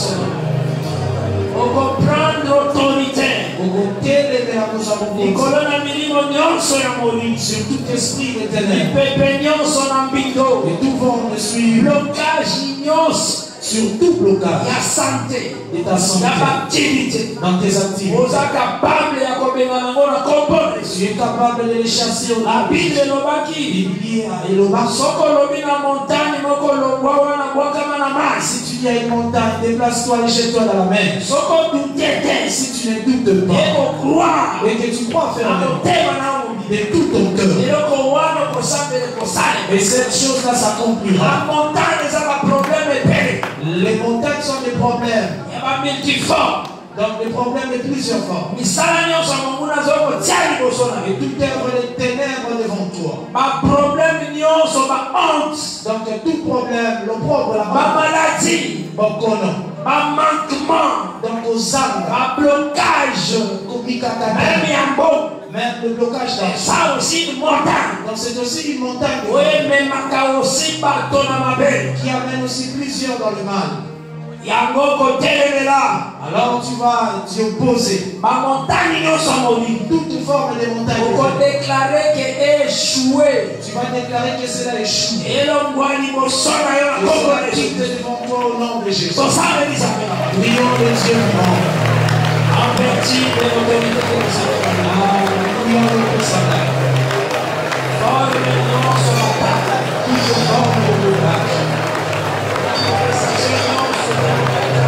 S4: On comprendre autorité.
S3: Au côté de la nous avons dit,
S4: Likolo na milimo nyonso ya molimo.
S3: sur tout esprit de ténèbres,
S4: Lipepe nyonso na mbindo.
S3: et tout vent de suivre
S4: Blocage nyonso
S3: sur tout blocage
S4: ya santé.
S3: de ta
S4: Ya
S3: santé,
S4: activité.
S3: dans tes activités.
S4: Oza capable ya kobenga nango na kombo na Yesu.
S3: Tu es capable de les chasser au
S4: La
S3: nord.
S4: Bible elobaki.
S3: Biblié à Eloba.
S4: Soko lobi na montagne moko lobwa wana bwakama na masi.
S3: Si tu dis à une montagne, déplace-toi et jette-toi dans la mer.
S4: Soko dutete.
S3: Si tu ne doutes pas
S4: Eko croire.
S3: et que tu crois
S4: Na
S3: fermement
S4: motema na obi.
S3: de tout ton cœur,
S4: Eloko wana kosambele kosale.
S3: et cette chose-là s'accomplira.
S4: La montagne eza ba problème epele.
S3: Les montagnes sont des problèmes.
S4: Ya ba multiforme.
S3: Donc les problèmes de plusieurs formes.
S4: Misala nyonso monguna zoko tia liboso na
S3: Et
S4: yo.
S3: tout œuvre les ténèbres devant toi.
S4: Ba problème nyonso ba honte.
S3: Donc tout problème, l'opprobre, la
S4: Ba maladie.
S3: Bokono.
S4: Ba manquement.
S3: Donc aux âmes,
S4: Ba blocage.
S3: Komikatana.
S4: Même ya mbongo.
S3: Même le blocage dans
S4: Ça aussi une montagne.
S3: Donc c'est aussi une montagne de-
S4: Oui, mais maka aussi bateau na mabe.
S3: qui amène aussi plusieurs dans le mal.
S4: Yango kotelemela.
S3: Alors tu vas t'y opposer.
S4: Ba montagne nyonso molimo.
S3: Toute forme de montagne.
S4: Oko déclarer que échoué.
S3: Tu vas déclarer que cela échoue.
S4: Elo mwani mosona yo na
S3: Et
S4: kombo
S3: cela
S4: na Yesu.
S3: quitte devant toi au nom de Jésus.
S4: Tosala Elisabeth.
S3: Prions le Dieu vivant.
S4: En vertu de l'autorité de Elisabeth.
S3: Prions le Satan.
S4: Forme nyonso na tata.
S3: Toute forme de blocage.
S4: La conversation nyonso na tata.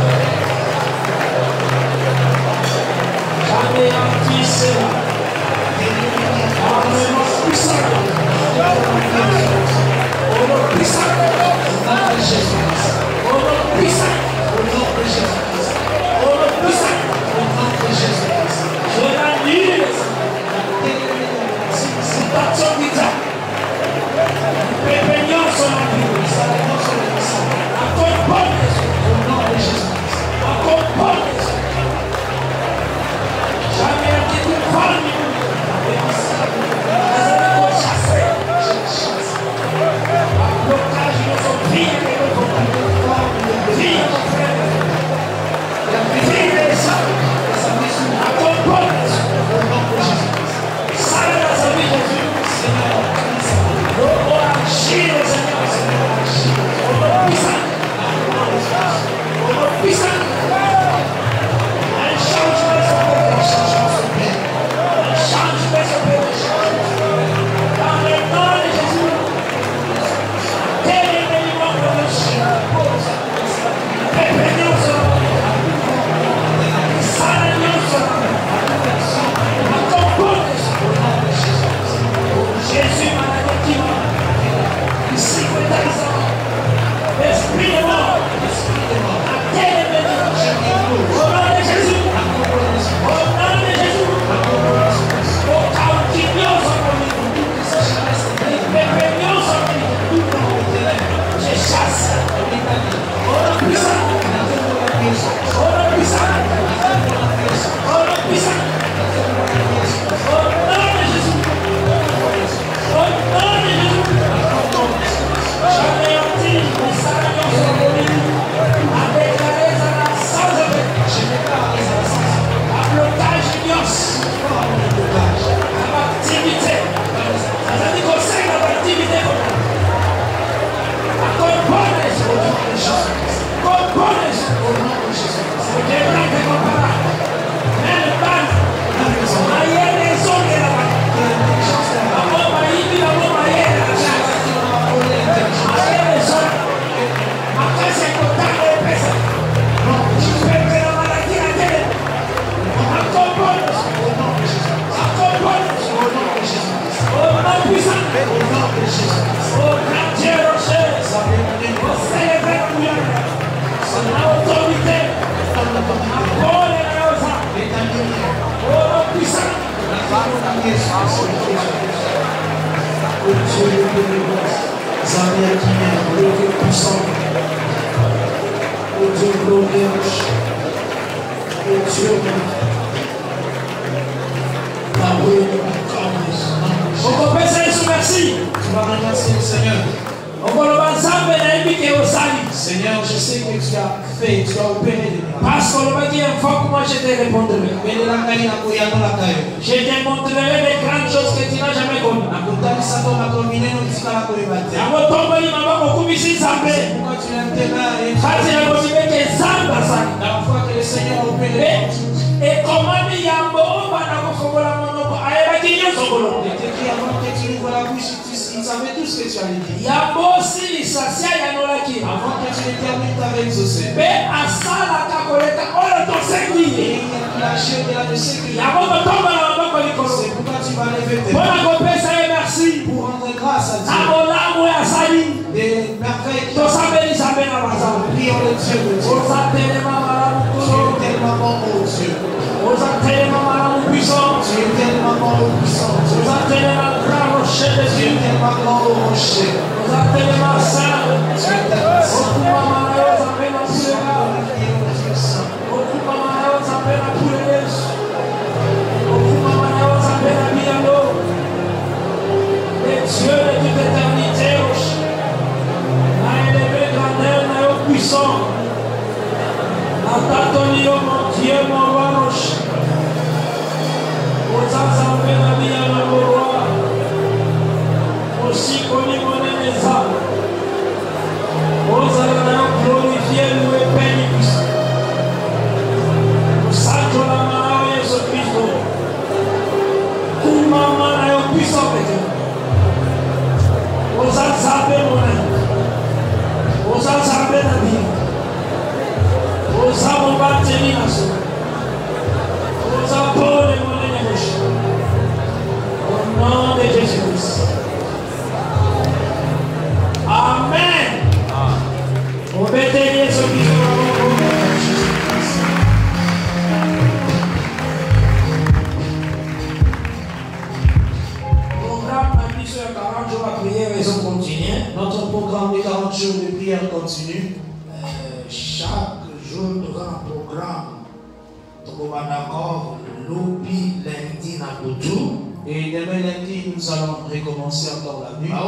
S4: Anéantissez-la. Armement puissant. Au nom puissant.
S3: Au nom de Jésus-Christ.
S4: Au nom puissant.
S3: Au nom de Jésus-Christ.
S4: Au nom puissant.
S3: Au nom de Jésus-Christ.
S4: Je l'annule. Citation d'Isaac. Pepe nyonso na Bible. La compone. Oh Dieu de délivrance, Zambia qui est, oh Dieu puissant, oh Dieu glorieux, oh Dieu, ta oui, on peut penser sur merci.
S2: Tu vas remercier le Seigneur. Seigneur, je sais que tu as fait, tu as opéré des miracles.
S4: Parce que une fois que moi je te répondrai,
S2: je
S4: te montrerai les grandes choses que tu n'as jamais connues.
S2: C'est pourquoi tu l'as la fois que le Seigneur a opéré.
S4: Et comment il y a un bon il est écrit
S2: avant que tu ouvres la bouche, ils savaient tout ce que tu allais dire.
S4: Avant que tu
S2: détermines ta exaucé.
S4: Et
S2: il a lâché de la sécurité.
S4: C'est
S2: pourquoi tu vas lever tes
S4: mains.
S2: Merci pour rendre grâce à Dieu. Des merveilles qui ont prions le Dieu de Dieu. Tu es tellement bon, oh Dieu.
S4: Tu es tellement puissant.
S2: Tu es tellement bon, oh puissant.
S4: Tu es tellement grand rocher de
S2: Tu
S4: Dieu.
S2: es tellement grand, oh rocher.
S4: Tu es tellement saint.
S2: Tu es tellement saint.
S4: Dieu de toute éternité, a élevé grandeur, puissant. Atatolio, mon Dieu, mon roi roche. Aux ensembles, la vie à la roi. Aussi connu mon émesa. Aux alliés glorifiés, loué, béni. Au sacre la main, Jésus-Christ. Tout maman est puissant, Dieu. Osa sabe mona, osa sabe na bi, osa mombate ni naso, osa pole mona na moshi. Au nom de Jésus-Christ. Amen. On va bénir ceux qui sont là.
S2: Notre programme de quarante jours de prière continue.
S3: Euh, chaque jour, nous avons un programme. Nous avons lundi, lundi, Nabutu.
S2: Et demain lundi, nous allons recommencer encore la nuit.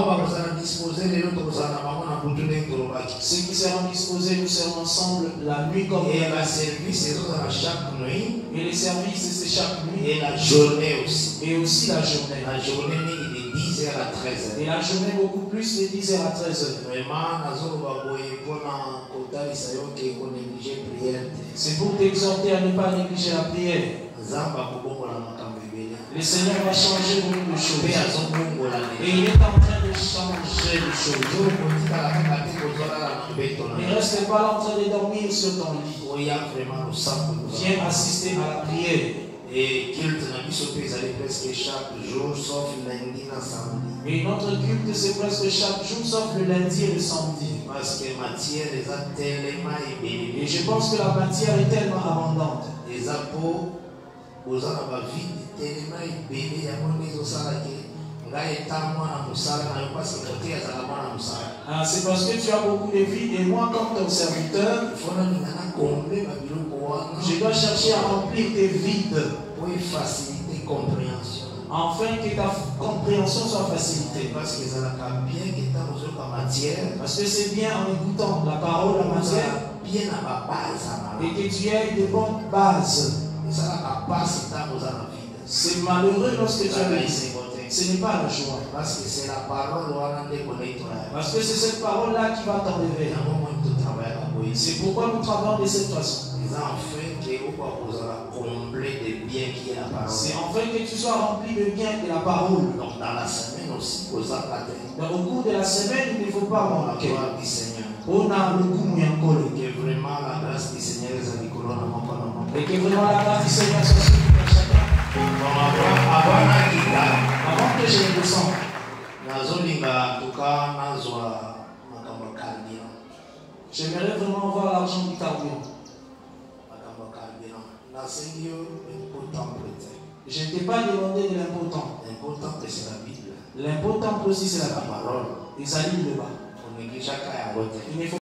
S2: Ceux qui seront disposés, nous serons ensemble la nuit comme
S3: et la service est chaque nuit.
S2: Et les services, c'est chaque nuit.
S3: Et la journée aussi.
S2: Et aussi la journée.
S3: La journée est de dix heures à treize heures.
S2: Et la journée beaucoup plus de dix heures à treize heures. C'est pour t'exhorter à ne pas négliger la prière. Le Seigneur va changer beaucoup de choses. Et il est en train de changer les choses. Ne reste pas là en train de dormir sur ton lit. Viens assister à la prière.
S3: Et culte n'a plus sauté, presque chaque jour, sauf lundi et samedi.
S2: Et notre culte, c'est presque chaque jour, sauf le lundi et le samedi.
S3: Parce que la matière est tellement ébélée.
S2: Et je pense que la matière est tellement abondante.
S3: Les apôtres, aux ans de vie, tellement ébélée, il y a mon nez au salarié.
S2: Ah, c'est parce que tu as beaucoup de vie et moi comme ton serviteur, je dois chercher à remplir tes vides
S3: pour faciliter la compréhension.
S2: Afin que ta compréhension soit facilitée.
S3: Parce que c'est bien que dans matière.
S2: Parce que c'est bien en écoutant la parole en matière
S3: bien à ma base
S2: et que tu aies de bonnes bases.
S3: Et ça la base dans nos vides.
S2: C'est malheureux lorsque tu as laissé. Ce n'est pas la joie.
S3: Parce que c'est la parole
S2: Parce que c'est cette parole-là qui va t'enlever. C'est pourquoi nous travaillons de cette façon. C'est enfin que tu sois rempli de bien de la parole.
S3: Donc dans la semaine aussi,
S2: Donc, au cours de la semaine, il ne faut pas manquer. On a le goût et
S3: que vraiment la grâce du Seigneur est à l'école.
S2: Et que vraiment la grâce du Seigneur soit sur chacun. Avant que je ne descende, j'aimerais vraiment voir l'argent du carburant. Je ne t'ai pas demandé de l'important.
S3: L'important c'est la Bible.
S2: L'important aussi c'est la
S3: La
S2: parole.
S3: parole.
S2: Ils allaient le bas.
S3: On néglige chacun à voter.
S2: Il ne faut